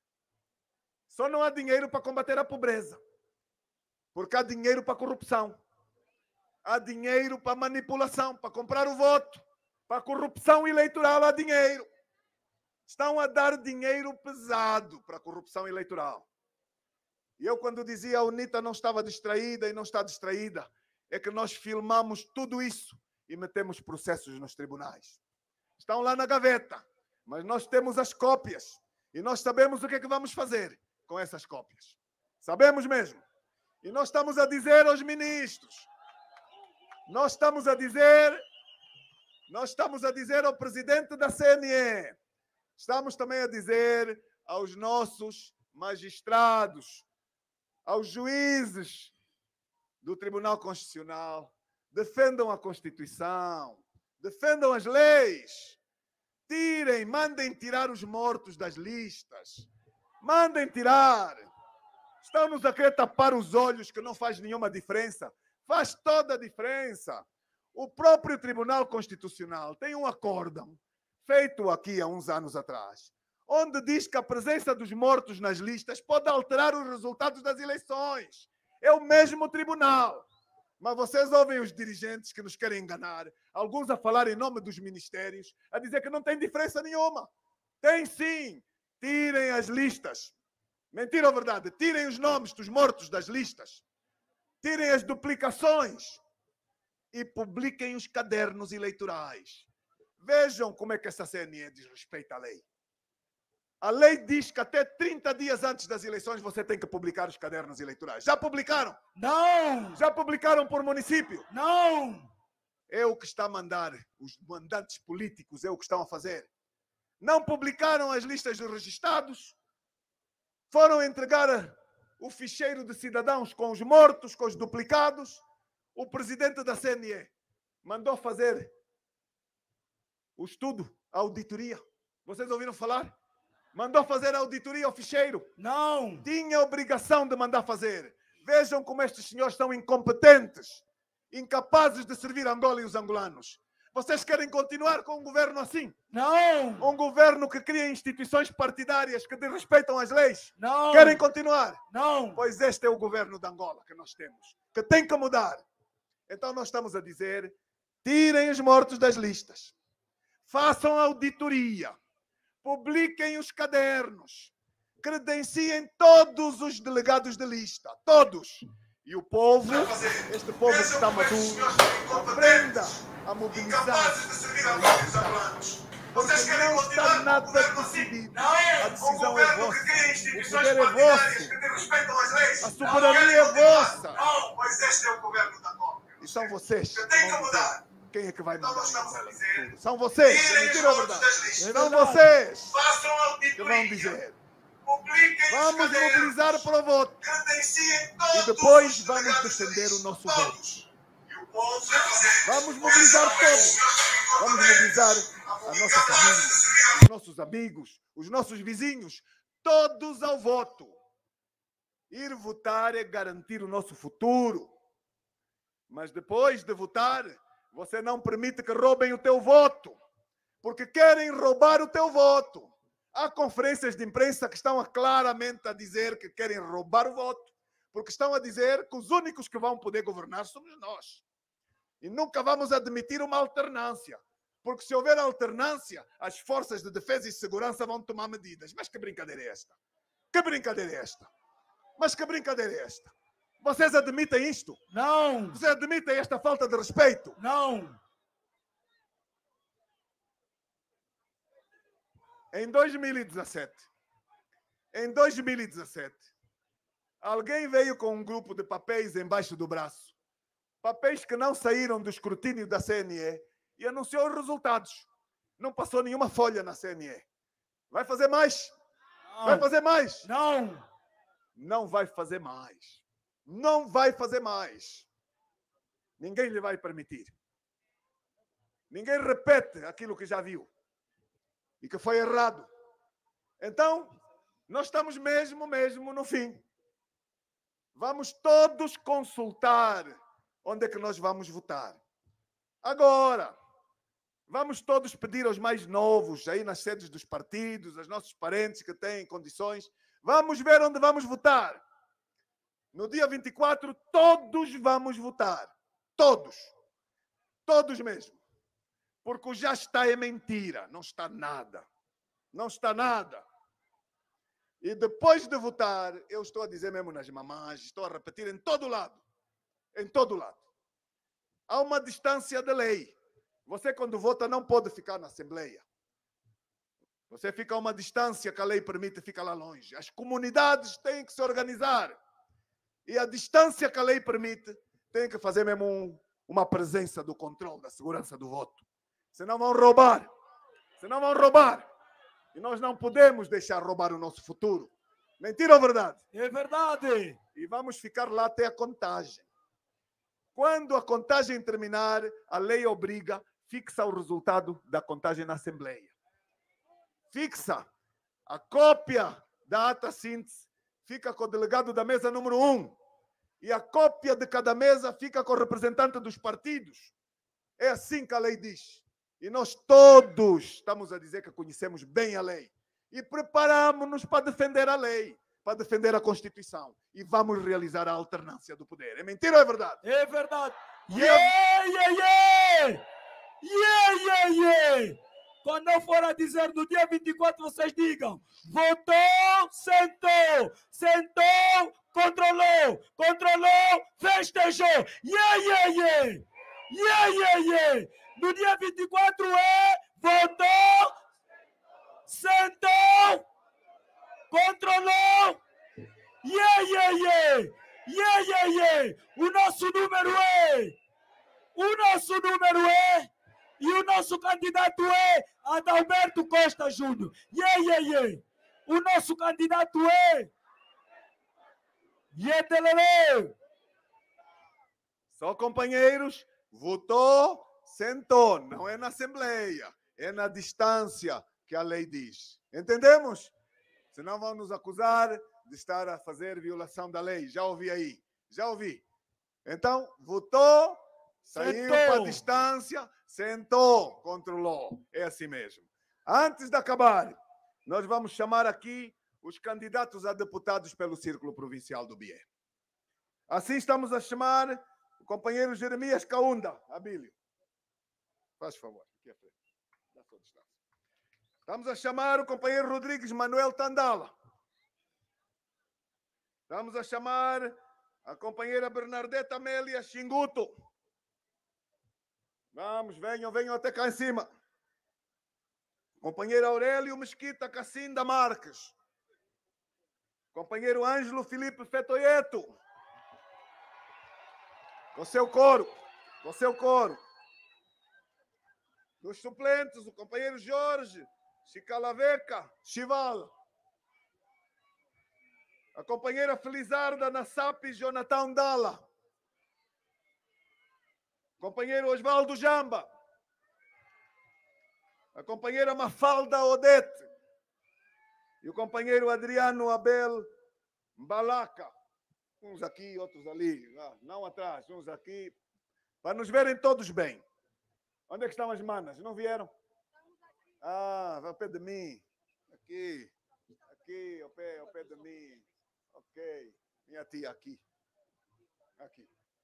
Só não há dinheiro para combater a pobreza. Porque há dinheiro para corrupção. Há dinheiro para manipulação, para comprar o voto. Para corrupção eleitoral há dinheiro. Estão a dar dinheiro pesado para a corrupção eleitoral. E eu, quando dizia a UNITA não estava distraída e não está distraída, é que nós filmamos tudo isso e metemos processos nos tribunais. Estão lá na gaveta, mas nós temos as cópias e nós sabemos o que é que vamos fazer com essas cópias. Sabemos mesmo. E nós estamos a dizer aos ministros, nós estamos a dizer, nós estamos a dizer ao presidente da C N E, estamos também a dizer aos nossos magistrados, aos juízes do Tribunal Constitucional, defendam a Constituição, defendam as leis, tirem, mandem tirar os mortos das listas, mandem tirar. Estão-nos a querer tapar os olhos, que não faz nenhuma diferença. Faz toda a diferença. O próprio Tribunal Constitucional tem um acórdão feito aqui há uns anos atrás, onde diz que a presença dos mortos nas listas pode alterar os resultados das eleições. É o mesmo tribunal. Mas vocês ouvem os dirigentes que nos querem enganar, alguns a falar em nome dos ministérios, a dizer que não tem diferença nenhuma. Tem sim. Tirem as listas. Mentira ou verdade? Tirem os nomes dos mortos das listas. Tirem as duplicações. E publiquem os cadernos eleitorais. Vejam como é que essa C N E desrespeita a lei. A lei diz que até trinta dias antes das eleições você tem que publicar os cadernos eleitorais. Já publicaram? Não! Já publicaram por município? Não! É o que está a mandar. Os mandantes políticos é o que estão a fazer. Não publicaram as listas de registados. Foram entregar o ficheiro de cidadãos com os mortos, com os duplicados. O presidente da C N E mandou fazer o estudo, a auditoria. Vocês ouviram falar? Mandou fazer a auditoria ao ficheiro. Não! Tinha a obrigação de mandar fazer. Vejam como estes senhores são incompetentes, incapazes de servir Angola e os angolanos. Vocês querem continuar com um governo assim? Não! Um governo que cria instituições partidárias que desrespeitam as leis? Não! Querem continuar? Não! Pois este é o governo de Angola que nós temos, que tem que mudar. Então nós estamos a dizer, tirem os mortos das listas. Façam auditoria. Publiquem os cadernos. Credenciem todos os delegados de lista. Todos. E o povo, este povo que está maduro, aprenda a mobilizar. Porque não está nada decidido. A decisão é vossa. O poder é vosso. A soberania é vossa. Não, pois este é o governo da Angola. E são vocês. Que tem que mudar. Quem é que vai Então mudar? nós estamos a dizer, São vocês. tirem os Mentira ou votos verdade? das listas. São vocês Façam que vão auditoria. dizer. Publiquem os Vamos cadernos. mobilizar para o voto. Credenciem todos E depois os vamos delegados defender da o nosso lista. voto. Todos. E o povo vai fazer. Vamos mobilizar todos. Vamos mobilizar a nossa família, os nossos amigos, os nossos vizinhos, todos ao voto. Ir votar é garantir o nosso futuro. Mas depois de votar, você não permite que roubem o teu voto, porque querem roubar o teu voto. Há conferências de imprensa que estão claramente a dizer que querem roubar o voto, porque estão a dizer que os únicos que vão poder governar somos nós. E nunca vamos admitir uma alternância, porque se houver alternância, as forças de defesa e segurança vão tomar medidas. Mas que brincadeira é esta? Que brincadeira é esta? Mas que brincadeira é esta? Vocês admitem isto? Não! Vocês admitem esta falta de respeito? Não! Em dois mil e dezassete, em dois mil e dezassete, alguém veio com um grupo de papéis embaixo do braço, papéis que não saíram do escrutínio da C N E e anunciou os resultados. Não passou nenhuma folha na C N E. Vai fazer mais? Não. Vai fazer mais? Não! Não vai fazer mais. Não vai fazer mais. Ninguém lhe vai permitir. Ninguém repete aquilo que já viu e que foi errado. Então, nós estamos mesmo, mesmo no fim. Vamos todos consultar onde é que nós vamos votar. Agora, vamos todos pedir aos mais novos, aí nas sedes dos partidos, aos nossos parentes que têm condições, vamos ver onde vamos votar. No dia vinte e quatro, todos vamos votar. Todos. Todos mesmo. Porque o já está é mentira. Não está nada. Não está nada. E depois de votar, eu estou a dizer mesmo nas mamães, estou a repetir em todo lado. Em todo lado. Há uma distância de lei. Você, quando vota, não pode ficar na Assembleia. Você fica a uma distância que a lei permite, fica lá longe. As comunidades têm que se organizar. E a distância que a lei permite, tem que fazer mesmo um, uma presença do controle, da segurança do voto. Senão vão roubar. Senão vão roubar. E nós não podemos deixar roubar o nosso futuro. Mentira ou verdade? É verdade! E vamos ficar lá até a contagem. Quando a contagem terminar, a lei obriga, fixa o resultado da contagem na Assembleia. Fixa. A cópia da ata síntese fica com o delegado da mesa número um. E a cópia de cada mesa fica com o representante dos partidos. É assim que a lei diz. E nós todos estamos a dizer que conhecemos bem a lei. E preparamos-nos para defender a lei, para defender a Constituição. E vamos realizar a alternância do poder. É mentira ou é verdade? É verdade! Yeah, yeah, yeah! Yeah, yeah, yeah! Quando eu for a dizer no dia vinte e quatro, vocês digam: votou, sentou, sentou, controlou, controlou, festejou. Yeah, yeah, yeah! Yeah, yeah, yeah! No dia vinte e quatro é votou, sentou, controlou. Yeah, yeah, yeah! Yeah, yeah, yeah! O nosso número é, o nosso número é, e o nosso candidato é Adalberto Costa Júnior. Yeah, yeah, yeah! O nosso candidato é Yetelele. Só, companheiros, votou, sentou. Não é na Assembleia, é na distância que a lei diz. Entendemos? Senão vão nos acusar de estar a fazer violação da lei. Já ouvi aí. Já ouvi. Então, votou, saiu para a distância, sentou, controlou. É assim mesmo. Antes de acabar, nós vamos chamar aqui os candidatos a deputados pelo Círculo Provincial do Bié. Assim estamos a chamar o companheiro Jeremias Kaunda. Abílio, faz favor. Aqui à frente. Dá sua distância. Estamos a chamar o companheiro Rodrigues Manuel Tandala. Estamos a chamar a companheira Bernardeta Amélia Xinguto. Vamos, venham, venham até cá em cima. Companheiro Aurélio Mesquita Cassinda Marques. Companheiro Ângelo Felipe Fetoieto. Com seu coro. Com seu coro. Dos suplentes, o companheiro Jorge Chicalaveca Chival. A companheira Felizarda Nassap Jonathan Dalla. Companheiro Osvaldo Jamba. A companheira Mafalda Odete. E o companheiro Adriano Abel Mbalaca. Uns aqui, outros ali. Não atrás, uns aqui. Para nos verem todos bem. Onde é que estão as manas? Não vieram? Ah, vai ao pé de mim. Aqui. Aqui, ao pé, ao pé de mim. Ok. Minha tia aqui. Aqui.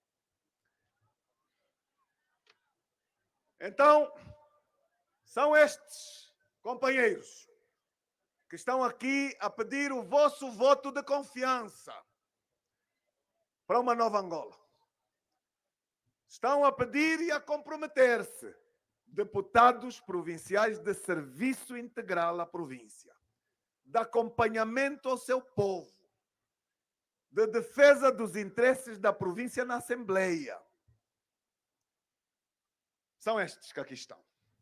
Então, são estes companheiros que estão aqui a pedir o vosso voto de confiança para uma nova Angola. Estão a pedir e a comprometer-se deputados provinciais de serviço integral à província, de acompanhamento ao seu povo, de defesa dos interesses da província na Assembleia. São estes que aqui estão.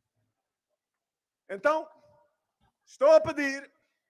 Então, estou a pedir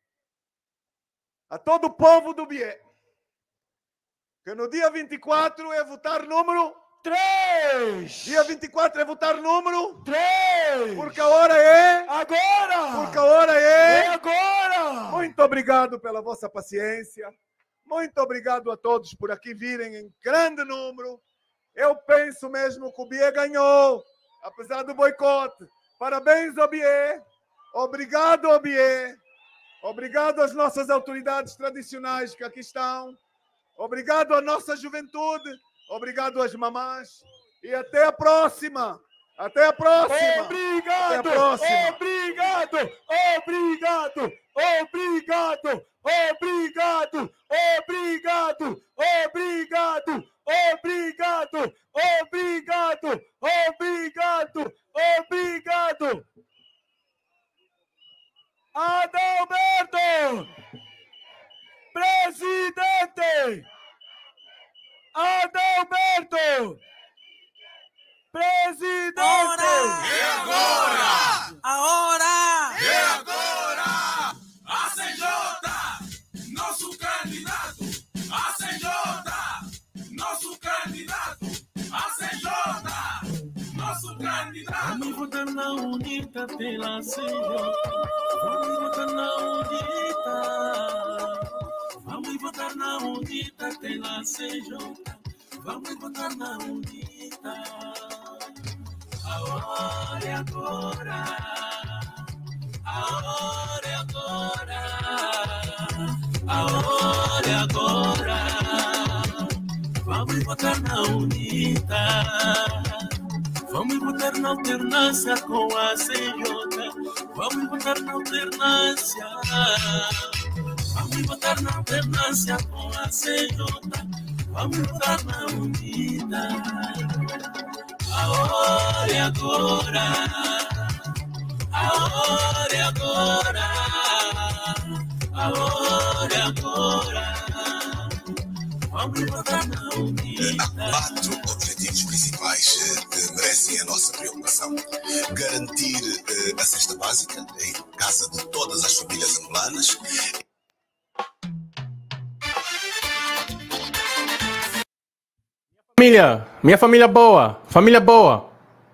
a todo o povo do Bié que no dia vinte e quatro é votar número três. Dia vinte e quatro é votar número três. Porque a hora é Agora. Porque a hora é É agora. Muito obrigado pela vossa paciência. Muito obrigado a todos por aqui virem em grande número. Eu penso mesmo que o Bié ganhou, apesar do boicote. Parabéns ao Bié. Obrigado ao Bié. Obrigado às nossas autoridades tradicionais que aqui estão. Obrigado à nossa juventude. Obrigado às mamás. E até a próxima. Até a próxima. Obrigado. Até a próxima. Obrigado. Obrigado. Obrigado. Obrigado. Obrigado. Obrigado. Obrigado. Obrigado. Obrigado. Obrigado. Adalberto. Presidente. Adalberto. Presidente. É agora! A hora! É agora! A C J, nosso candidato! A C J, nosso candidato! A C J, nosso candidato! Vamos votar na UNITA pela C J. Vamos votar na UNITA. Vamos votar na UNITA pela C J. Vamos votar na UNITA. A hora é agora. A hora é agora. A hora é agora. Vamos votar na UNITA. Vamos votar na alternância com a C J. Vamos votar na alternância. Vamos votar na alternância com a C J. Vamos votar na UNITA. A hora é agora. A hora é agora. A hora é agora. Vamos votar na UNITA. Há quatro objetivos principais que merecem a nossa preocupação. Garantir uh, a cesta básica em casa de todas as famílias angolanas. Família, minha família boa, família boa.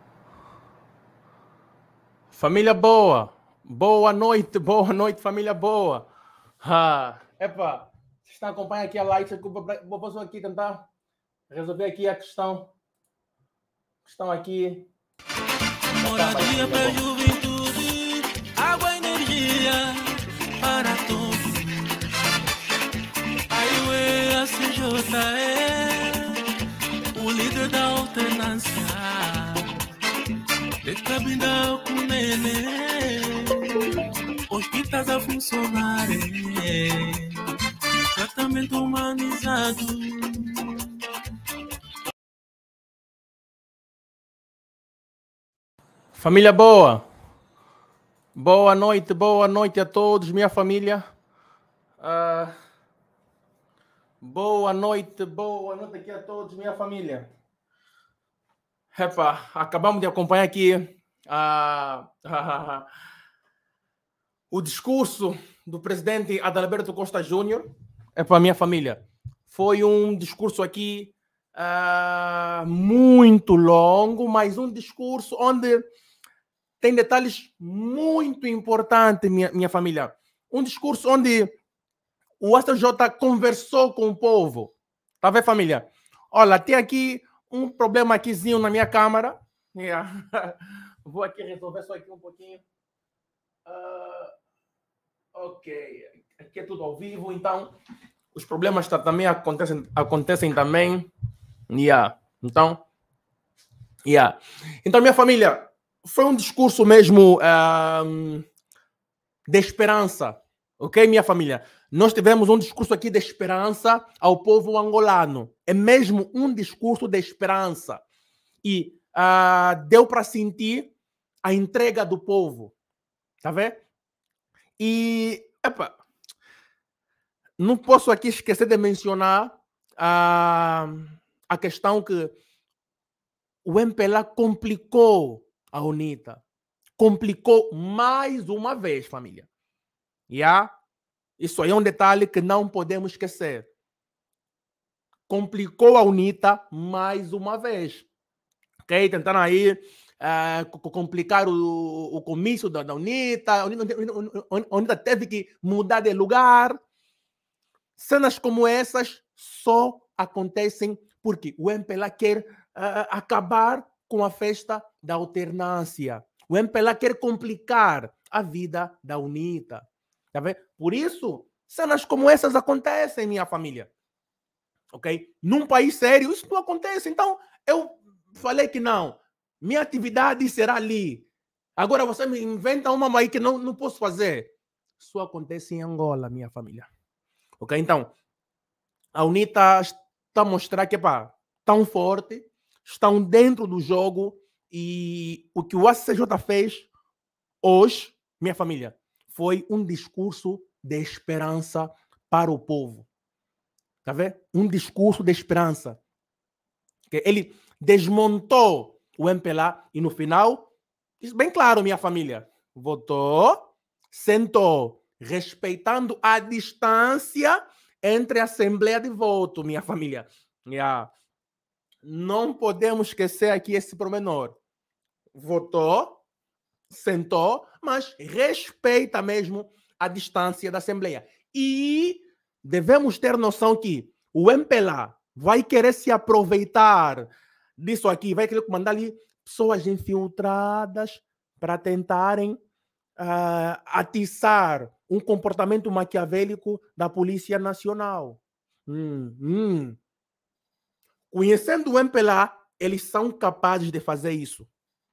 Família boa. Boa noite, boa noite, família boa. Ah, epa, vocês estão acompanhando aqui a live, vou passar aqui tentar resolver aqui a questão. Questão aqui. Moradia para a juventude, água e energia para todos. Aí o A C J é o líder da alternância. De cabinda com neném, hospitais a funcionar, tratamento humanizado. Família boa. Boa noite, boa noite a todos, minha família. Uh, boa noite, boa noite aqui a todos, minha família. Epa, acabamos de acompanhar aqui uh, uh, o discurso do presidente Adalberto Costa Júnior. Epa, minha família. Foi um discurso aqui uh, muito longo, mas um discurso onde tem detalhes muito importantes, minha, minha família. Um discurso onde o A C J conversou com o povo. Tá vendo, família? Olha, tem aqui um problema aquizinho na minha câmara. Yeah. Vou aqui resolver só aqui um pouquinho. Uh, ok. Aqui é tudo ao vivo, então os problemas tá, também acontecem, acontecem também. Yeah. Então, yeah. Então, minha família, foi um discurso mesmo um, de esperança. Ok, minha família? Nós tivemos um discurso aqui de esperança ao povo angolano. É mesmo um discurso de esperança. E uh, deu para sentir a entrega do povo. Tá vendo? E, epa, não posso aqui esquecer de mencionar uh, a questão que o M P L A complicou a UNITA. Complicou mais uma vez, família. Yeah? Isso aí é um detalhe que não podemos esquecer. Complicou a UNITA mais uma vez. Ok? Tentando aí uh, complicar o, o comício da, da UNITA. A UNITA, a UNITA teve que mudar de lugar. Cenas como essas só acontecem porque o M P L A quer uh, acabar com a festa da alternância. O M P L A quer complicar a vida da UNITA. Tá vendo? Por isso, cenas como essas acontecem, minha família. Ok? Num país sério, isso não acontece. Então, eu falei que não. Minha atividade será ali. Agora você me inventa uma aí que não, não posso fazer. Isso acontece em Angola, minha família. Ok? Então, a UNITA está a mostrar que, pá, tão forte, estão dentro do jogo e o que o A C J fez hoje, minha família, foi um discurso de esperança para o povo. Tá vendo? Um discurso de esperança. Ele desmontou o M P L A e no final, isso bem claro, minha família, votou, sentou, respeitando a distância entre a Assembleia de Voto, minha família. Yeah. Não podemos esquecer aqui esse pormenor. Votou, sentou, mas respeita mesmo a distância da Assembleia. E devemos ter noção que o M P L A vai querer se aproveitar disso aqui, vai querer mandar ali pessoas infiltradas para tentarem uh, atiçar um comportamento maquiavélico da Polícia Nacional. Hum, hum. Conhecendo o M P L A, eles são capazes de fazer isso.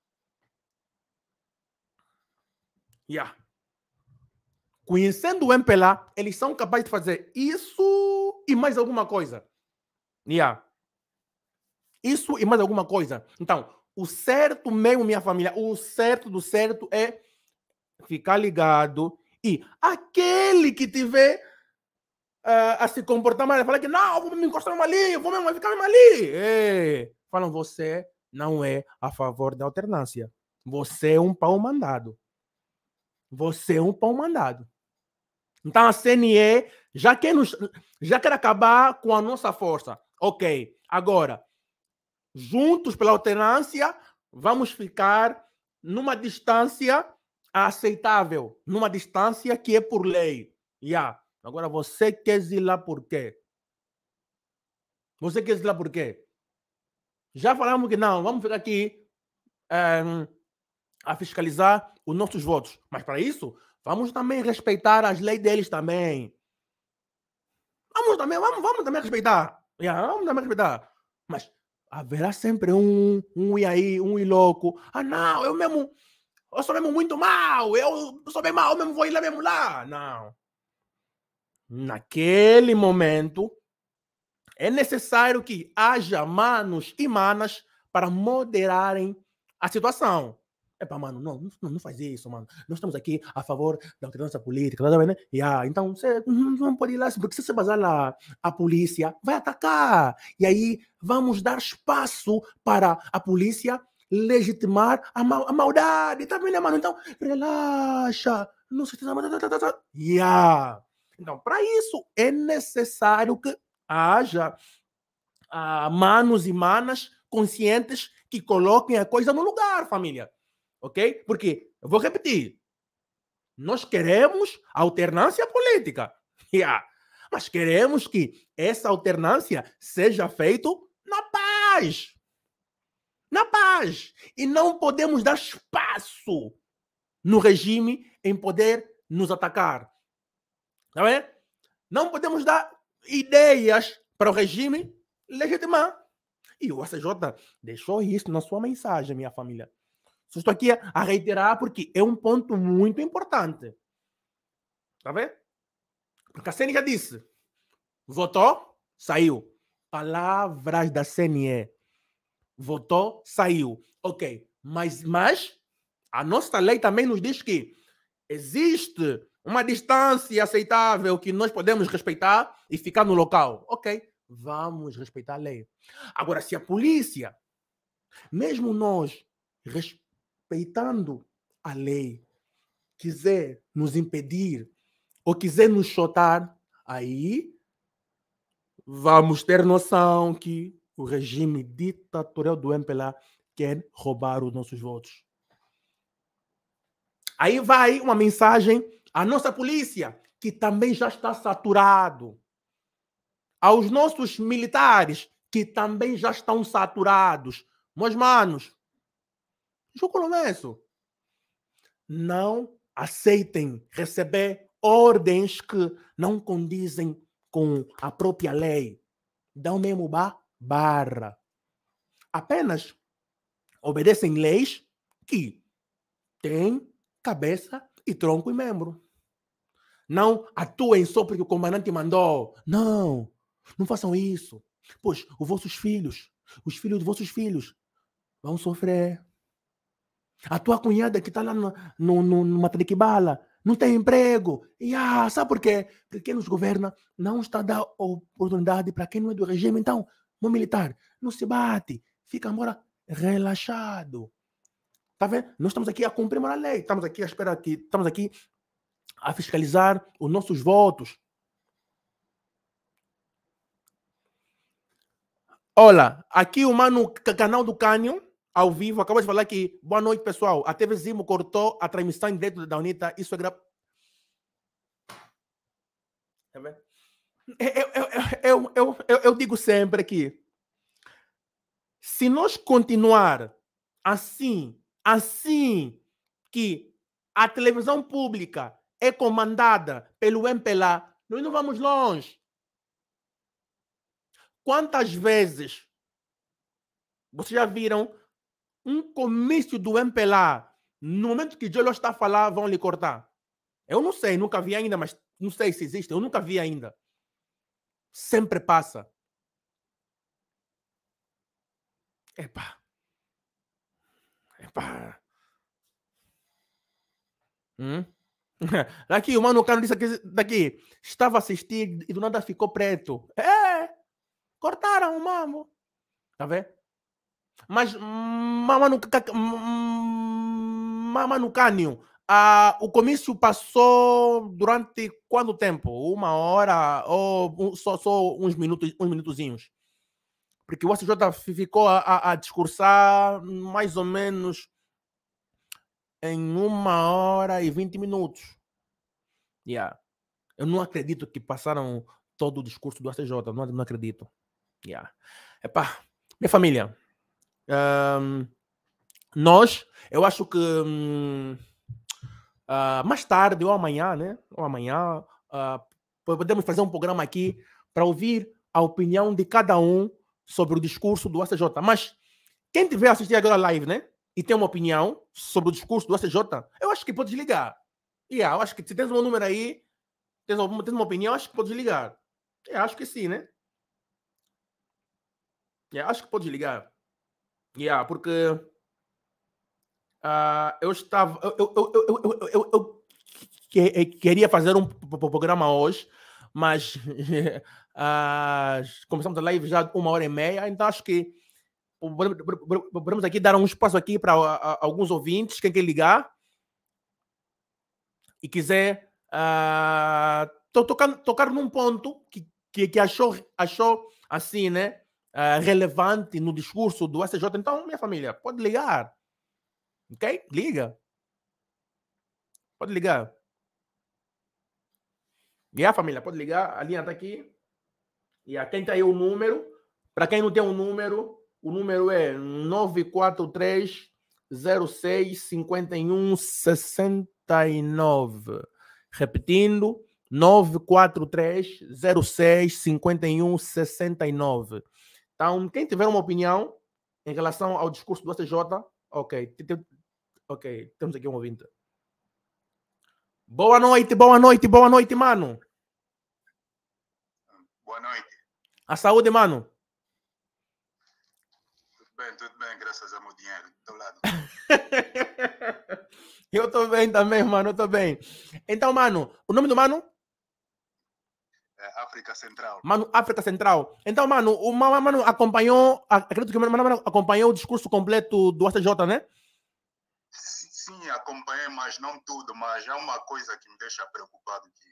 Yeah. Conhecendo o M P L A, eles são capazes de fazer isso e mais alguma coisa. Yeah. Isso e mais alguma coisa. Então, o certo mesmo, minha família, o certo do certo é ficar ligado e aquele que tiver uh, a se comportar mal, falar que não, vou me encostar mesmo ali, vou mesmo ficar mesmo ali. Ei, falam, você não é a favor da alternância. Você é um pau mandado. Você é um pau mandado. Então a C N E já quer, nos, já quer acabar com a nossa força. Ok, agora, juntos pela alternância, vamos ficar numa distância aceitável, numa distância que é por lei. Yeah. Agora você quer exilar por quê? Você quer exilar por quê? Já falamos que não, vamos ficar aqui um, a fiscalizar os nossos votos. Mas para isso, vamos também respeitar as leis deles também. Vamos também, vamos, vamos também respeitar. Yeah, vamos também respeitar. Mas haverá sempre um, um e aí, um e louco. Ah, não, eu mesmo, eu sou mesmo muito mal. Eu sou bem mal, eu mesmo vou ir lá mesmo lá. Não. Naquele momento, é necessário que haja manos e manas para moderarem a situação. Epa, mano, não, não, não faz isso, mano. Nós estamos aqui a favor da alternância política, tá vendo, né? Yeah, então, você não pode ir lá, porque se você basar lá, a polícia vai atacar. E aí, vamos dar espaço para a polícia legitimar a, mal, a maldade, tá vendo, mano? Então, relaxa. Não se... Yeah. Então, para isso, é necessário que haja uh, manos e manas conscientes que coloquem a coisa no lugar, família. Ok? Porque, eu vou repetir, nós queremos alternância política. Yeah. Mas queremos que essa alternância seja feita na paz. Na paz. E não podemos dar espaço no regime em poder nos atacar. Tá vendo? Não podemos dar ideias para o regime legitimar. E o A C J deixou isso na sua mensagem, minha família. Só estou aqui a reiterar porque é um ponto muito importante. Tá vendo? Porque a C N E já disse. Votou, saiu. Palavras da C N E. Votou, saiu. Ok. Mas, mas a nossa lei também nos diz que existe uma distância aceitável que nós podemos respeitar e ficar no local. Ok. Vamos respeitar a lei. Agora, se a polícia, mesmo nós respeitando a lei, quiser nos impedir ou quiser nos chotar, aí vamos ter noção que o regime ditatorial do M P L A quer roubar os nossos votos. Aí vai uma mensagem à nossa polícia, que também já está saturado. Aos nossos militares, que também já estão saturados. Meus manos, eu começo. Não aceitem receber ordens que não condizem com a própria lei. Dão mesmo ba barra. Apenas obedecem leis que têm cabeça e tronco e membro. Não atuem só porque o comandante mandou. Não, não façam isso. Pois os vossos filhos, os filhos dos vossos filhos vão sofrer. A tua cunhada que está lá no, no, no, no Matriquibala não tem emprego. E ah, sabe por quê? Porque quem nos governa não está a dar oportunidade para quem não é do regime. Então, meu militar, não se bate. Fica embora relaxado. Tá vendo? Nós estamos aqui a cumprir a lei. Estamos aqui a esperar que... Estamos aqui a fiscalizar os nossos votos. Olha, aqui o mano canal do Cânio, ao vivo, acabou de falar que boa noite, pessoal. A T V Zimo cortou a transmissão dentro da UNITA. Isso é grave. Tá vendo? Eu, eu, eu, eu, eu, eu digo sempre que se nós continuar assim, assim que a televisão pública é comandada pelo M P L A, nós não vamos longe. Quantas vezes vocês já viram um comício do M P L A, no momento que Jolo está a falar, vão lhe cortar? Eu não sei, nunca vi ainda, mas não sei se existe, eu nunca vi ainda. Sempre passa. Epa. Epa. Hum? Daqui, o mano Cano disse aqui, daqui, estava a assistir e do nada ficou preto. É, cortaram o mambo. Tá vendo? Mas, mano, mano Cânio, ah, o comício passou durante quanto tempo? Uma hora ou só, só uns minutos, uns minutozinhos? Porque o A C J ficou a, a, a discursar mais ou menos em uma hora e vinte minutos. Yeah. Eu não acredito que passaram todo o discurso do A C J. Não, não acredito. Yeah. Epá, minha família. Um, nós, eu acho que um, uh, mais tarde ou amanhã, né? Ou amanhã, uh, podemos fazer um programa aqui para ouvir a opinião de cada um sobre o discurso do A C J. Mas quem tiver assistindo agora a live, né? E tem uma opinião sobre o discurso do A C J, eu acho que pode desligar. E yeah, eu acho que se tens um número aí, tens uma, tens uma opinião, acho que pode desligar. Eu acho que sim, né? Yeah, acho que pode desligar. Yeah, porque uh, eu estava. Eu, eu, eu, eu, eu, eu, eu que, queria fazer um programa hoje, mas uh, começamos a live já uma hora e meia, então acho que podemos aqui dar um espaço aqui para uh, alguns ouvintes, quem quer ligar e quiser uh, to, tocar, tocar num ponto que, que, que achou, achou assim, né? Uh, relevante no discurso do A C J. Então, minha família, pode ligar. Ok? Liga. Pode ligar. E a família, pode ligar. A linha está aqui. E a quem tem aí o número. Para quem não tem o número, O número é nove quatro três, zero seis, cinco um, seis nove. Repetindo, nove quatro três, zero seis, cinco um, seis nove. Então, quem tiver uma opinião em relação ao discurso do S T J, ok. Ok, temos aqui um ouvinte. Boa noite, boa noite, boa noite, mano. Boa noite. A saúde, mano. Tudo bem, tudo bem, graças ao meu dinheiro. Do teu lado. Eu tô bem também, mano, eu tô bem. Então, mano, o nome do mano? É África Central. Mano, África Central. Então, mano, o mano acompanhou, acredito que o mano acompanhou o discurso completo do S T J, né? Sim, acompanhei, mas não tudo. Mas há uma coisa que me deixa preocupado, que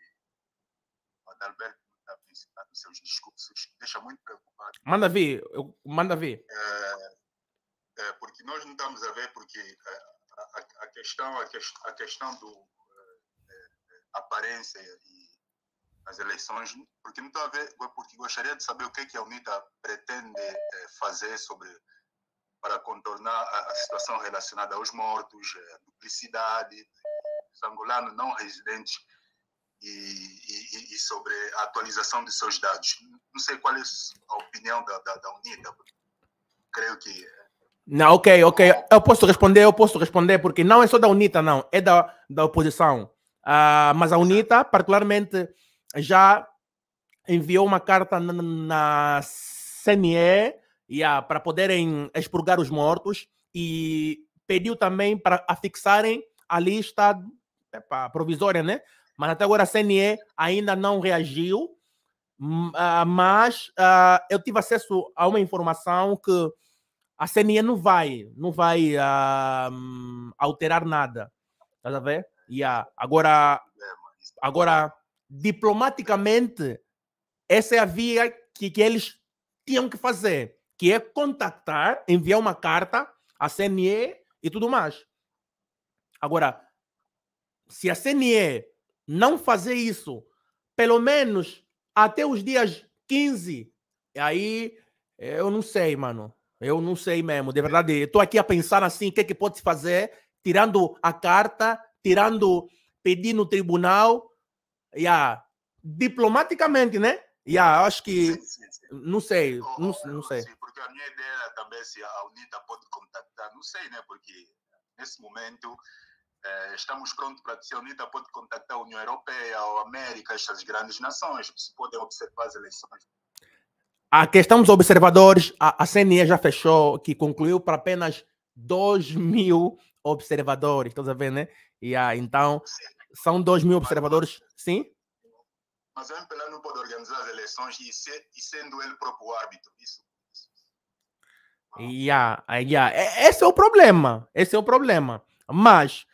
o Adalberto está principal dos seus discursos, me deixa muito preocupado. Manda ver, eu, manda ver. É, é, porque nós não estamos a ver, porque é, a, a, a, questão, a, que, a questão do é, é, aparência e as eleições, porque não estou a ver, porque gostaria de saber o que, é que a UNITA pretende é, fazer sobre, para contornar a, a situação relacionada aos mortos, a duplicidade, os angolanos não residentes e, e, e sobre a atualização de seus dados. Não sei qual é a opinião da, da, da UNITA, creio que... Não, ok, ok, eu posso responder, eu posso responder, porque não é só da UNITA, não, é da, da oposição. Uh, mas a UNITA, particularmente, já enviou uma carta na, na C N E yeah, para poderem expurgar os mortos e pediu também para afixarem a lista epa, provisória, né? Mas até agora a C N E ainda não reagiu, uh, mas uh, eu tive acesso a uma informação que a C N E não vai, não vai uh, alterar nada. Tá a ver? Yeah. Agora, agora, diplomaticamente, essa é a via que, que eles tinham que fazer, que é contactar, enviar uma carta à C N E e tudo mais. Agora, se a C N E não fazer isso, pelo menos até os dias quinze, aí eu não sei, mano. Eu não sei mesmo, de verdade. Estou aqui a pensar assim, o que é que pode se fazer, tirando a carta, tirando, pedir no tribunal, yeah. Diplomaticamente, né? Yeah, acho que, sim, sim, sim. não sei, Oh, não, oh, não sei. Sim, porque a minha ideia era também se a UNITA pode contactar, não sei, né? Porque nesse momento eh, estamos prontos para que a UNITA pode contactar a União Europeia ou a América, estas grandes nações, se podem observar as eleições. A questão dos observadores, a, a C N E já fechou, que concluiu para apenas dois mil observadores, estás a ver, né? Yeah, então, sim. São dois mil observadores, mas, sim? Mas o M P L A não pode organizar as eleições e, ser, e sendo ele próprio árbitro, isso. isso. Yeah, yeah. Esse é o problema, esse é o problema. Mas,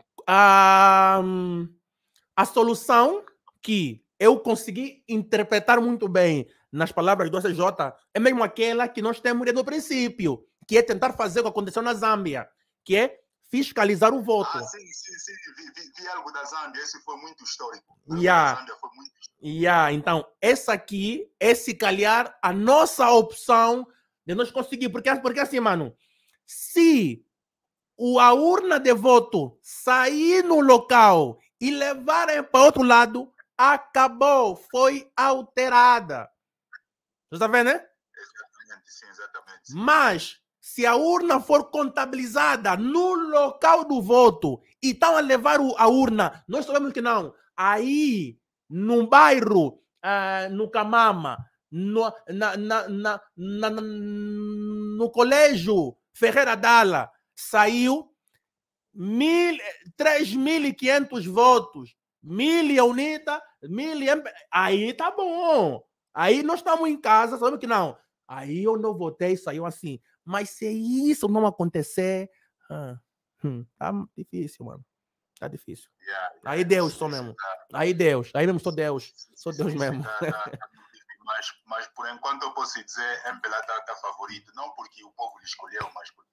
a, a solução que eu consegui interpretar muito bem nas palavras do S J é mesmo aquela que nós temos desde o princípio, que é tentar fazer o que aconteceu na Zâmbia, que é fiscalizar o voto. Ah, sim, sim, sim. Vi, vi, vi algo da Zâmbia, esse foi muito histórico. Yeah. Da Zâmbia foi muito histórico. Yeah. Então, essa aqui é se calhar a nossa opção de nós conseguir, porque, porque assim, mano, se o, a urna de voto sair no local e levarem para outro lado, acabou, foi alterada. Você está vendo, né? Exatamente, sim, exatamente. Sim. Mas, se a urna for contabilizada no local do voto e estão a levar o, a urna, nós sabemos que não. Aí, no bairro, uh, no Camama, no, na, na, na, na, no colégio Ferreira Dalla, saiu mil, três mil e quinhentos votos. Mil a UNITA, mil e... Aí tá bom. Aí nós estamos em casa, sabemos que não. Aí eu não votei, saiu assim. Mas se isso não acontecer, ah, hum, tá difícil, mano. Tá difícil. Yeah, yeah, aí Deus sim, só sim, mesmo. Tá. Aí Deus. Aí mesmo sou Deus. Sou Deus sim, mesmo. Tá, tá, tá, mas, mas por enquanto eu posso dizer M P L A tá, tá favorito. Não porque o povo lhe escolheu, mas porque...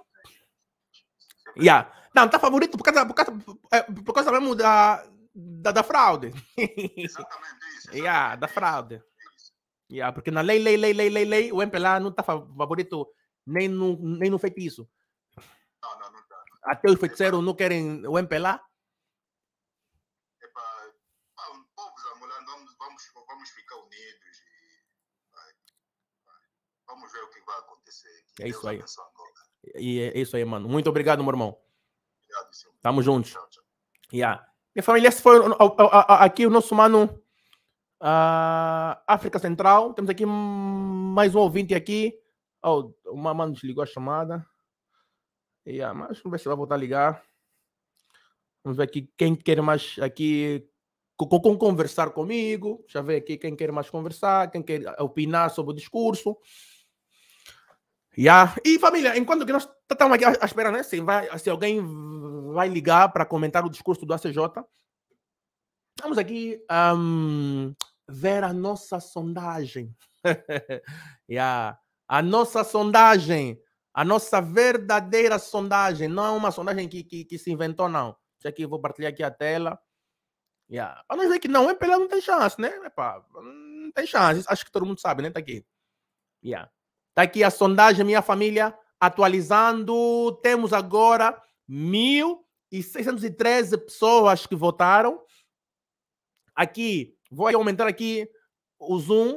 Yeah. Não, tá favorito por causa, por causa, por causa mesmo da, da, da fraude. Exatamente isso. Exatamente yeah, da isso. fraude. Yeah, porque na lei, lei, lei, lei, lei, lei, o M P L A não está favorito nem no, nem no feitiço. Não, não, não está. Até os feiticeiros não querem o M P L A? É para povos angolanos, vamos, vamos, vamos ficar unidos e vai, vai. Vamos ver o que vai acontecer. Que É isso Deus aí. abençoe Angola. E é isso aí, mano. Muito obrigado, meu irmão. Obrigado, senhor. Tamo juntos. Tchau, tchau. Yeah. Minha família, esse foi o- o- o- aqui o nosso mano ah, África Central. Temos aqui mais um ouvinte aqui. Oh, o mano desligou a chamada. Yeah, mas vamos ver se vai voltar a ligar. Vamos ver aqui quem quer mais aqui co- co- conversar comigo. Deixa eu ver aqui quem quer mais conversar, quem quer opinar sobre o discurso. Yeah. E família, enquanto que nós estamos aqui à à espera, né? Se, vai, se alguém vai ligar para comentar o discurso do A C J, vamos aqui ahm, ver a nossa sondagem. Yeah. A nossa sondagem, a nossa verdadeira sondagem, não é uma sondagem que, que, que se inventou, não. Já que eu vou partilhar aqui a tela. Yeah. Para nós ver que não, o M P L A não tem chance, né? Epá, não tem chance, acho que todo mundo sabe, né? Tá aqui. Yeah. Tá aqui a sondagem, minha família, atualizando. Temos agora mil seiscentos e treze pessoas que votaram. Aqui, vou aumentar aqui o zoom.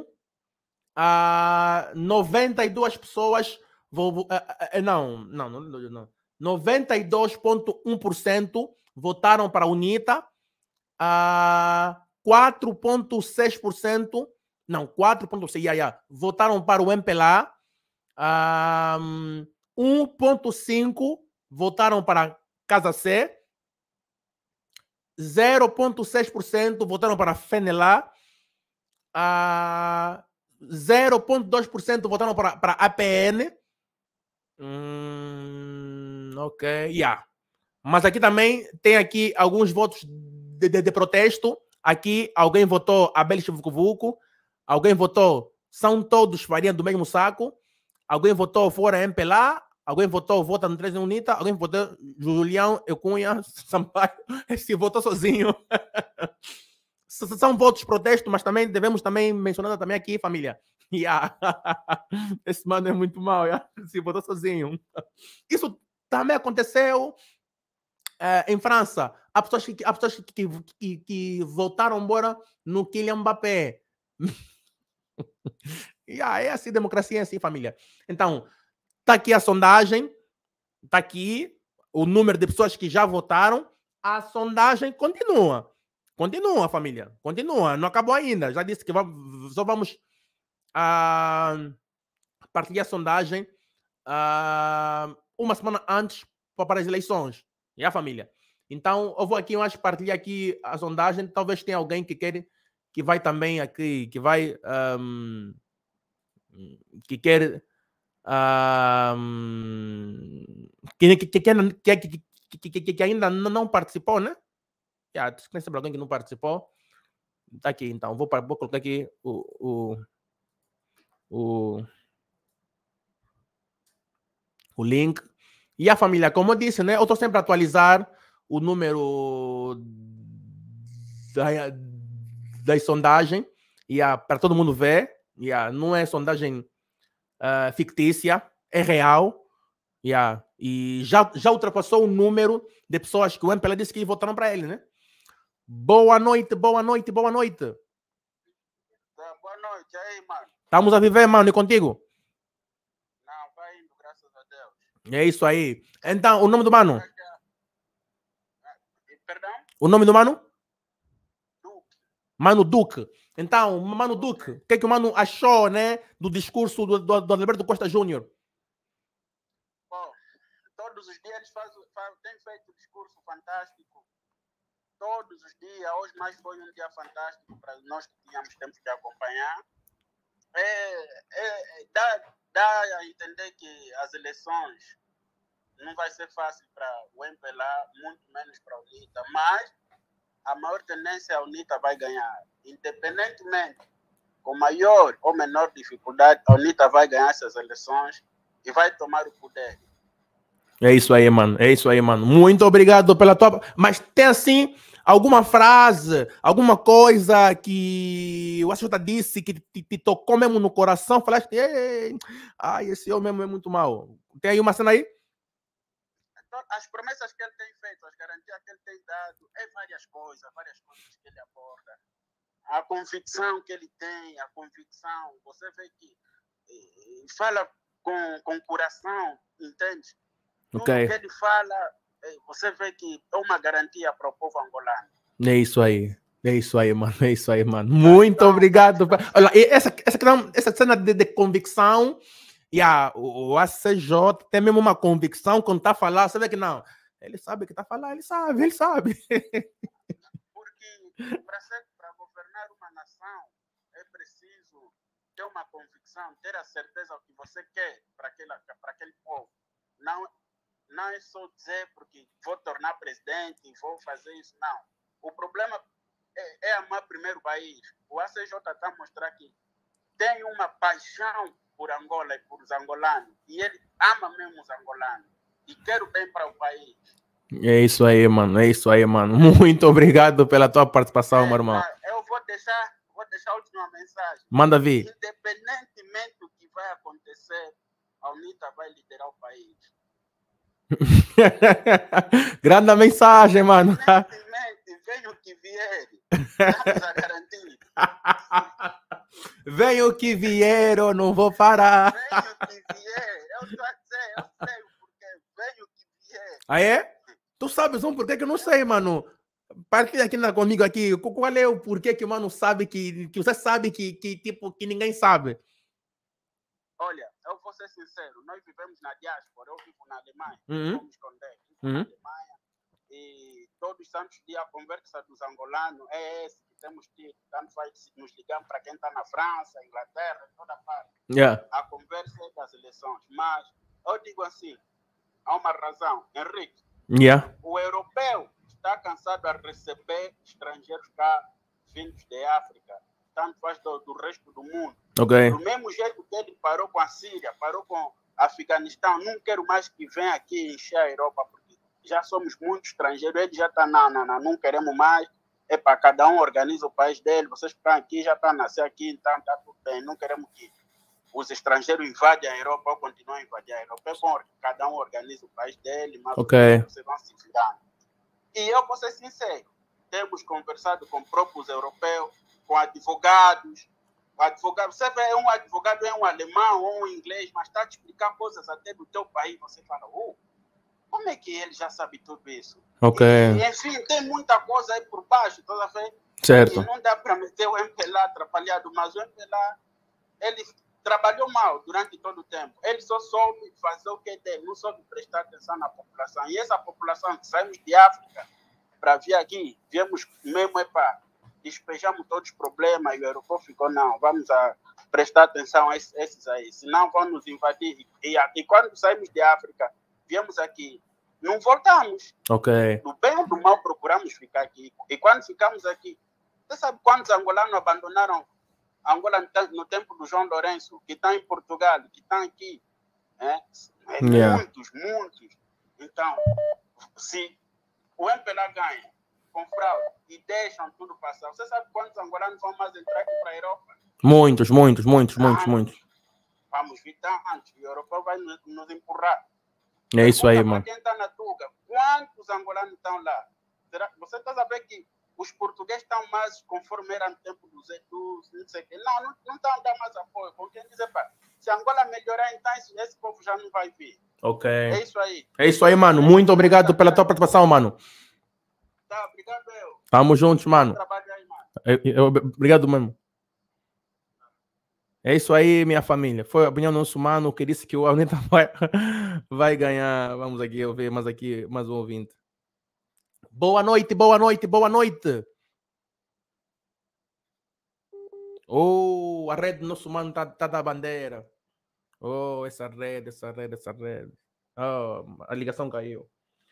a noventa e duas pessoas. Vou, vou- eh, eh, não, não, não, não, não. noventa e dois vírgula um por cento votaram para a UNITA. a quatro vírgula seis por cento, não, quatro vírgula seis por cento, yeah, yeah, votaram para o M P L A. Ah, um vírgula cinco por cento votaram para Casa C. zero vírgula seis por cento votaram para F N L A. Ah, zero vírgula dois por cento votaram para, para A P N. Hum, ok, yeah. Mas aqui também tem aqui alguns votos de, de, de protesto. Aqui alguém votou Abel Chivucuvuco. Alguém votou São Todos Farinha do mesmo saco. Alguém votou Fora M P L A. Alguém votou Vota no três Unita. Alguém votou Julião Ecunha Sampaio. Esse votou sozinho. São votos de protesto, mas também devemos também mencionar também aqui, família. Yeah. Esse mano é muito mau, yeah? Se votou sozinho. Isso também aconteceu eh, em França. Há pessoas que, há pessoas que, que, que, que votaram embora no Kylian Mbappé. Yeah, é assim, democracia é assim, família. Então, tá aqui a sondagem, tá aqui o número de pessoas que já votaram. A sondagem continua. Continua, família. Continua. Não acabou ainda. Já disse que vamos, só vamos ah, partilhar a sondagem ah, uma semana antes para as eleições. E a família. Então, eu vou aqui, eu acho, partilhar aqui a sondagem. Talvez tenha alguém que quer, que vai também aqui, que vai, um, que quer, um, que, que, que, que, que, que, que ainda não participou, né? Yeah, tem sempre alguém que não participou. Tá aqui, então. Vou, vou colocar aqui o, o, o, o link. E a família, como eu disse, né? Eu estou sempre a atualizar o número da, da sondagem para todo mundo ver. Yeah, não é sondagem uh, fictícia, é real. Yeah, e já, já ultrapassou o número de pessoas que o M P L A disse que votaram para ele, né? Boa noite, boa noite, boa noite. Boa noite, aí, mano. Estamos a viver, mano, e contigo? Não, vai indo, graças a Deus. É isso aí. Então, o nome do mano? Perdão? O nome do mano? Duque. Mano Duque. Então, Mano Duque, o que é que o mano achou, né, do discurso do, do, do Adalberto Costa Júnior? Bom, todos os dias eles faz, faz, têm feito um discurso fantástico. Todos os dias, hoje mais foi um dia fantástico para nós que tínhamos tempo de acompanhar. É, é, dá, dá a entender que as eleições não vai ser fácil para o M P L A, muito menos para a UNITA, mas a maior tendência é a UNITA vai ganhar. Independentemente, com maior ou menor dificuldade, a UNITA vai ganhar essas eleições e vai tomar o poder. É isso aí, mano. É isso aí, mano. Muito obrigado pela tua... Mas tem, assim, alguma frase, alguma coisa que o A C J disse que te, te tocou mesmo no coração, falaste, ei, ai, esse homem mesmo é muito mau. Tem aí uma cena aí? As promessas que ele tem feito, as garantias que ele tem dado, é várias coisas, várias coisas que ele aborda. A convicção que ele tem, a convicção, você vê que eh, fala com, com coração, entende? Tudo Ok. que ele fala, eh, você vê que é uma garantia para o povo angolano. É isso aí. É isso aí, mano. É isso aí, mano. Muito obrigado. Olha, e essa, essa, essa cena de, de convicção, yeah, o, o A C J tem mesmo uma convicção quando está a falar. Você vê que não. Ele sabe que está a falar, ele sabe, ele sabe. Porque para ser, para governar uma nação, é preciso ter uma convicção, ter a certeza do que você quer para para aquele povo. Não, não é só dizer porque vou tornar presidente, vou fazer isso, não. O problema é, é amar primeiro o país. O A C J está a mostrar que tem uma paixão por Angola e por os angolanos. E ele ama mesmo os angolanos. E quer o bem para o país. É isso aí, mano. É isso aí, mano. Muito obrigado pela tua participação, é, meu irmão. Eu vou deixar, vou deixar a última mensagem. Manda vir. Independentemente do que vai acontecer, a UNITA vai liderar o país. Grande mensagem, mano. Independentemente, venha o que vier. Vamos a garantir. Venha o que vier, eu não vou parar. Venha o que vier. Eu estou a dizer, eu sei o porquê. Venha o que vier. Ah, é? Tu sabes um porquê que eu não sei, mano. Partilha aqui na, comigo aqui. Qual é o porquê que o mano sabe que, que você sabe que, que, tipo, que ninguém sabe? Olha, eu vou ser sincero. Nós vivemos na diáspora. Eu vivo na Alemanha. Uhum. Não me esconder. Vivo Uhum. na Alemanha. E todos os santos dias a conversa dos angolanos é essa que temos tido. Tanto faz nos ligamos para quem está na França, Inglaterra, em toda parte. Yeah. A conversa é das eleições. Mas eu digo assim, há uma razão. Henrique, Yeah. o europeu está cansado a receber estrangeiros cá vindos de África, tanto faz do, do resto do mundo. Ok. Do mesmo jeito que ele parou com a Síria, parou com Afeganistão, não quero mais que venha aqui encher a Europa, porque já somos muitos estrangeiros. Ele já está, não, não, não, não queremos mais. É para cada um organiza o país dele. Vocês estão aqui, já estão a nascer aqui, então está tudo bem. Não queremos que os estrangeiros invadem a Europa ou continuem a invadir a Europa. É bom que cada um organiza o país dele, mas Ok. vocês vão se virando. E eu vou ser sincero, temos conversado com próprios europeus, com advogados. O advogado, você vê, um advogado é um alemão ou um inglês, mas está a te explicar coisas até do teu país. Você fala, oh, como é que ele já sabe tudo isso? Ok. E, enfim, tem muita coisa aí por baixo, toda vez. Certo. E não dá para meter o M P L A atrapalhado, mas o M P L A, ele trabalhou mal durante todo o tempo. Ele só soube fazer o que é dele, não soube prestar atenção na população. E essa população que saímos de África para vir aqui, viemos mesmo é para despejamos todos os problemas e o europeu ficou, não, vamos a prestar atenção a esses aí, senão vão nos invadir. E, e quando saímos de África, viemos aqui, não voltamos. Ok. Do bem ou do mal procuramos ficar aqui. E quando ficamos aqui, você sabe quantos angolanos abandonaram Angola no tempo do João Lourenço, que estão em Portugal, que estão aqui? É, é Yeah. Muitos, muitos. Então, se o M P L A ganha com fraude e deixam tudo passar, você sabe quantos angolanos vão mais entrar aqui para a Europa? Muitos, muitos, muitos, muitos, muitos. Vamos vir tantos. O europeu vai nos, nos empurrar. É isso aí, Pergunta mano. para quem está na Tuga, quantos angolanos estão lá? Será, você está sabendo que os portugueses estão mais conforme era no tempo dos Etus, não sei o quê. Não, não, não estão a dar mais apoio. Com quem dizer, pá, se Angola melhorar, então esse, esse povo já não vai vir. Ok. É isso aí. É isso aí, mano. Muito obrigado pela tua participação, mano. Tá, obrigado eu. Tamo juntos, mano. Trabalho aí, mano. Eu- eu- obrigado mesmo. É isso aí, minha família. Foi a opinião do nosso mano que disse que o Anitta vai, vai ganhar. Vamos aqui, eu ver mais aqui, mais um ouvinte. Boa noite, boa noite, boa noite. Oh, a rede do nosso mano tá, tá da bandeira. Oh, essa rede, essa rede, essa rede. Oh, a ligação caiu.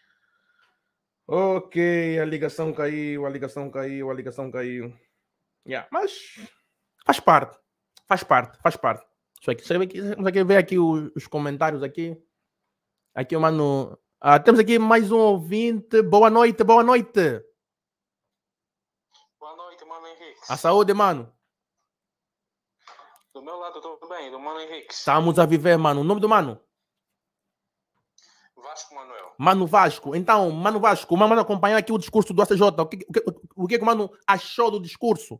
Ok, a ligação caiu, a ligação caiu, a ligação caiu. Yeah, mas faz parte, faz parte, faz parte. Deixa eu aqui, deixa eu ver aqui, vamos aqui ver aqui os, os comentários aqui. Aqui, mano. Ah, temos aqui mais um ouvinte. Boa noite, boa noite. Boa noite, mano Henrique. A saúde, mano. Do meu lado, tudo bem? Do mano Henrique. Estamos a viver, mano. O nome do mano? Vasco Manuel. Mano Vasco. Então, Mano Vasco, o mano acompanhou aqui o discurso do A C J. O que o, que, o que o mano achou do discurso?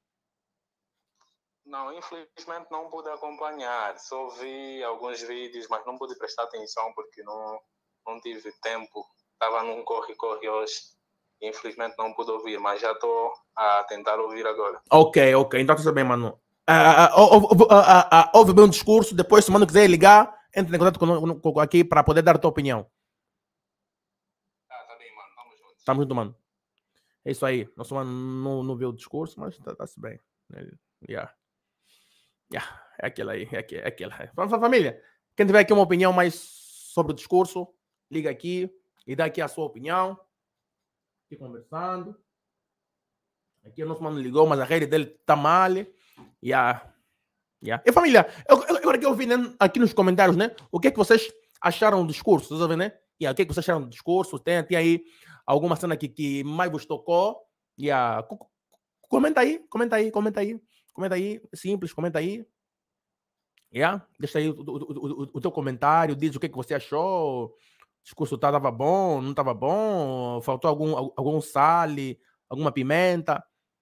Não, infelizmente não pude acompanhar. Só vi alguns vídeos, mas não pude prestar atenção porque não, não tive tempo. Estava num corre-corre hoje. Infelizmente não pude ouvir, mas já estou a tentar ouvir agora. Ok, ok. Então, tudo bem, mano. Uh, uh, uh, uh, uh, uh, ouve bem o discurso. Depois, se o mano quiser ligar, entre em contato com, com, com aqui para poder dar a tua opinião. Ah, tá bem, mano. Tamo junto. Tamo junto, mano. É isso aí. Nosso mano não, não viu o discurso, mas tá-se bem. Yeah. Yeah. É aquilo aí. É aquilo. É aquilo. Vamos, família. Quem tiver aqui uma opinião mais sobre o discurso, liga aqui e dá aqui a sua opinião. Aqui conversando. Aqui o nosso mano ligou, mas a rede dele tá mal. Yeah. Yeah. E família, eu, eu, agora que eu vi, né, aqui nos comentários, né? O que é que vocês acharam do discurso? Vocês ouvem, né? Yeah, o que é que vocês acharam do discurso? Tem, tem aí alguma cena que, que mais vos tocou? Yeah. Comenta aí, comenta aí, comenta aí. Comenta aí, simples, comenta aí. Yeah. Deixa aí o, o, o, o teu comentário, diz o que, é que você achou. O discurso estava bom, não estava bom? Faltou algum, algum sal, alguma pimenta?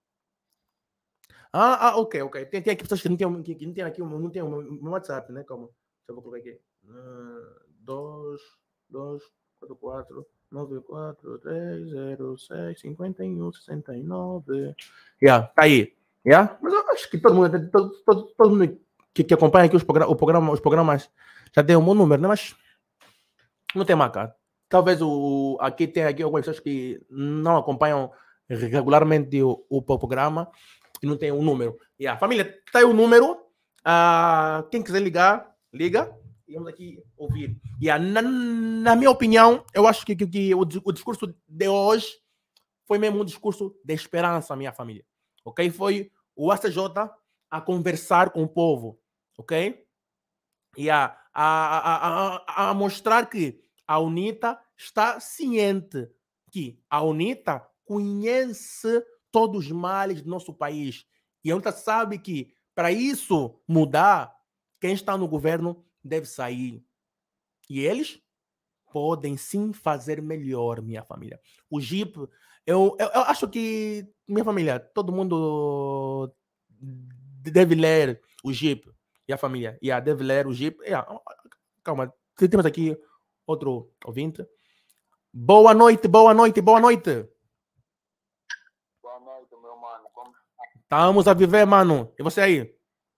Ah, ah, ok, ok. Tem, tem aqui pessoas que não tem, que, que não tem aqui, não tem um WhatsApp, né? Calma. Deixa eu vou colocar aqui. dois, dois, quatro, quatro, nove, quatro, três, zero, seis, cinquenta e um, sessenta e nove. Yeah, tá aí. Yeah? Mas eu acho que todo mundo, todo, todo, todo mundo que, que acompanha aqui os, program, o programa, os programas já tem um bom número, né? Mas não tem marca. Talvez o, aqui tem aqui algumas pessoas que não acompanham regularmente o, o programa e não tem um número. Yeah. Família, tá aí o número. Uh, quem quiser ligar, liga. E vamos aqui ouvir. Yeah. Na, na minha opinião, eu acho que, que, que o, o discurso de hoje foi mesmo um discurso de esperança, minha família. Ok? Foi o A C J a conversar com o povo. Ok? E a, a, a, a, a mostrar que a UNITA está ciente que a UNITA conhece todos os males do nosso país. E a UNITA sabe que, para isso mudar, quem está no governo deve sair. E eles podem sim fazer melhor, minha família. O G I P, eu, eu, eu acho que, minha família, todo mundo deve ler o G I P. E a família, yeah, deve ler o G I P. Yeah. Calma, temos aqui outro ouvinte. Boa noite, boa noite, boa noite. Boa noite, meu mano. Como... Estamos a viver, mano. E você aí?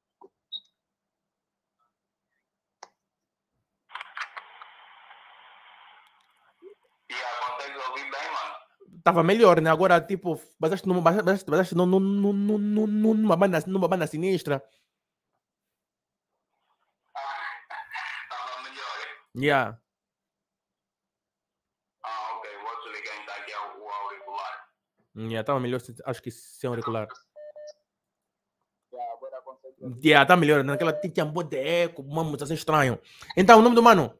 Tava melhor, né? Agora, tipo, basaste numa, basaste, basaste numa, numa, numa, numa, banda, numa banda sinistra. Tava melhor. Yeah. Ah, ok. Vou desligar então aqui o auricular. Yeah, tava melhor, acho que sem auricular. Yeah, agora consegue. Yeah, tá melhor. Naquela tinha um bom de eco, uma música estranho. Então, o nome do mano?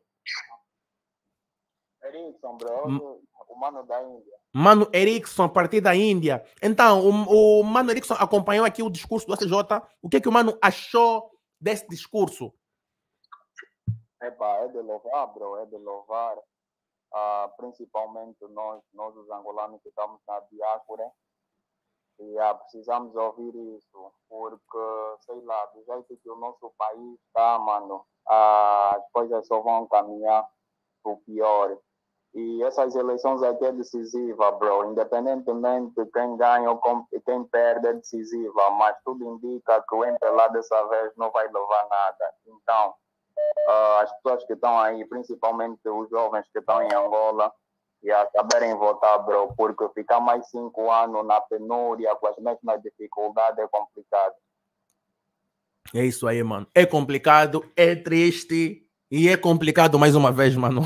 Erickson, bro. M o mano da Índia. Mano Erickson, a partir da Índia. Então, o, o Mano Erickson acompanhou aqui o discurso do A C J. O que é que o Mano achou desse discurso? Epa, é de louvar, bro, é de louvar. Uh, principalmente nós, nós os angolanos que estamos na diáspora. E uh, precisamos ouvir isso, porque, sei lá, do jeito que o nosso país está, mano, uh, as coisas só vão caminhar para o pior. E essas eleições aqui é decisiva, bro. Independentemente de quem ganha ou quem perde, é decisiva. Mas tudo indica que o M P L A dessa vez não vai levar nada. Então, uh, as pessoas que estão aí, principalmente os jovens que estão em Angola, e a saberem votar, bro. Porque ficar mais cinco anos na penúria, com as mesmas dificuldades, é complicado. É isso aí, mano. É complicado, é triste. E é complicado mais uma vez, mano.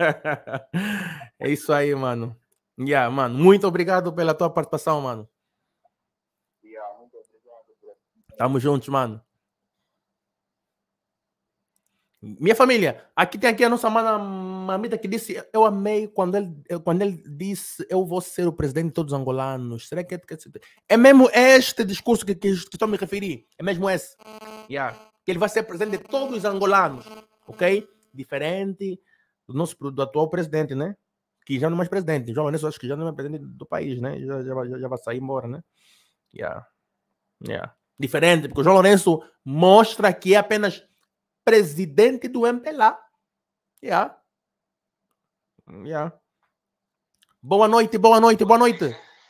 É isso aí, mano. Yeah, mano. Muito obrigado pela tua participação, mano. Yeah, muito obrigado. Tamo juntos, mano. Minha família, aqui tem aqui a nossa mana mamita que disse, eu amei quando ele, quando ele disse, eu vou ser o presidente de todos os angolanos. Será que é, é mesmo este discurso que, que, que estou a me referir? É mesmo esse? Yeah. Que ele vai ser presidente de todos os angolanos, ok? Diferente do nosso do atual presidente, né? Que já não é mais presidente. João Lourenço, acho que já não é presidente do país, né? Já, já, já, já vai sair embora, né? Yeah. Yeah. Diferente, porque o João Lourenço mostra que é apenas presidente do M P L A. Yeah. Yeah. Boa noite, boa noite, boa noite.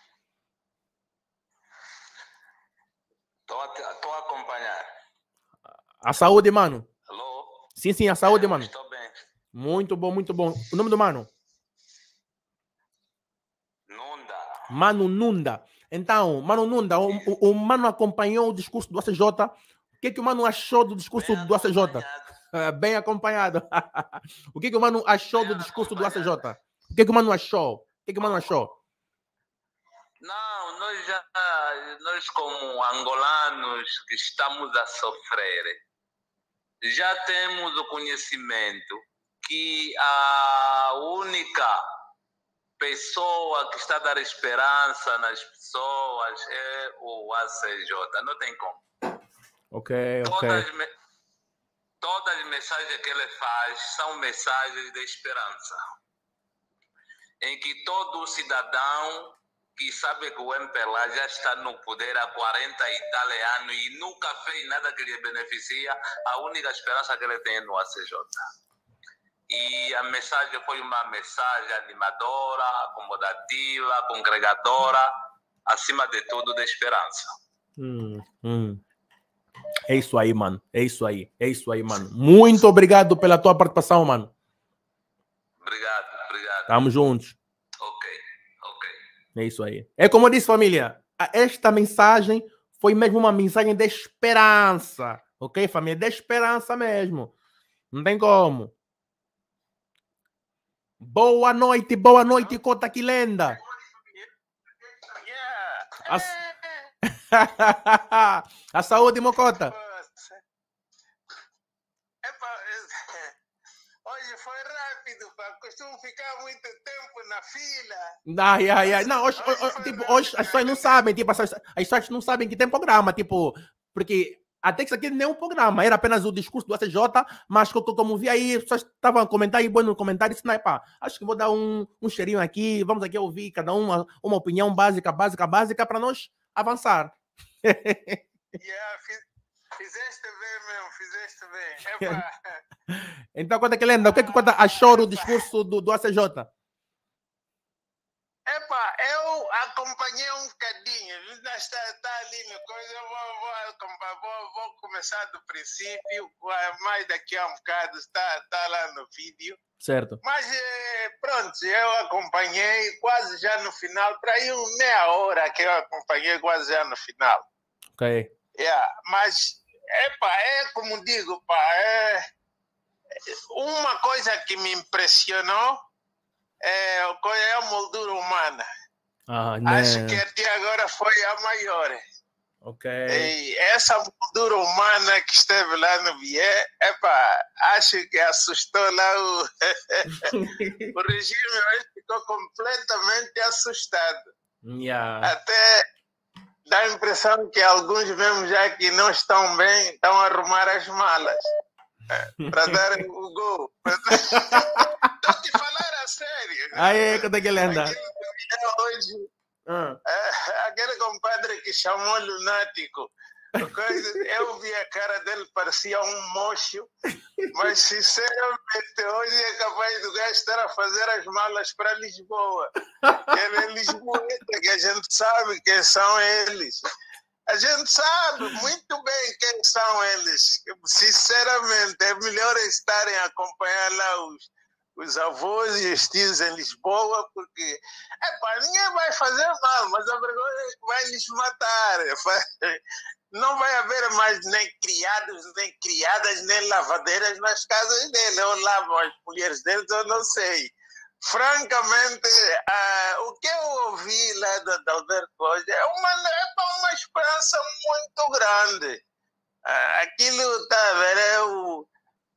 Estou a acompanhar. A saúde, mano. Alô? Sim, sim, a saúde, é, mano. Estou bem. Muito bom, muito bom. O nome do mano? Nunda. Mano Nunda. Então, Mano Nunda, o, o, o mano acompanhou o discurso do A C J. O que, que o mano achou do discurso bem do A C J? Bem acompanhado. O que, que o mano achou bem do discurso do A C J? O que, que o mano achou? O que, que o mano achou? Não, nós já, nós como angolanos que estamos a sofrer, já temos o conhecimento que a única pessoa que está a dar esperança nas pessoas é o A C J. Não tem como. Ok, ok. Todas, me... Todas as mensagens que ele faz são mensagens de esperança. Em que todo cidadão que sabe que o M P L A já está no poder há quarenta e tal anos e nunca fez nada que lhe beneficia, a única esperança que ele tem é no A C J. E a mensagem foi uma mensagem animadora, acomodativa, congregadora, acima de tudo, de esperança. Hum, hum. É isso aí, mano. É isso aí. É isso aí, mano. Muito obrigado pela tua participação, mano. Obrigado, obrigado. Tamo juntos. Ok, ok. É isso aí. É como eu disse, família. Esta mensagem foi mesmo uma mensagem de esperança. Ok, família? De esperança mesmo. Não tem como. Boa noite, boa noite, Cota Quilenda. A... A saúde, Mocota. Hoje foi rápido, pá. Costumo ficar muito tempo na fila. Ai, ai, ai. Não, hoje, hoje, hoje, tipo, hoje as pessoas não sabem, tipo, as, as pessoas não sabem que tem programa, tipo, porque até que isso aqui nem é um programa, era apenas o discurso do A C J, mas como vi aí, as pessoas estavam a comentar aí, bom no comentário, disse, não, pá, acho que vou dar um, um cheirinho aqui, vamos aqui ouvir cada um uma, uma opinião básica, básica, básica, para nós avançar. Yeah, fiz, fizeste bem mesmo, fizeste bem. Epa. Então, Cota Quilenda, o que é que Cota achou do discurso do, do A C J? Epa, eu acompanhei um bocadinho, está, está ali na coisa, eu vou, vou, vou, vou começar do princípio, mais daqui a um bocado está, está lá no vídeo. Certo. Mas pronto, eu acompanhei quase já no final, para aí uma meia hora que eu acompanhei quase já no final. Ok. Yeah, mas, epa, é como digo, pá, é uma coisa que me impressionou é, é a moldura humana. Ah, né? Acho que até agora foi a maior. Ok. E essa moldura humana que esteve lá no Bié, epa, acho que assustou lá o, o regime, ficou completamente assustado. Yeah. Até dá a impressão que alguns mesmo já que não estão bem, estão a arrumar as malas para dar o gol. Estou te falar a sério. Aí, Cota Quilenda. Hoje, ah. é, aquele compadre que chamou lunático, eu vi a cara dele, parecia um mocho, mas sinceramente hoje é capaz do gajo estar a fazer as malas para Lisboa. Ele é lisboeta, que a gente sabe quem são eles. A gente sabe muito bem quem são eles. Sinceramente, é melhor estarem a acompanhar lá os, os avós e os tios em Lisboa, porque epa, ninguém vai fazer mal, mas a vergonha é que vai lhes matar. Não vai haver mais nem criados, nem criadas, nem lavadeiras nas casas dele. Ou lavam as mulheres deles, eu não sei. Francamente, uh, o que eu ouvi lá do Adalberto hoje é uma, é uma esperança muito grande. Uh, aquilo, tá a ver, é o,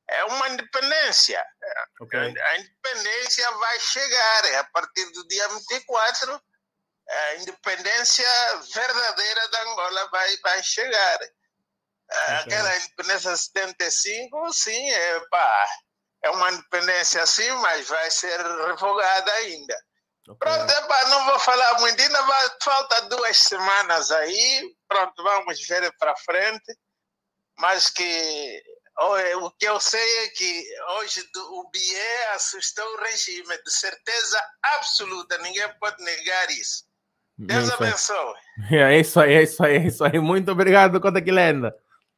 é uma independência. Okay. A independência vai chegar a partir do dia vinte e quatro. A independência verdadeira da Angola vai, vai chegar. Okay. Aquela independência de setenta e cinco, sim, é, pá, é uma independência sim, mas vai ser revogada ainda. Okay. Pronto, epá, não vou falar muito, ainda vai, falta duas semanas aí, pronto, vamos ver para frente, mas que o que eu sei é que hoje o B I E assustou o regime, de certeza absoluta, ninguém pode negar isso. Deus é abençoe. É isso aí, é isso aí, é isso aí. Muito obrigado, Conta que Lenda.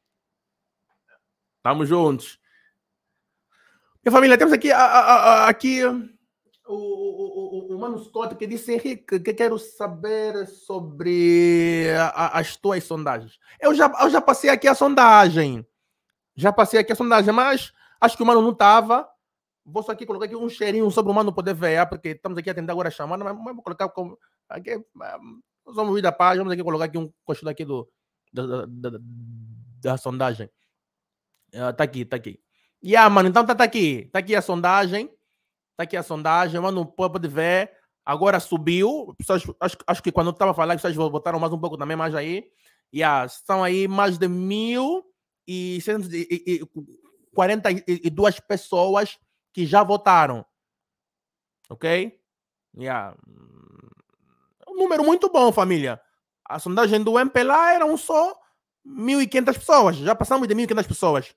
Tamo juntos. Minha família, temos aqui, a, a, a, aqui o, o, o, o Mano Scott que disse: Henrique, que quero saber sobre a, as tuas sondagens. Eu já, eu já passei aqui a sondagem. Já passei aqui a sondagem, mas acho que o Mano não estava. Vou só aqui colocar aqui um cheirinho sobre o Mano poder ver, porque estamos aqui a tentar agora chamar, mas vou colocar como. Aqui, nós vamos vir da página, vamos aqui colocar aqui um coxinho aqui do, da, da, da, da sondagem. Uh, tá aqui, tá aqui. E yeah, mano, então tá, tá aqui. Tá aqui a sondagem. Tá aqui a sondagem, mano, pode ver. Agora subiu. Pessoas, acho, acho que quando eu tava falando, vocês votaram mais um pouco também, mais aí. E yeah, são aí mais de mil e quarenta e duas pessoas que já votaram. Ok? Yeah. Um número muito bom, família. A sondagem do M P L A eram só mil e quinhentas pessoas. Já passamos de mil e quinhentas pessoas.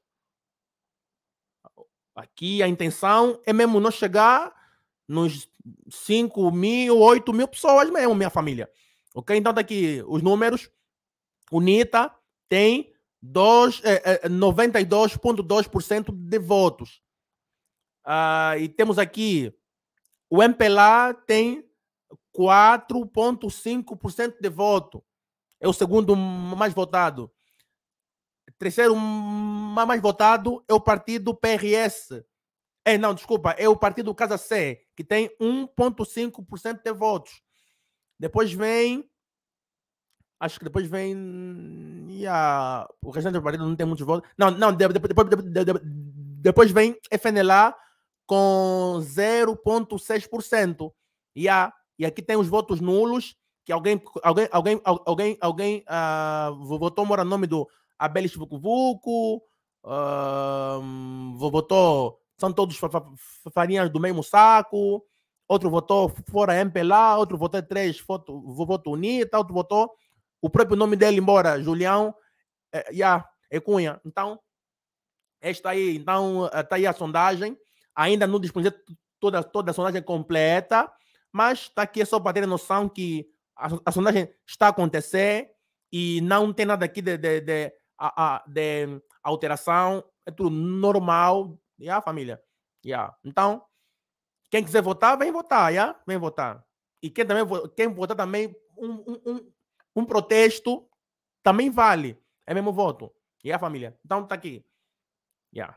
Aqui a intenção é mesmo não chegar nos cinco mil, oito mil pessoas mesmo, minha família. Ok? Então tá aqui os números. O NITA tem noventa e dois vírgula dois por cento de votos. Uh, e temos aqui o M P L A tem quatro vírgula cinco por cento de voto. É o segundo mais votado. Terceiro mais votado é o partido P R S. É, não, desculpa, é o partido Casa C, que tem um vírgula cinco por cento de votos. Depois vem... Acho que depois vem... Yeah, o restante do partido não tem muitos votos. Não, não, depois, depois, depois, depois vem F N L A com zero vírgula seis por cento. Yeah, e aqui tem os votos nulos, que alguém, alguém, alguém, alguém, alguém uh, votou mora no nome do Abelis Vucu-Vucu, uh, votou, são todos farinhas do mesmo saco, outro votou fora M P L A, outro votou três, voto, voto UNITA, outro votou o próprio nome dele, embora, Julião, é, yeah, é Cunha. Então, esta aí, então, está aí a sondagem, ainda não disponibiliza toda, toda a sondagem completa, mas está aqui só para ter noção que a, a sondagem está a acontecer e não tem nada aqui de, de, de, de, de alteração, é tudo normal. Yeah, família? Yeah. Então, quem quiser votar, vem votar, yeah? Vem votar. E quem, também, quem votar também, um, um, um, um protesto também vale. É mesmo voto. Yeah, família? Então, está aqui. Yeah.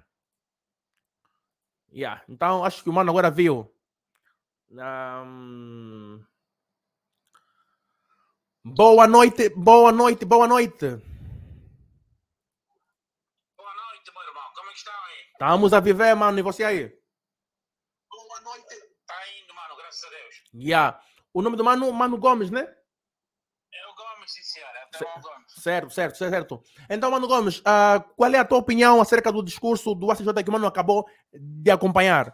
Yeah. Então, acho que o Mano agora viu. Um... Boa noite, boa noite, boa noite. Boa noite, meu irmão. Como é que está aí? Estamos a viver, mano. E você aí? Boa noite. Está indo, mano. Graças a Deus. Yeah. O nome do Mano, Mano Gomes, né? É o Gomes, sim, senhor. É até o Gomes. Certo, certo, certo. Então, Mano Gomes, uh, qual é a tua opinião acerca do discurso do A C J que o Mano acabou de acompanhar?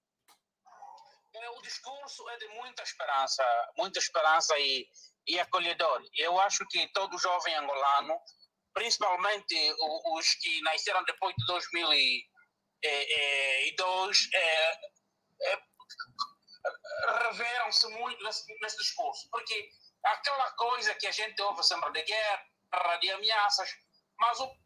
O discurso é de muita esperança, muita esperança e, e acolhedor. Eu acho que todo jovem angolano, principalmente os que nasceram depois de dois mil e dois, é, é, reveram-se muito nesse, nesse discurso, porque aquela coisa que a gente ouve sempre de guerra, de ameaças, mas o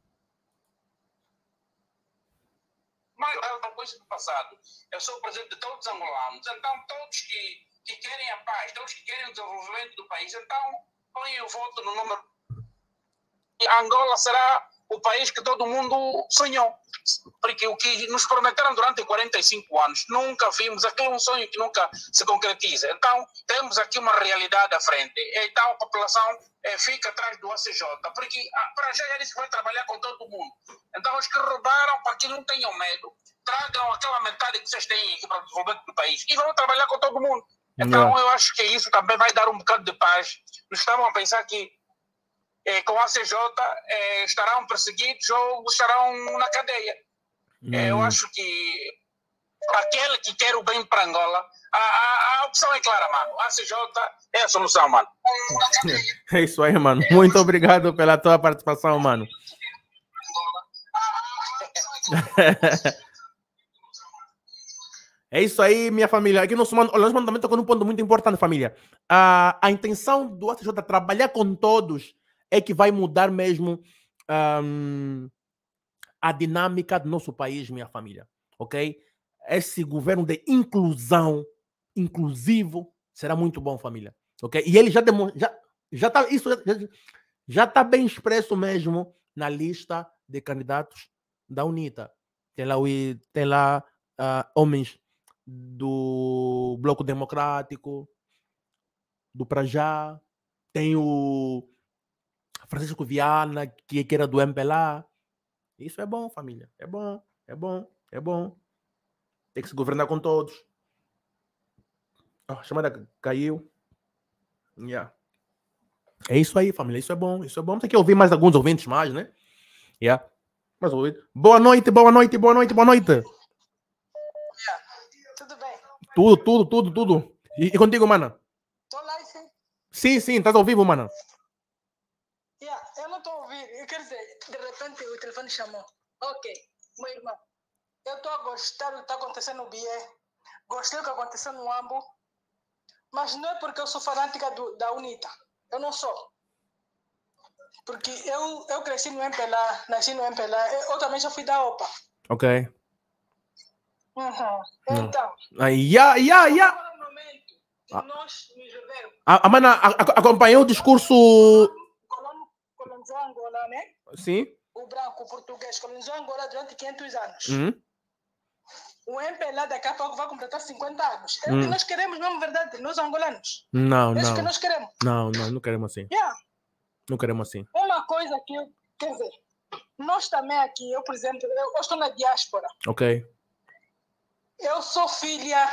mas é coisa do passado. Eu sou o presidente de todos os angolanos, então todos que, que querem a paz, todos que querem o desenvolvimento do país, então põem o voto no número. A Angola será o país que todo mundo sonhou. Porque o que nos prometeram durante quarenta e cinco anos, nunca vimos, aquele é um sonho que nunca se concretiza. Então, temos aqui uma realidade à frente. Então, a população é, fica atrás do A C J, porque para já ele vai trabalhar com todo mundo. Então, os que roubaram, para que não tenham medo, tragam aquela metade que vocês têm aqui para o desenvolvimento do país e vão trabalhar com todo mundo. Então, yeah. eu acho que isso também vai dar um bocado de paz. Não estavam a pensar que eh, com a A C J eh, estarão perseguidos ou estarão na cadeia. Mm. Eh, eu acho que aquele que quer o bem para Angola, a, a, a opção é clara, mano. A A C J é a solução, mano. É isso aí, mano. Muito obrigado pela tua participação, mano. É isso aí, minha família. Aqui nosso mano, nosso mano também tocou num ponto muito importante, família. A, a intenção do A C J trabalhar com todos é que vai mudar mesmo um, a dinâmica do nosso país, minha família. Ok? Esse governo de inclusão, inclusivo, será muito bom, família. Ok? E ele já demonstrou, já, já tá, isso já, já tá bem expresso mesmo na lista de candidatos da UNITA. Tem lá, tem lá uh, homens do Bloco Democrático, do Prajá, tem o Francisco Viana, que, que era do M P L A. Isso é bom, família. É bom, é bom, é bom. Tem que se governar com todos. Oh, a chamada caiu. Yeah. É isso aí, família. Isso é bom, isso é bom. Tem que ouvir mais alguns ouvintes mais, né? Yeah. Mais ouvintes. Boa noite, boa noite, boa noite, boa noite. Tudo, tudo, tudo, tudo. E, e contigo, mana? Tô lá, sim. Sim, sim, estás ao vivo, mana. Yeah, eu não tô ouvindo. Eu quero dizer, de repente o telefone chamou. Ok, meu irmão. Eu tô a gostar do que está acontecendo no B I E. Gostei do que aconteceu no Ambo. Mas não é porque eu sou fanática do, da UNITA. Eu não sou. Porque eu, eu cresci no M P L A, nasci no M P L A. Eu, eu também já fui da O P A. Ok. Uhum. Então. Aí, ya, ya, ya. Nós nos revermos. A, a mana a, a, acompanhou o discurso. Colonizou Angola, né? Sim. O branco, o português, colonizou Angola durante quinhentos anos. Uhum. O M P L A daqui a pouco vai completar cinquenta anos. É o Hum. que nós queremos mesmo, verdade, nós angolanos. Não, É isso não. que nós queremos. Não, não, não queremos assim. Yeah. Não queremos assim. Uma coisa que eu, quer dizer, nós também aqui, eu, por exemplo, eu, eu estou na diáspora. Ok. Eu sou filha,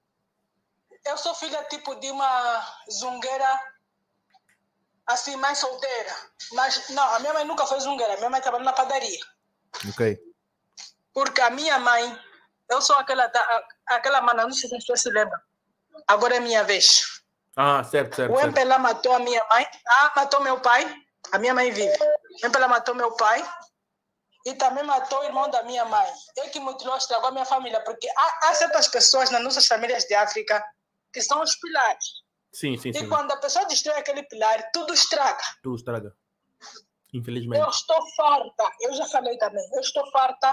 eu sou filha tipo de uma zungueira, assim, mais solteira. Mas, não, a minha mãe nunca foi zungueira, a minha mãe trabalhou na padaria. Ok. Porque a minha mãe, eu sou aquela, da- aquela mana, não sei se as pessoas se lembram. Agora é minha vez. Ah, certo, certo. O certo. M P L A matou a minha mãe, ah, matou meu pai, a minha mãe vive. O M P L A matou meu pai e também matou o irmão da minha mãe. Ele que mutilou, estragou a minha família, porque há, há certas pessoas nas nossas famílias de África que são os pilares. Sim, sim, E sim. quando a pessoa destrói aquele pilar, tudo estraga. Tu estraga. Infelizmente. Eu estou farta, eu já falei também, eu estou farta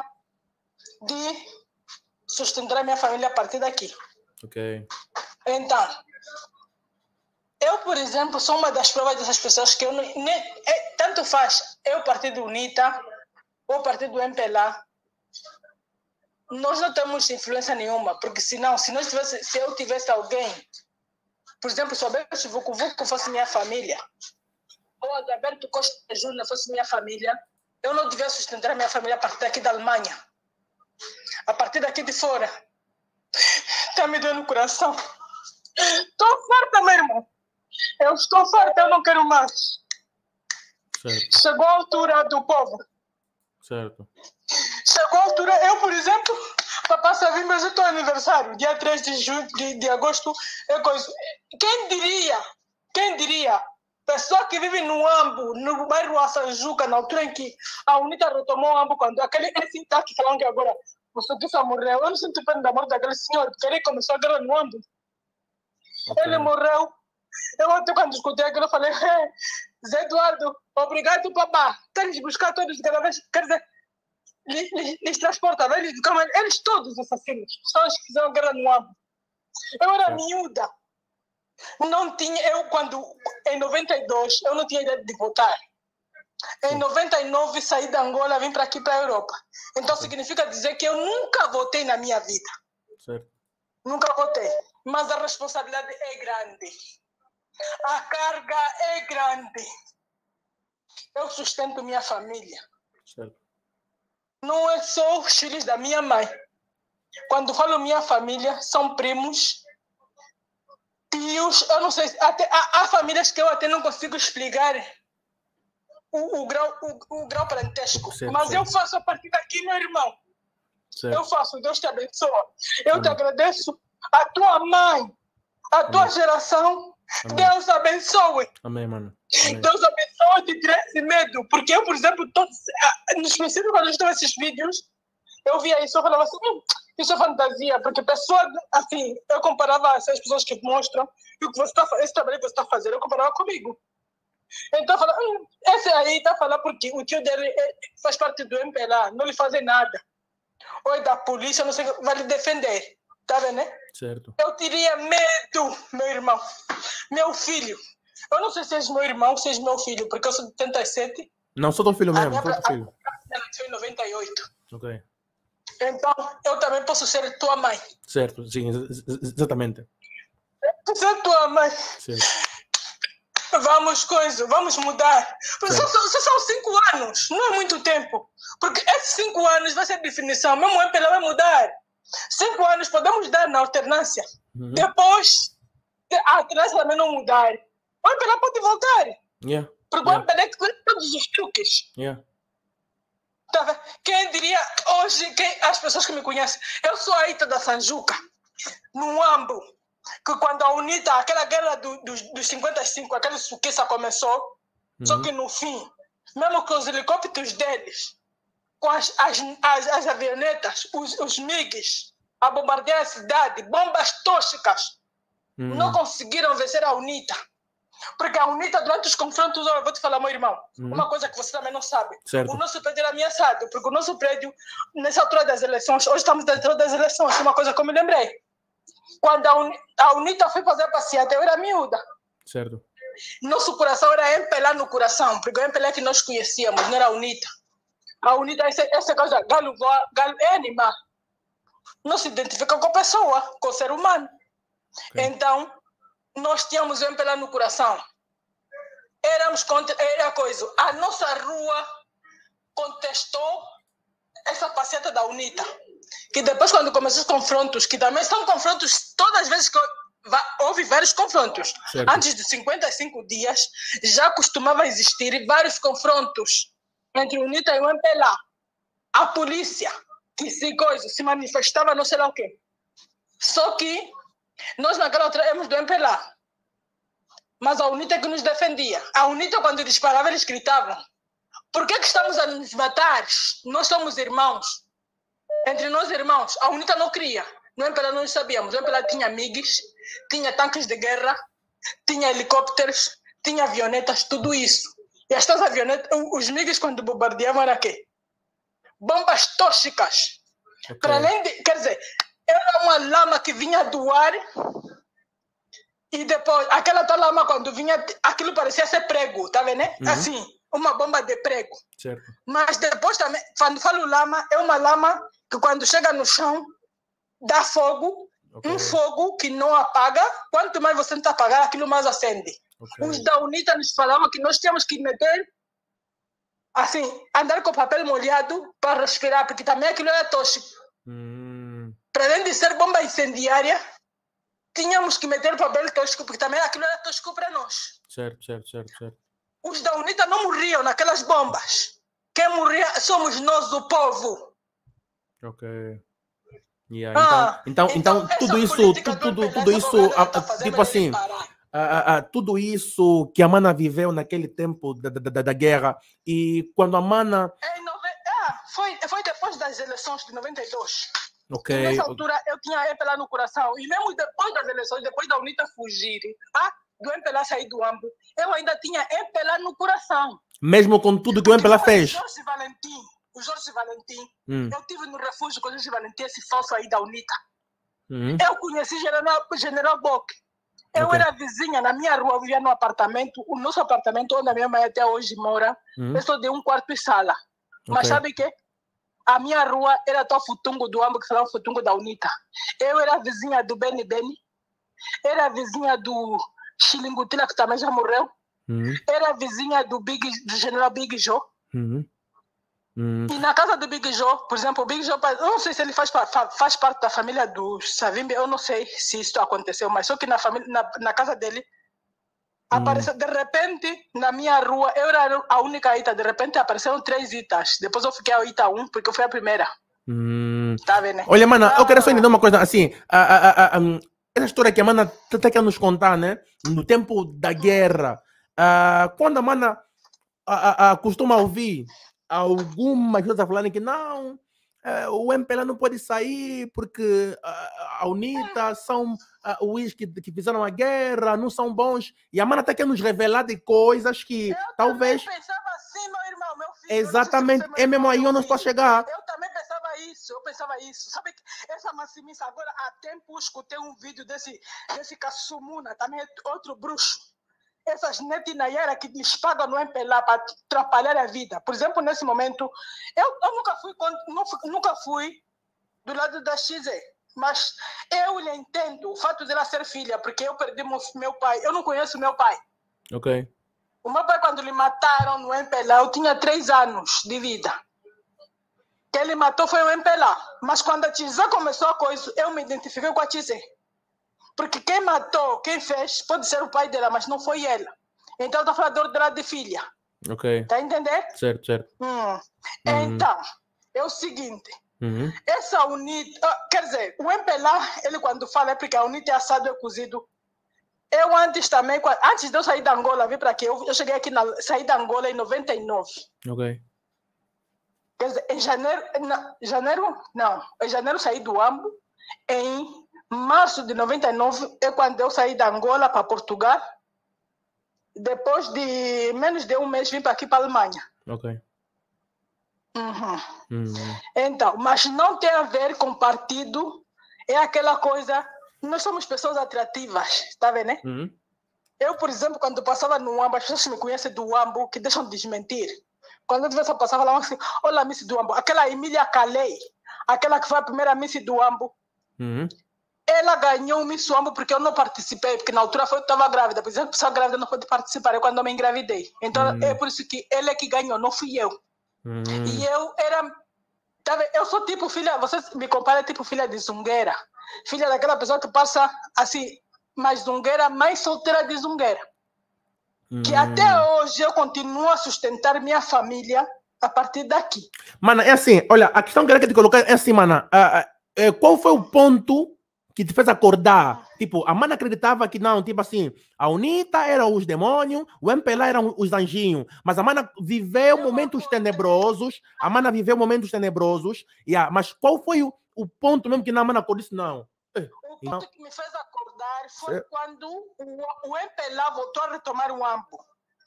de sustentar a minha família a partir daqui. Ok. Então, eu, por exemplo, sou uma das provas dessas pessoas que eu não, nem, é, tanto faz eu partido UNITA ou partido M P L A, nós não temos influência nenhuma, porque senão, se, nós tivesse, se eu tivesse alguém, por exemplo, se o Alberto Vucu Vucu fosse minha família, ou o Alberto Costa Júnior fosse minha família, eu não devia sustentar a minha família a partir daqui da Alemanha. A partir daqui de fora. Está me doendo no coração. Estou farta, meu irmão. Eu estou farta, eu não quero mais. Certo, Chegou a altura do povo. certo. Chegou a altura, eu, por exemplo, para passar vir, mas eu estou aniversário, dia três de, julho, de, de agosto, é coisa. Quem diria, quem diria, pessoa que vive no Ambo, no bairro Assanjuca, na altura em que a UNITA retomou o Ambo, quando aquele esse está aqui falando que agora o Sukisa morreu, eu não sinto pena da morte daquele senhor, porque ele começou a guerra no Ambo. Ok. Ele morreu. Eu até quando escutei aquilo, eu falei, hey, Zé Eduardo, obrigado, papá. Queres buscar todos de cada vez? Quer dizer, lhes, lhes, lhes transporta, eles, eles todos assassinos. São os que fizeram guerra no Ambo. Eu era Certo. miúda. Não tinha, eu quando, em noventa e dois, eu não tinha ideia de votar. Em noventa e nove saí da Angola, vim para aqui, para a Europa. Então significa dizer que eu nunca votei na minha vida. Certo. Nunca votei. Mas a responsabilidade é grande. A carga é grande. Eu sustento minha família. Certo. Não é só os filhos da minha mãe. Quando falo minha família, são primos, tios, eu não sei, até, há, há famílias que eu até não consigo explicar o, o, grau, o, o grau parentesco. Certo, mas certo. eu faço a partir daqui, meu irmão. Certo. Eu faço, Deus te abençoe. Eu Amém. te agradeço. A tua mãe, a tua Amém. geração, Amém. Deus abençoe. Amém, mano. Amém. Deus abençoe, te tira esse medo. Porque eu, por exemplo, todos, nos princípios, quando eu estava esses vídeos, eu via isso, eu falava assim, hum, isso é fantasia, porque pessoa, assim, eu comparava essas pessoas que mostram e o que você tá, esse trabalho que você está fazendo, eu comparava comigo. Então eu falava, hum, esse aí está falando porque o tio dele é, faz parte do M P L A, não lhe fazem nada. Ou é da polícia, não sei, vai lhe defender. Tá vendo, né? Certo. Eu teria medo, meu irmão, meu filho. Eu não sei se és meu irmão ou se és meu filho, porque eu sou de setenta e sete. Não, sou teu filho A mesmo, minha sou teu filho. ela nasceu em noventa e oito. Ok. Então, eu também posso ser tua mãe. Certo, sim, ex- ex- exatamente. Posso ser tua mãe. Certo. Vamos, coisa, vamos mudar. Só, Certo. só, só são cinco anos, não é muito tempo. Porque esses cinco anos vai ser definição, mesmo o M P L A vai mudar. Cinco anos podemos dar na alternância. Uhum. Depois, a alternância também não mudar. O M P L A pode voltar. Yeah. Porque o Yeah. M P L A tem todos os truques. Yeah. Tá vendo? Quem diria hoje, quem, as pessoas que me conhecem, eu sou a Ita da Sanjuca, no Ambo, que quando a UNITA, aquela guerra do, dos, dos cinquenta e cinco, aquela suqueça começou, Uhum. só que no fim, mesmo com os helicópteros deles, com as, as, as, as avionetas, os, os MiGs, a bombardear a cidade, bombas tóxicas, Uhum. não conseguiram vencer a UNITA. Porque a UNITA, durante os confrontos, eu vou te falar, meu irmão, Uhum. uma coisa que você também não sabe. Certo. O nosso prédio era ameaçado, porque o nosso prédio, nessa altura das eleições, hoje estamos na altura das eleições, uma coisa que eu me lembrei. Quando a, Uni, a UNITA foi fazer a passeata, eu era miúda. Certo. Nosso coração era M P L A no coração, porque o M P L A que nós conhecíamos, não era a UNITA. A UNITA, essa, essa coisa, galo, voa, galo é animal. Não se identifica com a pessoa, com o ser humano. Ok. Então, nós tínhamos o M P L A no coração. Éramos contra, era coisa, a nossa rua contestou essa passeata da UNITA. Que depois, quando começou os confrontos, que também são confrontos, todas as vezes que va- houve vários confrontos. Certo. Antes de cinquenta e cinco dias, já costumava existir vários confrontos entre o UNITA e o M P L A. A polícia, que se, coisa, se manifestava, não sei lá o quê. Só que nós naquela outra éramos do M P L A. Mas a UNITA é que nos defendia. A UNITA, quando disparava, eles gritavam: por que que estamos a nos matar? Nós somos irmãos. Entre nós, irmãos. A UNITA não queria. No M P L A nós sabíamos. O M P L A tinha MiGs, tinha tanques de guerra, tinha helicópteros, tinha avionetas, tudo isso. E estas avionetas, os MiGs, quando bombardeavam, era quê? Bombas tóxicas. Ok. Para além de, quer dizer, era uma lama que vinha do ar e depois, aquela tal lama, quando vinha, aquilo parecia ser prego, tá vendo? Né? Uhum. Assim, uma bomba de prego. Certo. Mas depois também, quando falo lama, é uma lama que quando chega no chão, dá fogo, Ok. um fogo que não apaga. Quanto mais você tenta apagar, aquilo mais acende. Ok. Os da UNITA nos falavam que nós tínhamos que meter, assim, andar com papel molhado para respirar, porque também aquilo era tóxico. Hum. Para além de ser bomba incendiária, tínhamos que meter papel tóxico, porque também aquilo era tóxico para nós. Certo, certo, certo, certo. Os da UNITA não morriam naquelas bombas. Quem morria somos nós, o povo. Ok. Yeah, Ah, então, então, então, essa tudo isso, política tudo, do tudo, M P L A, tudo essa isso, governança ah, tá ah, fazendo tipo a gente assim, parar. ah, ah, ah, tudo isso que a Mana viveu naquele tempo da, da, da- da guerra, e quando a Mana, Em nove... ah, foi, foi depois das eleições de noventa e dois. E ok, nessa ok, altura eu tinha M P L A no coração. E mesmo depois das eleições, depois da UNITA fugir, ah, do M P L A sair do Ambo, eu ainda tinha M P L A no coração. mesmo com tudo que o M P L A Porque fez. O Jorge Valentim, o Jorge Valentim, Hum. eu tive no refúgio com o Jorge Valentim, esse falso aí da UNITA. Uhum. Eu conheci o general, general Bock. Eu Ok. era vizinha, na minha rua, eu vivia num apartamento. O nosso apartamento, onde a minha mãe até hoje mora, Uhum. é só de um quarto e sala. Mas Ok. sabe o quê? A minha rua era tão futungo do Ambo que falava futungo da UNITA. Eu era vizinha do Beni Beni, era vizinha do Xilingutila, que também já morreu, Uhum. era vizinha do, Big, do General Big Joe. Uhum. Uhum. E na casa do Big Joe, por exemplo, o Big Joe, eu não sei se ele faz, pa- fa- faz parte da família do Savimbi, eu não sei se isso aconteceu, mas só que na, família, na, na casa dele, apareceu, de repente, na minha rua, eu era a única Ita, de repente apareceram três Itas, depois eu fiquei a Ita um, porque eu fui a primeira, Hum. tá vendo? Olha, mana, eu quero só entender uma coisa, assim, a, a, a, a, hum, essa história que a mana até quer nos contar, né? No tempo da guerra, ah, quando a mana a, a, a costuma ouvir algumas pessoas falarem que não, eh, o M P L A não pode sair porque ah, a UNITA são ah, os que, que fizeram a guerra, não são bons, e a mana até quer nos revelar de coisas que talvez... Eu pensava assim, meu irmão, meu filho. Exatamente, é mesmo aí onde nós estou a chegar. Eu também pensava isso, eu pensava isso. Sabe que essa massimice, agora há tempo eu escutei um vídeo desse, desse Kassumuna, também é outro bruxo. Essas netinaieiras que lhes pagam no M P L A para atrapalhar a vida. Por exemplo, nesse momento, eu, eu nunca, fui, não, nunca fui do lado da X E, mas eu lhe entendo o fato dela ser filha, porque eu perdi meu, meu pai, eu não conheço meu pai. Ok. O meu pai, quando lhe mataram no M P L A, eu tinha três anos de vida. Quem ele matou foi o M P L A. Mas quando a Tizé começou a coisa, eu me identifiquei com a Tizé. Porque quem matou, quem fez, pode ser o pai dela, mas não foi ela. Então, eu estou falando dela de filha. Ok. Tá entendendo? Certo, certo. Hum. Então, é o seguinte. Uhum. Essa UNITA... Quer dizer, o M P L A, ele quando fala é porque a UNITA é assado e cozido. Eu antes também, antes de eu sair da Angola, vim para aqui, eu, eu cheguei aqui, na, saí da Angola em noventa e nove. Ok. Quer dizer, em janeiro, na, janeiro, não, em janeiro saí do Ambo, em março de noventa e nove é quando eu saí da Angola para Portugal, depois de menos de um mês vim para aqui para a Alemanha. Ok. Uhum. Uhum. Então, mas não tem a ver com partido, é aquela coisa, nós somos pessoas atrativas, tá vendo, né? Uhum. Eu, por exemplo, quando passava no Ambo, as pessoas que me conhecem do Ambo, que deixam de desmentir. Quando eu tivesse passava lá, assim, olha a Miss do Ambo, aquela Emília Calei, aquela que foi a primeira Miss do Ambo, Uhum. ela ganhou o Miss Ambo porque eu não participei, porque na altura foi eu estava grávida, por exemplo, pessoa grávida não pode participar, é quando eu me engravidei. Então, Uhum. é por isso que ela é que ganhou, não fui eu. Uhum. E eu era, tá vendo? Eu sou tipo filha, vocês me comparam tipo filha de zungueira, filha daquela pessoa que passa assim, mais zungueira, mais solteira de zungueira. Que até hoje eu continuo a sustentar minha família a partir daqui. Mana, é assim, olha, a questão que eu quero te colocar é assim, mana, ah, ah, eh, qual foi o ponto que te fez acordar? Tipo, a mana acreditava que não, tipo assim, a UNITA eram os demônios, o M P L A eram os anjinhos, mas a mana viveu momentos tenebrosos, a mana viveu momentos tenebrosos, yeah, mas qual foi o, o ponto mesmo que na mana acordou disse, não? Eh, O ponto que me fez acordar foi Certo. quando o, o M P L A voltou a retomar o Ambo.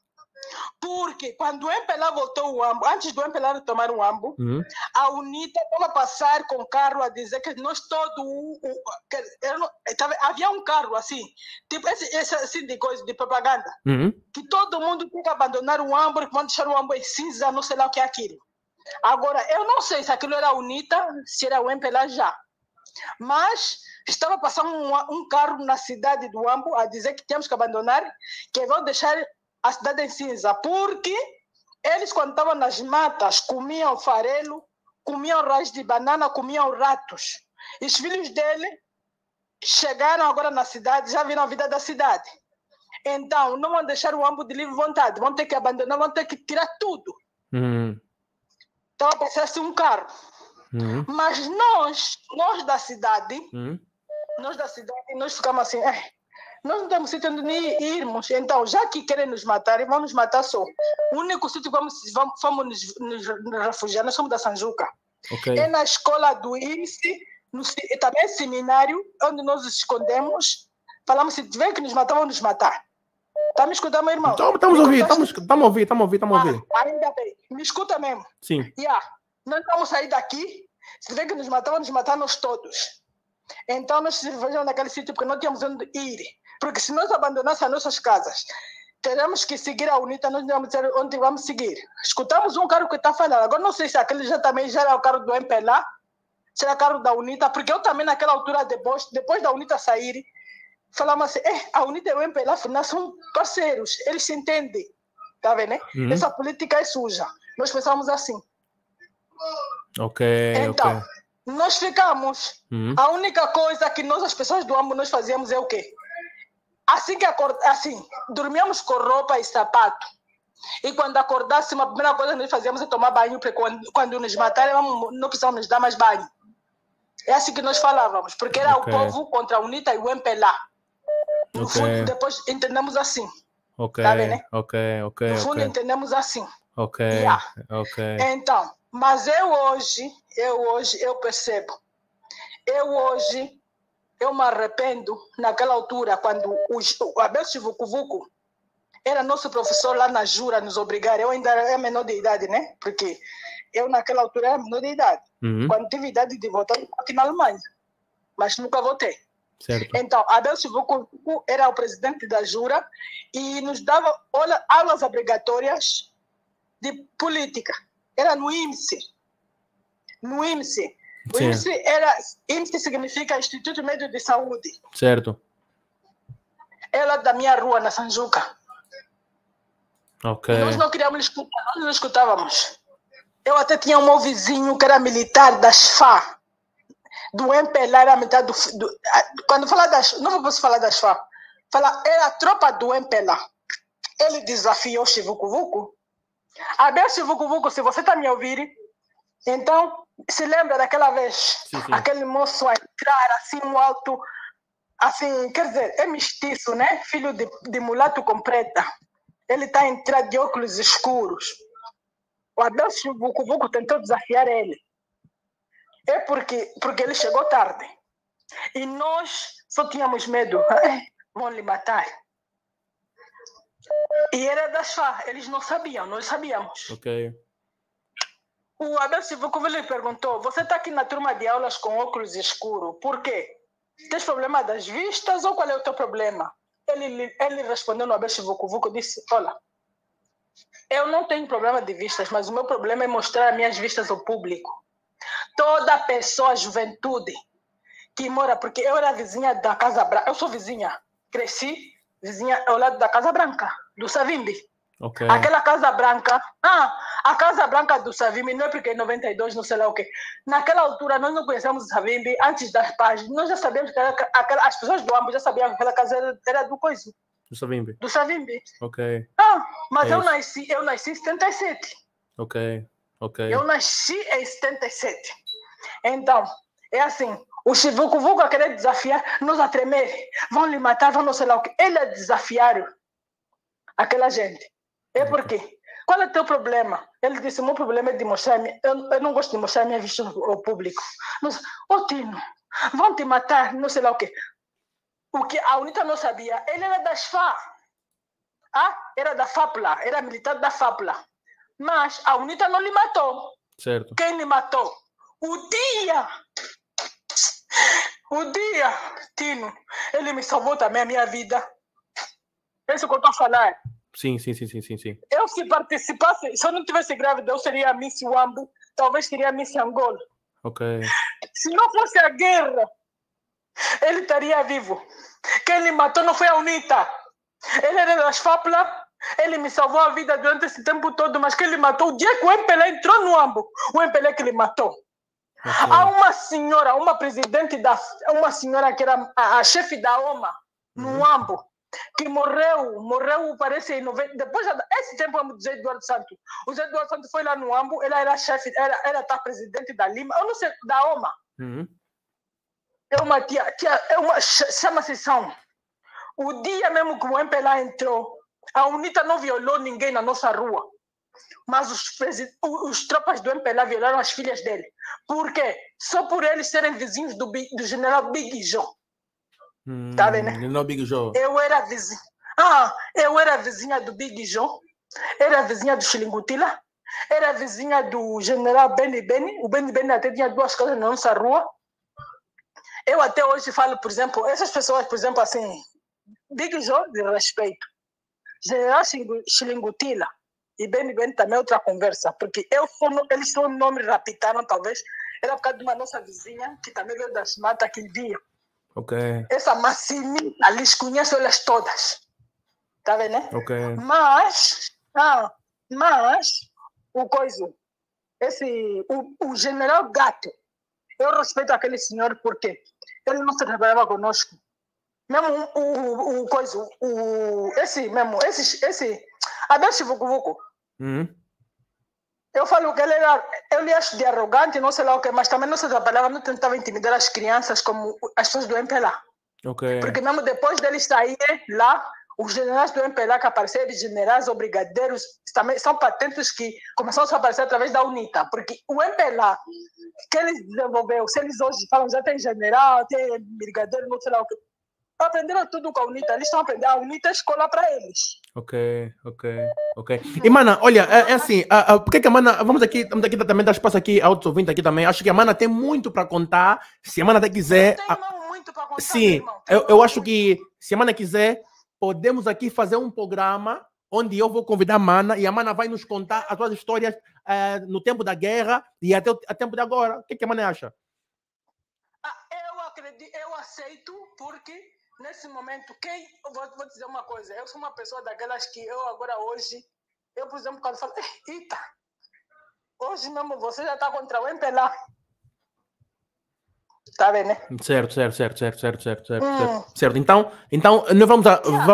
Porque quando o M P L A voltou o Ambo, antes do M P L A retomar o Ambo, Uhum. a UNITA estava a passar com o carro a dizer que nós todo o, o, que, eu não, tava, havia um carro assim, tipo esse, esse assim de coisa, de propaganda, Uhum. que todo mundo tem que abandonar o Ambo, que vão deixar o Ambo em cinza, não sei lá o que é aquilo. Agora, eu não sei se aquilo era a UNITA, se era o M P L A já. Mas estava passando um, um carro na cidade do Ambo a dizer que temos que abandonar, que vão deixar a cidade em cinza, porque eles, quando estavam nas matas, comiam farelo, comiam raiz de banana, comiam ratos. E os filhos dele chegaram agora na cidade, já viram a vida da cidade. Então, não vão deixar o Ambo de livre vontade, vão ter que abandonar, vão ter que tirar tudo. Uhum. Então, aparecesse um carro. Uhum. Mas nós, nós da cidade, Uhum. nós da cidade, nós ficamos assim, eh, nós não temos sítio onde nem irmos, então já que querem nos matar, vão nos matar só. O único sítio que vamos, vamos, vamos nos, nos, nos refugiar, nós somos da Sanjuca. Ok. É na escola do I M S, no, também é seminário, onde nós nos escondemos, falamos, se tiver que nos matar, vão nos matar. Está me escutando, meu irmão? Então, estamos a ouvir, estamos a ouvir, estamos a ouvir, estamos a ouvir. Ah, ainda bem, me escuta mesmo. Sim. Yeah. Nós vamos sair daqui, se tiver que nos matar, vamos nos matar nós todos. Então nós se refugiamos naquele sítio porque não tínhamos onde ir. Porque se nós abandonarmos as nossas casas, teremos que seguir a UNITA, nós não vamos dizer onde vamos seguir. Escutamos um cara que está falando. Agora não sei se aquele já também já era o carro do M P L A, se era o carro da UNITA, porque eu também naquela altura, depois, depois da UNITA sair, falamos assim, eh, a UNITA e o M P L A afinal são parceiros, eles se entendem. Tá vendo, né? Uhum. Essa política é suja. Nós pensamos assim. Ok, então, ok. Nós ficamos. Uhum. A única coisa que nós, as pessoas do AMBO, nós fazíamos é o quê? Assim que acord... assim, dormíamos com roupa e sapato. E quando acordássemos, a primeira coisa que nós fazíamos é tomar banho, porque quando, quando nos matarem, não precisamos nos dar mais banho. É assim que nós falávamos, porque era okay. o povo contra a UNITA e o M P L A. No okay. fundo, depois entendemos assim. Ok, tá vendo, né? ok, ok. No fundo, okay. entendemos assim. Ok, yeah. ok. Então, mas eu hoje, eu hoje, eu percebo. Eu hoje... Eu me arrependo, naquela altura, quando o Abel Chivucuvuco era nosso professor lá na Jura, nos obrigar. Eu ainda era menor de idade, né? Porque eu, naquela altura, era menor de idade. Uhum. Quando tive idade de votar, eu votei na Alemanha. Mas nunca votei. Certo. Então, Abel Chivucuvuco era o presidente da Jura e nos dava aulas obrigatórias de política. Era no I M S I. No I M S I. O I M S I, era, I M S I significa Instituto Médio de Saúde. Certo. Ela da minha rua, na Sanjuca. Ok. E nós não queríamos escutar, nós não escutávamos. Eu até tinha um meu vizinho que era militar das F A, do M P L A, era militar do... do quando falar das... Não posso falar das F A. Fala, era a tropa do M P L A. Ele desafiou Chivucuvuco. Abel Chivucuvuco, se você está me ouvindo, então... Se lembra daquela vez, sim, sim. aquele moço a entrar assim no alto, assim, quer dizer, é mestiço, né? Filho de, de mulato com preta. Ele está a entrar de óculos escuros. O Abel Chivucuvuco tentou desafiar ele. É porque, porque ele chegou tarde. E nós só tínhamos medo. Vão lhe matar. E era da F A. Eles não sabiam, nós sabíamos. Ok. O Abel Chivucuvuco lhe perguntou, você está aqui na turma de aulas com óculos escuros, por quê? Tens problema das vistas ou qual é o teu problema? Ele, ele respondeu no Abel Chivucuvuco, disse, olha, eu não tenho problema de vistas, mas o meu problema é mostrar as minhas vistas ao público. Toda pessoa, juventude, que mora, porque eu era vizinha da Casa Branca, eu sou vizinha, cresci vizinha ao lado da Casa Branca, do Savimbi. Okay. Aquela Casa Branca, ah, a Casa Branca do Savimbi, não é porque em noventa e dois, não sei lá o quê. Naquela altura, nós não conhecemos o Savimbi, antes das páginas, nós já sabíamos que era, aquela, as pessoas do AMBO já sabiam que aquela casa era, era do coisa. Do Savimbi. Do Savimbi. Ok. Ah, mas é eu isso. nasci, eu nasci em setenta e sete. Ok, ok. Eu nasci em setenta e sete. Então, é assim, o Chivucuvuco a querer desafiar, nós a tremer, vão lhe matar, vão não sei lá o quê. Ele a desafiar aquela gente. É porque, qual é o teu problema? Ele disse, o meu problema é de mostrar, eu, eu não gosto de mostrar a minha vista ao público. Ô oh, Tino, vão te matar, não sei lá o quê. O que a UNITA não sabia, ele era das F A. Ah, era da FAPLA, era militar da FAPLA. Mas a UNITA não lhe matou. Certo. Quem lhe matou? O dia! O dia, Tino, ele me salvou também a minha vida. É isso que eu estou a falar. Sim, sim, sim, sim, sim, sim. Eu, se participasse, se eu não tivesse grávida, eu seria a Miss Wambo, talvez seria a Miss Angola. Ok. Se não fosse a guerra, ele estaria vivo. Quem lhe matou não foi a UNITA. Ele era das FAPLA, ele me salvou a vida durante esse tempo todo, mas quem lhe matou, o dia que o M P L A entrou no AMBO, o M P L A que lhe matou. Okay. Há uma senhora, uma presidente da, uma senhora que era a, a chefe da OMA, no uhum. AMBO, que morreu, morreu, parece, em noventa, depois, esse tempo, o José Eduardo Santos. O José Eduardo Santos foi lá no AMBO, ela era chefe, ela, ela tá presidente da Lima, eu não sei, da OMA. Uhum. É uma tia, tia é uma, chama sessão. O dia mesmo que o M P L A entrou, a UNITA não violou ninguém na nossa rua, mas os, os tropas do M P L A violaram as filhas dele. Por quê? Só por eles serem vizinhos do, do general Big Joe. Hum, tá vendo? Não, Big Joe. Eu era vizinha. Ah, eu era vizinha do Big Joe, era vizinha do Xilingutila, era vizinha do general Beni Beni. O Beni Beni até tinha duas casas na nossa rua. Eu até hoje falo, por exemplo, essas pessoas, por exemplo, assim, Big Joe, de respeito. General Xilingutila e Beni Beni também é outra conversa, porque eu sou, eles são nome rapitaram, talvez, era por causa de uma nossa vizinha, que também veio das matas aquele dia. Ok. Essa Massimi, ali conheço elas todas. Tá vendo, né? Ok. Mas, ah, mas, o coisa, esse, o, o general Gato, eu respeito aquele senhor porque ele não se trabalhava conosco. Mesmo o, o, o coisa, o, esse mesmo, esse, esse, Abel Chivucuvuco. Uhum. Eu falo que ele era, eu lhe acho de arrogante, não sei lá o que, mas também não se trabalhava, não tentava intimidar as crianças como as pessoas do M P L A. Ok. Porque mesmo depois deles saírem lá, os generais do M P L A que apareceram, generais ou brigadeiros, também são patentes que começaram a aparecer através da UNITA. Porque o M P L A que eles desenvolveu, se eles hoje falam já tem general, tem brigadeiro, não sei lá o que, aprenderam tudo com a UNITA, eles estão aprendendo, a UNITA é escola para eles. Ok, ok, ok. E, mana, olha, é, é assim, a, a, por que que a mana, vamos aqui, vamos aqui também dar espaço aqui aos ouvintes aqui também, acho que a mana tem muito para contar, se a mana até quiser... Tem a... muito para contar, sim, irmão, eu, eu acho que, se a mana quiser, podemos aqui fazer um programa onde eu vou convidar a mana e a mana vai nos contar as suas histórias uh, no tempo da guerra e até o a tempo de agora. O que que a mana acha? Ah, eu acredito, eu aceito, porque... Nesse momento, quem... Eu vou, vou dizer uma coisa. Eu sou uma pessoa daquelas que eu agora hoje... Eu, por exemplo, quando falo... Eita! Hoje mesmo você já está contra o M P L A. Tá vendo, né? Certo, certo, certo, certo, certo, certo, certo, hum. certo. Certo, então, então nós vamos a... Yeah.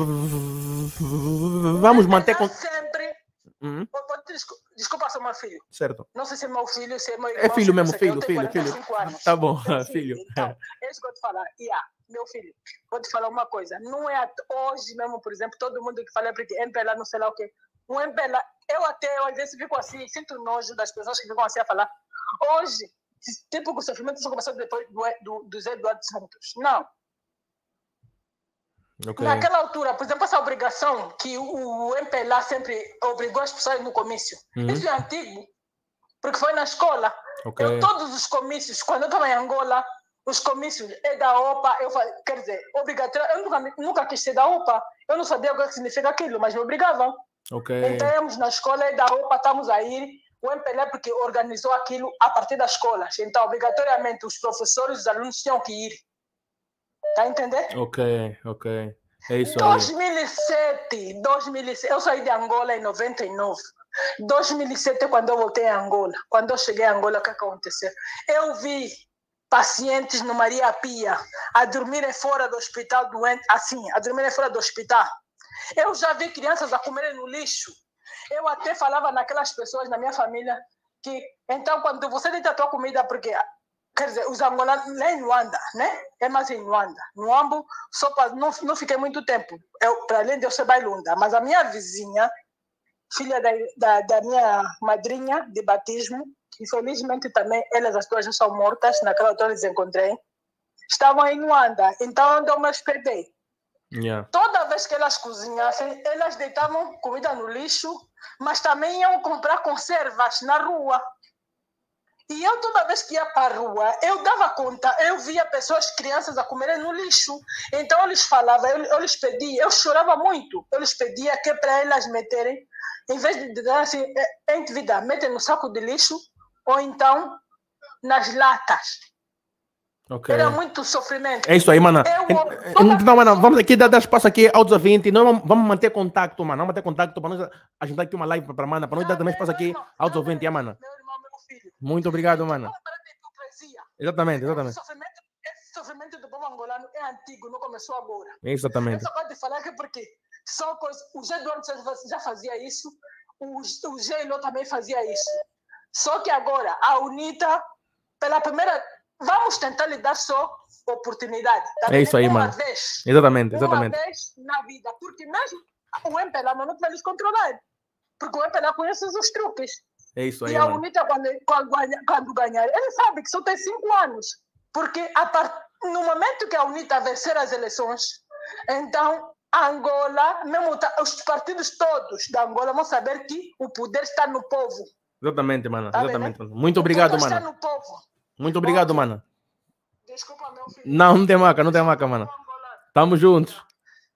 Vamos manter... Com... sempre... Uhum. Desculpa, desculpa, sou meu filho. Certo. Não sei se é meu filho, se é meu irmão. É filho mesmo, filho, eu filho, filho. Anos. Tá bom, então, filho. Então, é isso que eu vou te falar. Yeah, meu filho, vou te falar uma coisa. Não é hoje mesmo, por exemplo, todo mundo que fala porque M P L A não sei lá o quê. O M P L A, eu até, eu às vezes fico assim, sinto nojo das pessoas que ficam assim a falar. Hoje, tipo, o sofrimento só começou depois do, do, do Zé Eduardo Santos. Não. Okay. Naquela altura, por exemplo, essa obrigação que o M P L A sempre obrigou as pessoas no comício. Uhum. Isso é antigo, porque foi na escola. Okay. Eu, todos os comícios, quando eu estava em Angola, os comícios é da O P A, eu falei, quer dizer, obrigatório. Eu nunca, nunca quis ser da O P A, eu não sabia o que significa aquilo, mas me obrigavam. Okay. Então, íamos na escola é da O P A, estamos a ir. O M P L A porque organizou aquilo a partir das escolas. Então, obrigatoriamente, os professores e os alunos tinham que ir. Tá entendendo? Ok, ok. É isso aí. dois mil e sete, dois mil e sete, eu saí de Angola em noventa e nove. dois mil e sete, quando eu voltei a Angola, quando eu cheguei a Angola, o que aconteceu? Eu vi pacientes no Maria Pia a dormirem fora do hospital, doente, assim, a dormirem fora do hospital. Eu já vi crianças a comerem no lixo. Eu até falava naquelas pessoas na minha família que, então, quando você deita a tua comida, porque... Quer dizer, os angolanos, lá em Luanda, né? É mais em Luanda. No Ambo, só pra, não, não fiquei muito tempo, para além de eu ser bailunda. Mas a minha vizinha, filha da, da, da minha madrinha de batismo, que infelizmente também, elas as duas já são mortas, naquela altura eu les encontrei, estavam em Luanda. Então, eu me hospedei. Yeah. Toda vez que elas cozinhassem, elas deitavam comida no lixo, mas também iam comprar conservas na rua. E eu, toda vez que ia para a rua, eu dava conta, eu via pessoas, crianças, a comerem no lixo. Então, eu lhes falava, eu, eu lhes pedia, eu chorava muito. Eu lhes pedia que para elas meterem, em vez de dizer assim, em vida, metem no saco de lixo, ou então nas latas. Okay. Era muito sofrimento. É isso aí, mana. Eu, então, mana, vamos aqui dar, dar espaço aqui aos ouvintes. Nós vamos, vamos manter contato, mana. Vamos manter contato para nós agendar aqui uma live para a mana, para nós dar também espaço aqui aos ouvintes, mana. Muito obrigado, mana. Exatamente, exatamente. Esse sofrimento, esse sofrimento do povo angolano é antigo, não começou agora. Exatamente. Eu só gosto de falar que porque são coisas, o Zé Eduardo já fazia isso, o, o Zé Ilô também fazia isso. Só que agora, a UNITA, pela primeira... Vamos tentar lhe dar só oportunidade. Tá? É isso aí, uma mano. Vez, exatamente, exatamente. Uma vez na vida. Porque mesmo o M P L A não vai lhes controlar. Porque o M P L A conhece os truques. É isso aí, e a mano. UNITA, quando, quando, quando ganhar, ele sabe que só tem cinco anos. Porque a part... no momento que a UNITA vencer as eleições, então Angola, mesmo os partidos todos da Angola vão saber que o poder está no povo. Exatamente, mano. Tá exatamente. Mano. Muito obrigado, o poder mano. Está no povo. Muito obrigado, okay. mano. Desculpa, meu filho. Não, não tem maca, não tem maca, mano. Tamo juntos.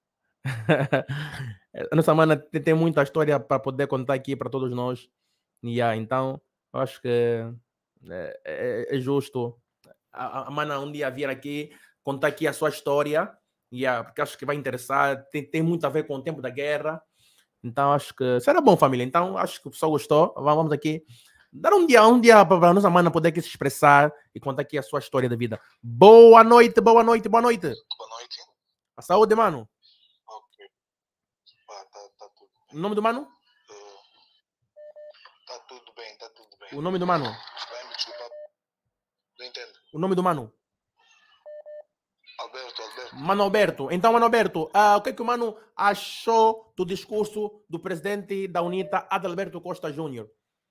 A nossa mana tem, tem muita história para poder contar aqui para todos nós. Yeah, então, eu acho que é, é, é justo a, a mana um dia vir aqui, contar aqui a sua história. Yeah, porque acho que vai interessar. Tem, tem muito a ver com o tempo da guerra. Então, acho que será bom, família. Então, acho que o pessoal gostou. Vamos aqui dar um dia, um dia para a nossa mana poder aqui se expressar e contar aqui a sua história da vida. Boa noite, boa noite, boa noite. Boa noite. A saúde, mano. Ok. Ah, tá, tá tudo bem. O nome do mano? Uh, tá tudo bem, tá tudo bem. O nome do mano? Vai me desculpar. Não entendo. O nome do mano? Alberto, Alberto. Mano Alberto. Então, Mano Alberto, uh, o que é que o mano achou do discurso do presidente da UNITA, Adalberto Costa Júnior?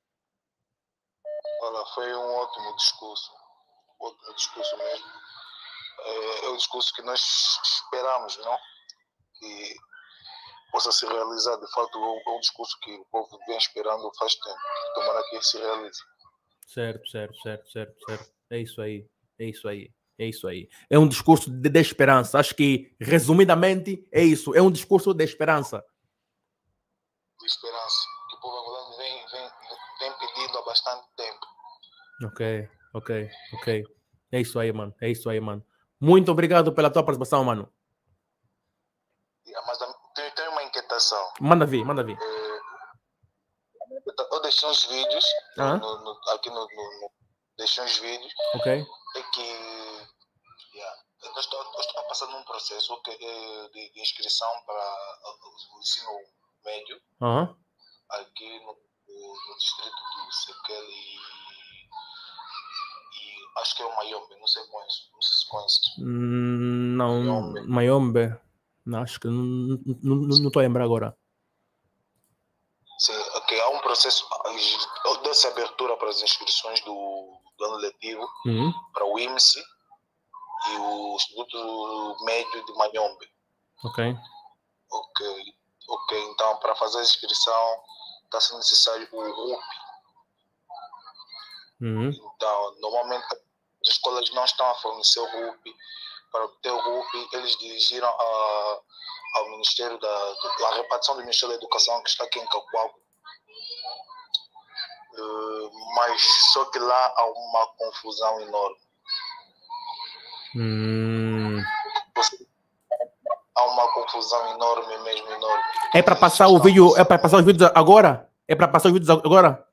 Olha, foi um ótimo discurso. Ótimo discurso mesmo. É, é o discurso que nós esperamos, não? Que possa se realizar. De fato, é um discurso que o povo vem esperando faz tempo. Tomara que se realize. Certo, certo, certo, certo, certo. É isso aí, é isso aí, é isso aí. É um discurso de, de esperança. Acho que, resumidamente, é isso. É um discurso de esperança. De esperança. Que o povo angolano vem, vem, vem pedindo há bastante tempo. Ok, ok, ok. É isso aí, mano. É isso aí, mano. Muito obrigado pela tua participação, mano. Mas tem, tem uma inquietação. Manda vir, manda vir. É, eu deixei uns vídeos Ah. no, no, aqui no, no, no. Deixei uns vídeos. Ok. É que yeah, eu estou, eu estou passando um processo que, é, de, de inscrição para o ensino médio. Aham. Aqui no, no distrito do Sequel e, e acho que é o Mayombe, não sei se conhece, não sei se conhece. Hum, Não, Mayombe. Mayombe. Não, acho que não estou a lembrar agora. Sim, ok, há um processo, eu dei abertura para as inscrições do, do ano letivo, Uhum. para o I M S e o Instituto Médio de Mayombe. Ok. Ok, ok, então para fazer a inscrição está sendo necessário o R U P. Uhum. Então, normalmente as escolas não estão a fornecer o R U P. Para obter o R U P, eles dirigiram a, ao Ministério da, da repartição do Ministério da Educação, que está aqui em Cacoalco. Uh, mas só que lá há uma confusão enorme. Hum. Há uma confusão enorme mesmo, enorme. É para passar o vídeo, é para passar os vídeos agora? É para passar os vídeos agora?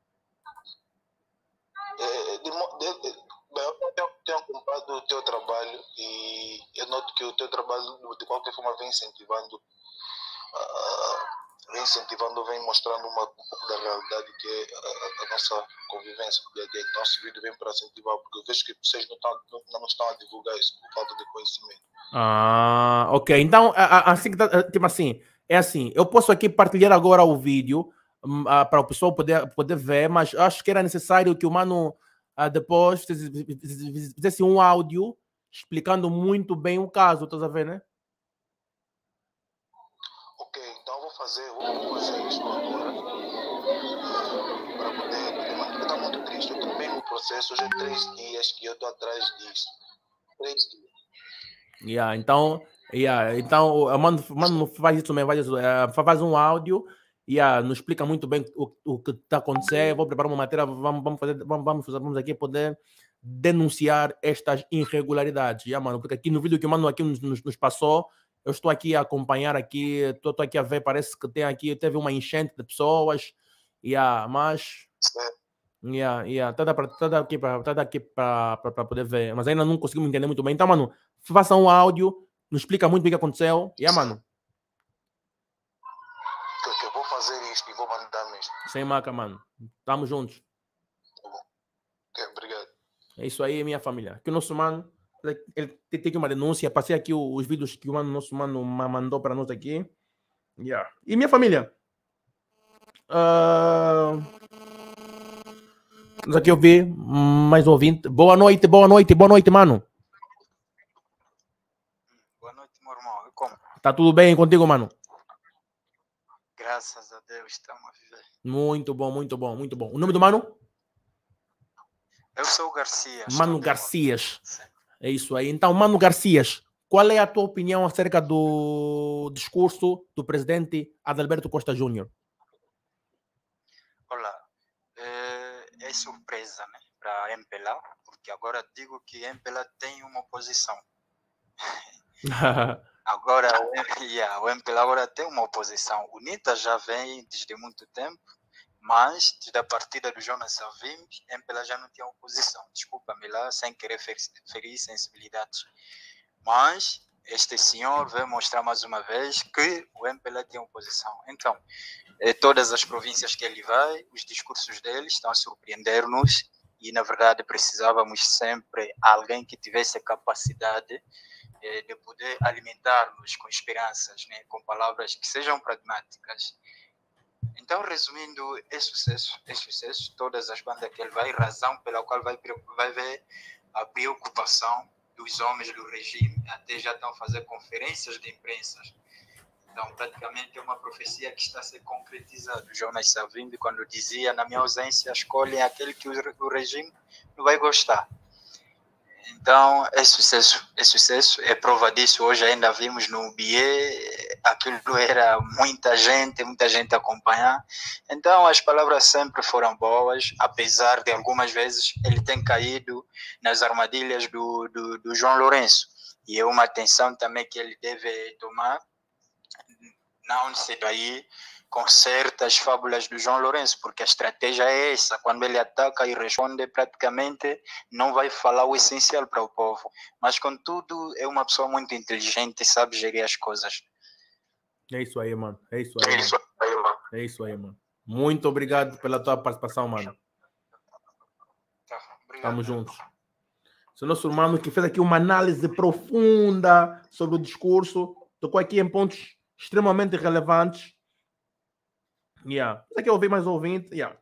É, de, de, de, eu tenho, tenho acompanhado o teu trabalho e eu noto que o teu trabalho de qualquer forma vem incentivando, uh, vem incentivando, vem mostrando uma, um pouco da realidade que é a, a nossa convivência do dia a dia. Então esse vídeo vem para incentivar, porque eu vejo que vocês não estão, não, não estão a divulgar isso por falta de conhecimento. Ah, ok. Então, assim, tipo assim, é assim, eu posso aqui partilhar agora o vídeo uh, para o pessoal poder, poder ver, mas acho que era necessário que o mano uh, depois fizesse um áudio explicando muito bem o caso, estás a ver, né? Ok, então vou fazer, vou fazer isso agora para poder, porque está muito triste, eu estou bem no processo, hoje é três dias que eu estou atrás disso, três dias. Yeah, então, yeah, então o mano, mano faz isso mesmo, faz, isso, uh, faz um áudio e yeah, nos explica muito bem o, o que está acontecendo. Vou preparar uma matéria, vamos, vamos fazer, vamos, vamos, fazer, vamos aqui poder denunciar estas irregularidades, yeah, mano, porque aqui no vídeo que o mano aqui nos, nos, nos passou, eu estou aqui a acompanhar aqui, estou, estou aqui a ver, parece que tem aqui, teve uma enchente de pessoas, yeah, mas yeah, yeah, tá, pra, tá aqui para tá aqui para poder ver, mas ainda não conseguimos entender muito bem. Então, mano, faça um áudio, nos explica muito bem o que aconteceu. E yeah, mano. Eu vou fazer isto e vou mandar mesmo. Sem marca, mano. Tamo juntos. Tá bom. Ok, obrigado. É isso aí, minha família. Que o nosso mano, ele tem aqui uma denúncia. Passei aqui os vídeos que o mano, nosso mano mandou para nós aqui. Yeah. E minha família. Uh... Aqui eu vi mais um ouvinte. Boa noite, boa noite, boa noite, mano. Boa noite, meu irmão. E como? Tá tudo bem contigo, mano? Graças a Deus, estamos a viver. Muito bom, muito bom, muito bom. O nome do mano? Eu sou o Garcia. Mano Garcias. É isso aí. Então, Mano Garcias, qual é a tua opinião acerca do discurso do presidente Adalberto Costa Júnior? Olá, é, é surpresa, né, para M P L A, porque agora digo que M P L A tem uma oposição. Agora, o, yeah, o M P L A agora tem uma oposição. O NITA já vem desde muito tempo, mas desde a partida do Jonas Savimbi, M P L A já não tinha oposição. Desculpa-me lá, sem querer ferir sensibilidades. Mas este senhor veio mostrar mais uma vez que o M P L A tem oposição. Então, em todas as províncias que ele vai, os discursos dele estão a surpreender-nos e, na verdade, precisávamos sempre de alguém que tivesse a capacidade eh, de poder alimentar-nos com esperanças, né, com palavras que sejam pragmáticas. Então, resumindo, é sucesso, é sucesso. Todas as bandas que ele vai, razão pela qual vai, vai ver a preocupação dos homens do regime, até já estão a fazer conferências de imprensa. Então, praticamente é uma profecia que está a ser concretizada. Jonas Savimbi, quando dizia, na minha ausência, escolhem aquele que o regime não vai gostar. Então, é sucesso, é sucesso. É prova disso. Hoje ainda vimos no B I E, aquilo era muita gente, muita gente a acompanhar. Então, as palavras sempre foram boas, apesar de algumas vezes ele ter caído nas armadilhas do, do, do João Lourenço. E é uma atenção também que ele deve tomar, não se daí com certas fábulas do João Lourenço, porque a estratégia é essa, quando ele ataca e responde, praticamente não vai falar o essencial para o povo, mas contudo é uma pessoa muito inteligente e sabe gerir as coisas. É isso aí, mano, é isso aí, mano. É isso aí, mano. Muito obrigado pela tua participação, mano. Estamos juntos. Esse nosso irmão que fez aqui uma análise profunda sobre o discurso, tocou aqui em pontos extremamente relevantes. Yeah. Você quer ouvir mais ouvintes? Yeah.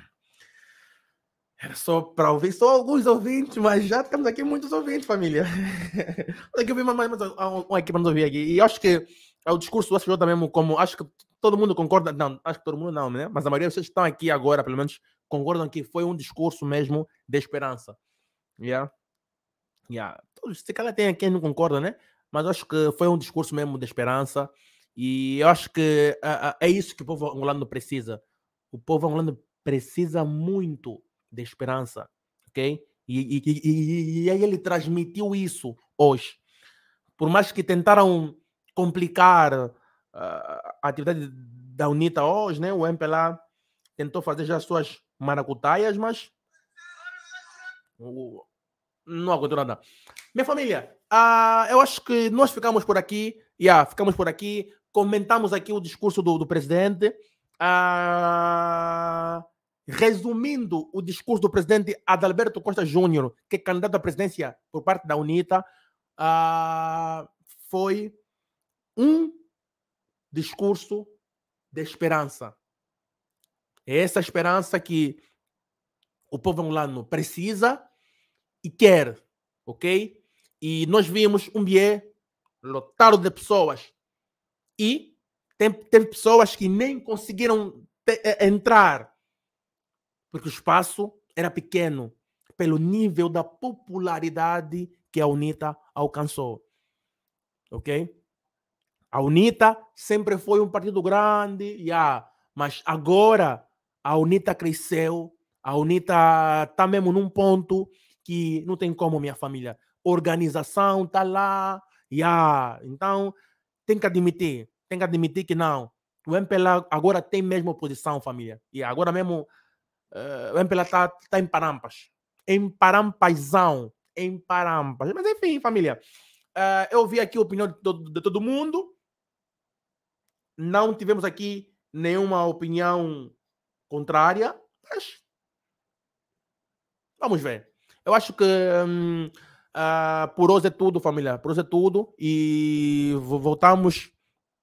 Era só para ouvir só alguns ouvintes, mas já temos aqui muitos ouvintes, família. Tem que ouvir mais, mais, mais um aqui para nos ouvir aqui. E acho que é o discurso do S J mesmo, como acho que todo mundo concorda, não, acho que todo mundo não, né? Mas a maioria de vocês que estão aqui agora, pelo menos, concordam que foi um discurso mesmo de esperança. Yeah. Yeah. Se calhar tem quem não concorda, né? Mas acho que foi um discurso mesmo de esperança. E eu acho que uh, uh, é isso que o povo angolano precisa. O povo angolano precisa muito de esperança, ok? E, e, e, e aí ele transmitiu isso hoje. Por mais que tentaram complicar uh, a atividade da UNITA hoje, né? O M P L A tentou fazer já as suas maracutaias, mas uh, não aguentou nada. Minha família, uh, eu acho que nós ficamos por aqui. Yeah, ficamos por aqui. Comentamos aqui o discurso do, do presidente. Ah, resumindo o discurso do presidente Adalberto Costa Júnior, que é candidato à presidência por parte da UNITA, ah, foi um discurso de esperança. É essa esperança que o povo angolano precisa e quer, ok? E nós vimos um bié lotado de pessoas. E tem, tem pessoas que nem conseguiram te, é, entrar, porque o espaço era pequeno, pelo nível da popularidade que a UNITA alcançou. Ok? A UNITA sempre foi um partido grande, yeah, mas agora a UNITA cresceu, a UNITA está mesmo num ponto que não tem como, minha família. Organização está lá, yeah. Então tem que admitir, tem que admitir que não. O M P L A agora tem mesmo oposição, família. E agora mesmo uh, o M P L A está tá em parampas. Em parampazão. Em parampas. Mas enfim, família. Uh, eu vi aqui a opinião de todo, de todo mundo. Não tivemos aqui nenhuma opinião contrária. Mas vamos ver. Eu acho que hum, uh, por hoje é tudo, família. Por hoje é tudo. E voltamos.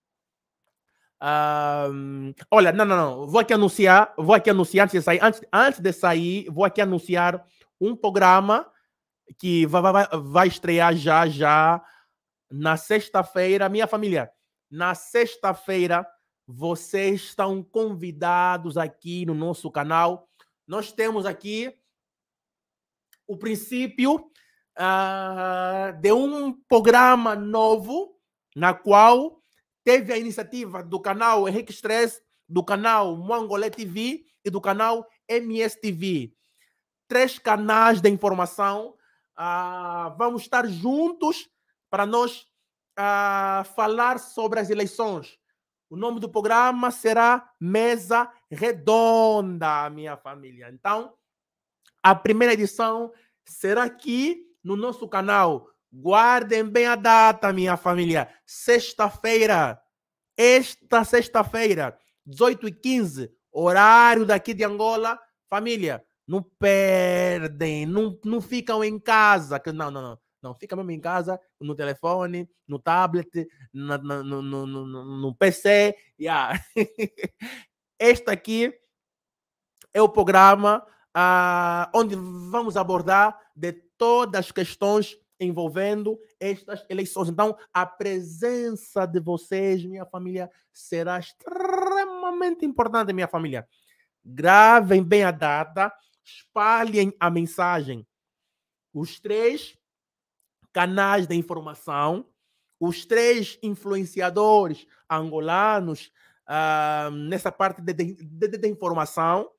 Uh, olha, não, não, não. Vou aqui anunciar. Vou aqui anunciar antes de sair. Antes, antes de sair, vou aqui anunciar um programa que vai, vai, vai estrear já, já na sexta-feira. Minha família, na sexta-feira, vocês estão convidados aqui no nosso canal. Nós temos aqui o princípio uh, de um programa novo, na qual teve a iniciativa do canal Henrique Stress, do canal Mongolé T V e do canal M S T V. Três canais de informação. Uh, vamos estar juntos para nós uh, falar sobre as eleições. O nome do programa será Mesa Redonda, minha família. Então, a primeira edição será aqui no nosso canal. Guardem bem a data, minha família. Sexta-feira. Esta sexta-feira, dezoito e quinze, horário daqui de Angola. Família, não perdem, não, não ficam em casa. Não, não, não. Não, fica mesmo em casa, no telefone, no tablet, no, no, no, no, no, no P C. Yeah. Este aqui é o programa uh, onde vamos abordar de todas as questões envolvendo estas eleições. Então, a presença de vocês, minha família, será extremamente importante, minha família. Gravem bem a data, espalhem a mensagem. Os três canais de informação, os três influenciadores angolanos uh, nessa parte de, de, de, de informação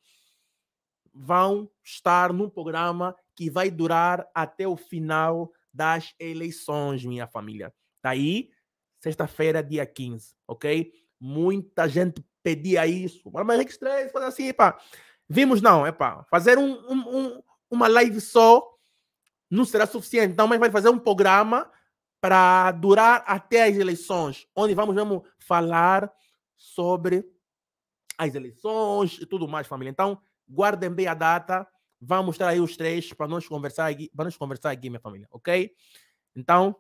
vão estar num programa que vai durar até o final das eleições, minha família. Daí, sexta-feira, dia quinze, ok? Muita gente pedia isso. Mas é que estranho, fazer assim, pá. Vimos não, é pá. Fazer um, um, um, uma live só não será suficiente. Então, mas vai fazer um programa para durar até as eleições, onde vamos mesmo falar sobre as eleições e tudo mais, família. Então, guardem bem a data. Vamos mostrar aí os três para nós conversar aqui, para nós conversar aqui, minha família, ok? Então,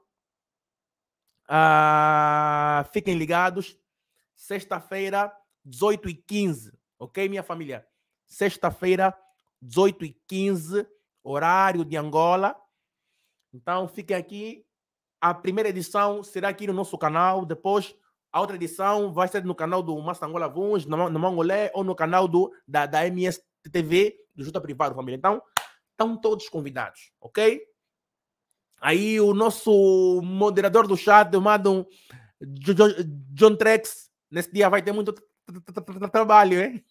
uh, fiquem ligados. Sexta-feira, dezoito e quinze, ok, minha família? Sexta-feira, dezoito e quinze, horário de Angola. Então, fiquem aqui. A primeira edição será aqui no nosso canal. Depois, a outra edição vai ser no canal do Master Angola Vuns, no, no Mongolé, ou no canal do, da, da M S T V, do Junta Privado, família. Então, estão todos convidados, ok? Aí, o nosso moderador do chat, chamado John Trex, nesse dia vai ter muito trabalho, hein?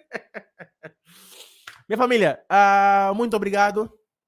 Minha família, uh, muito obrigado.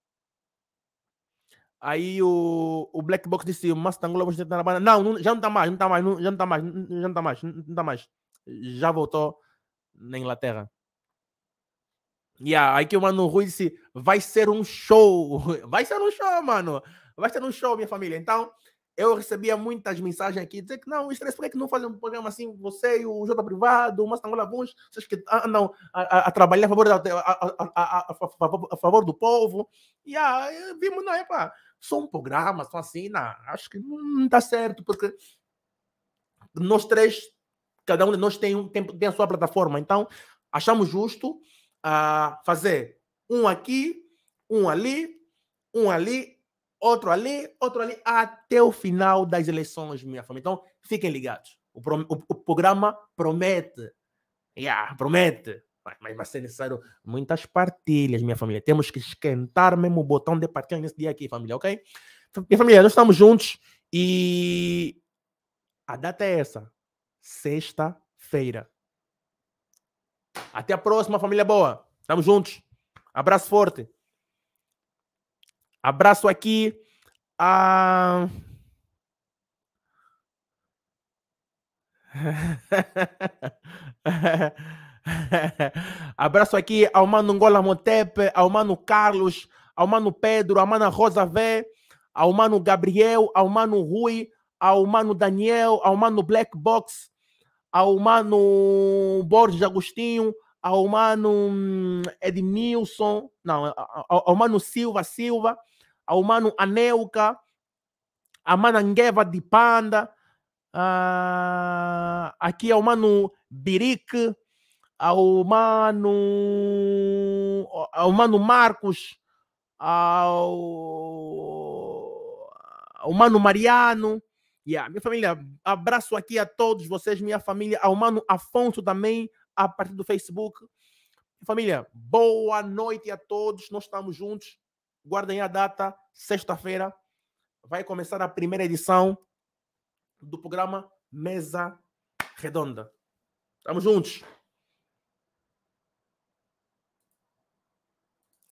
Aí o, o Black Box disse, o Master Angola você tá na banda. Não, não, já não tá mais, não tá mais, não, já não tá mais, já não tá mais, não tá mais. Já voltou na Inglaterra. E yeah, aí que o Mano Rui disse, vai ser um show. Vai ser um show, mano. Vai ser um show, minha família. Então, eu recebia muitas mensagens aqui, dizer que não, Stress, por que, que não fazem um programa assim, você e o J Privado, o Master Angola Vuns, vocês que andam a, a, a trabalhar a favor, da, a, a, a, a, a favor do povo. E aí, vimos, não é, pá. Só um programa, só assim, não, acho que não está certo, porque nós três, cada um de nós tem, um, tem, tem a sua plataforma, então achamos justo uh, fazer um aqui, um ali, um ali, outro ali, outro ali, até o final das eleições, minha família. Então, fiquem ligados. O, o, o programa promete, yeah, promete. Mas vai ser necessário muitas partilhas, minha família. Temos que esquentar mesmo o botão de partilha nesse dia aqui, família, ok? Minha família, nós estamos juntos e a data é essa. Sexta-feira. Até a próxima, família boa. Estamos juntos. Abraço forte. Abraço aqui a... Abraço aqui ao Mano Angola Motepe, ao Mano Carlos, ao Mano Pedro, ao Mano Rosa V, ao Mano Gabriel, ao Mano Rui, ao Mano Daniel, ao Mano Black Box, ao Mano Borges Agostinho, ao Mano Edmilson, não, ao, ao Mano Silva Silva, ao Mano Anelka, a Mano Angueva de Panda, uh, aqui ao Mano Birique, ao Mano, ao Mano Marcos, ao, ao Mano Mariano. Yeah, minha família, abraço aqui a todos vocês, minha família, ao Mano Afonso também, a partir do Facebook. Minha família, boa noite a todos, nós estamos juntos. Guardem a data, sexta-feira, vai começar a primeira edição do programa Mesa Redonda. Estamos juntos.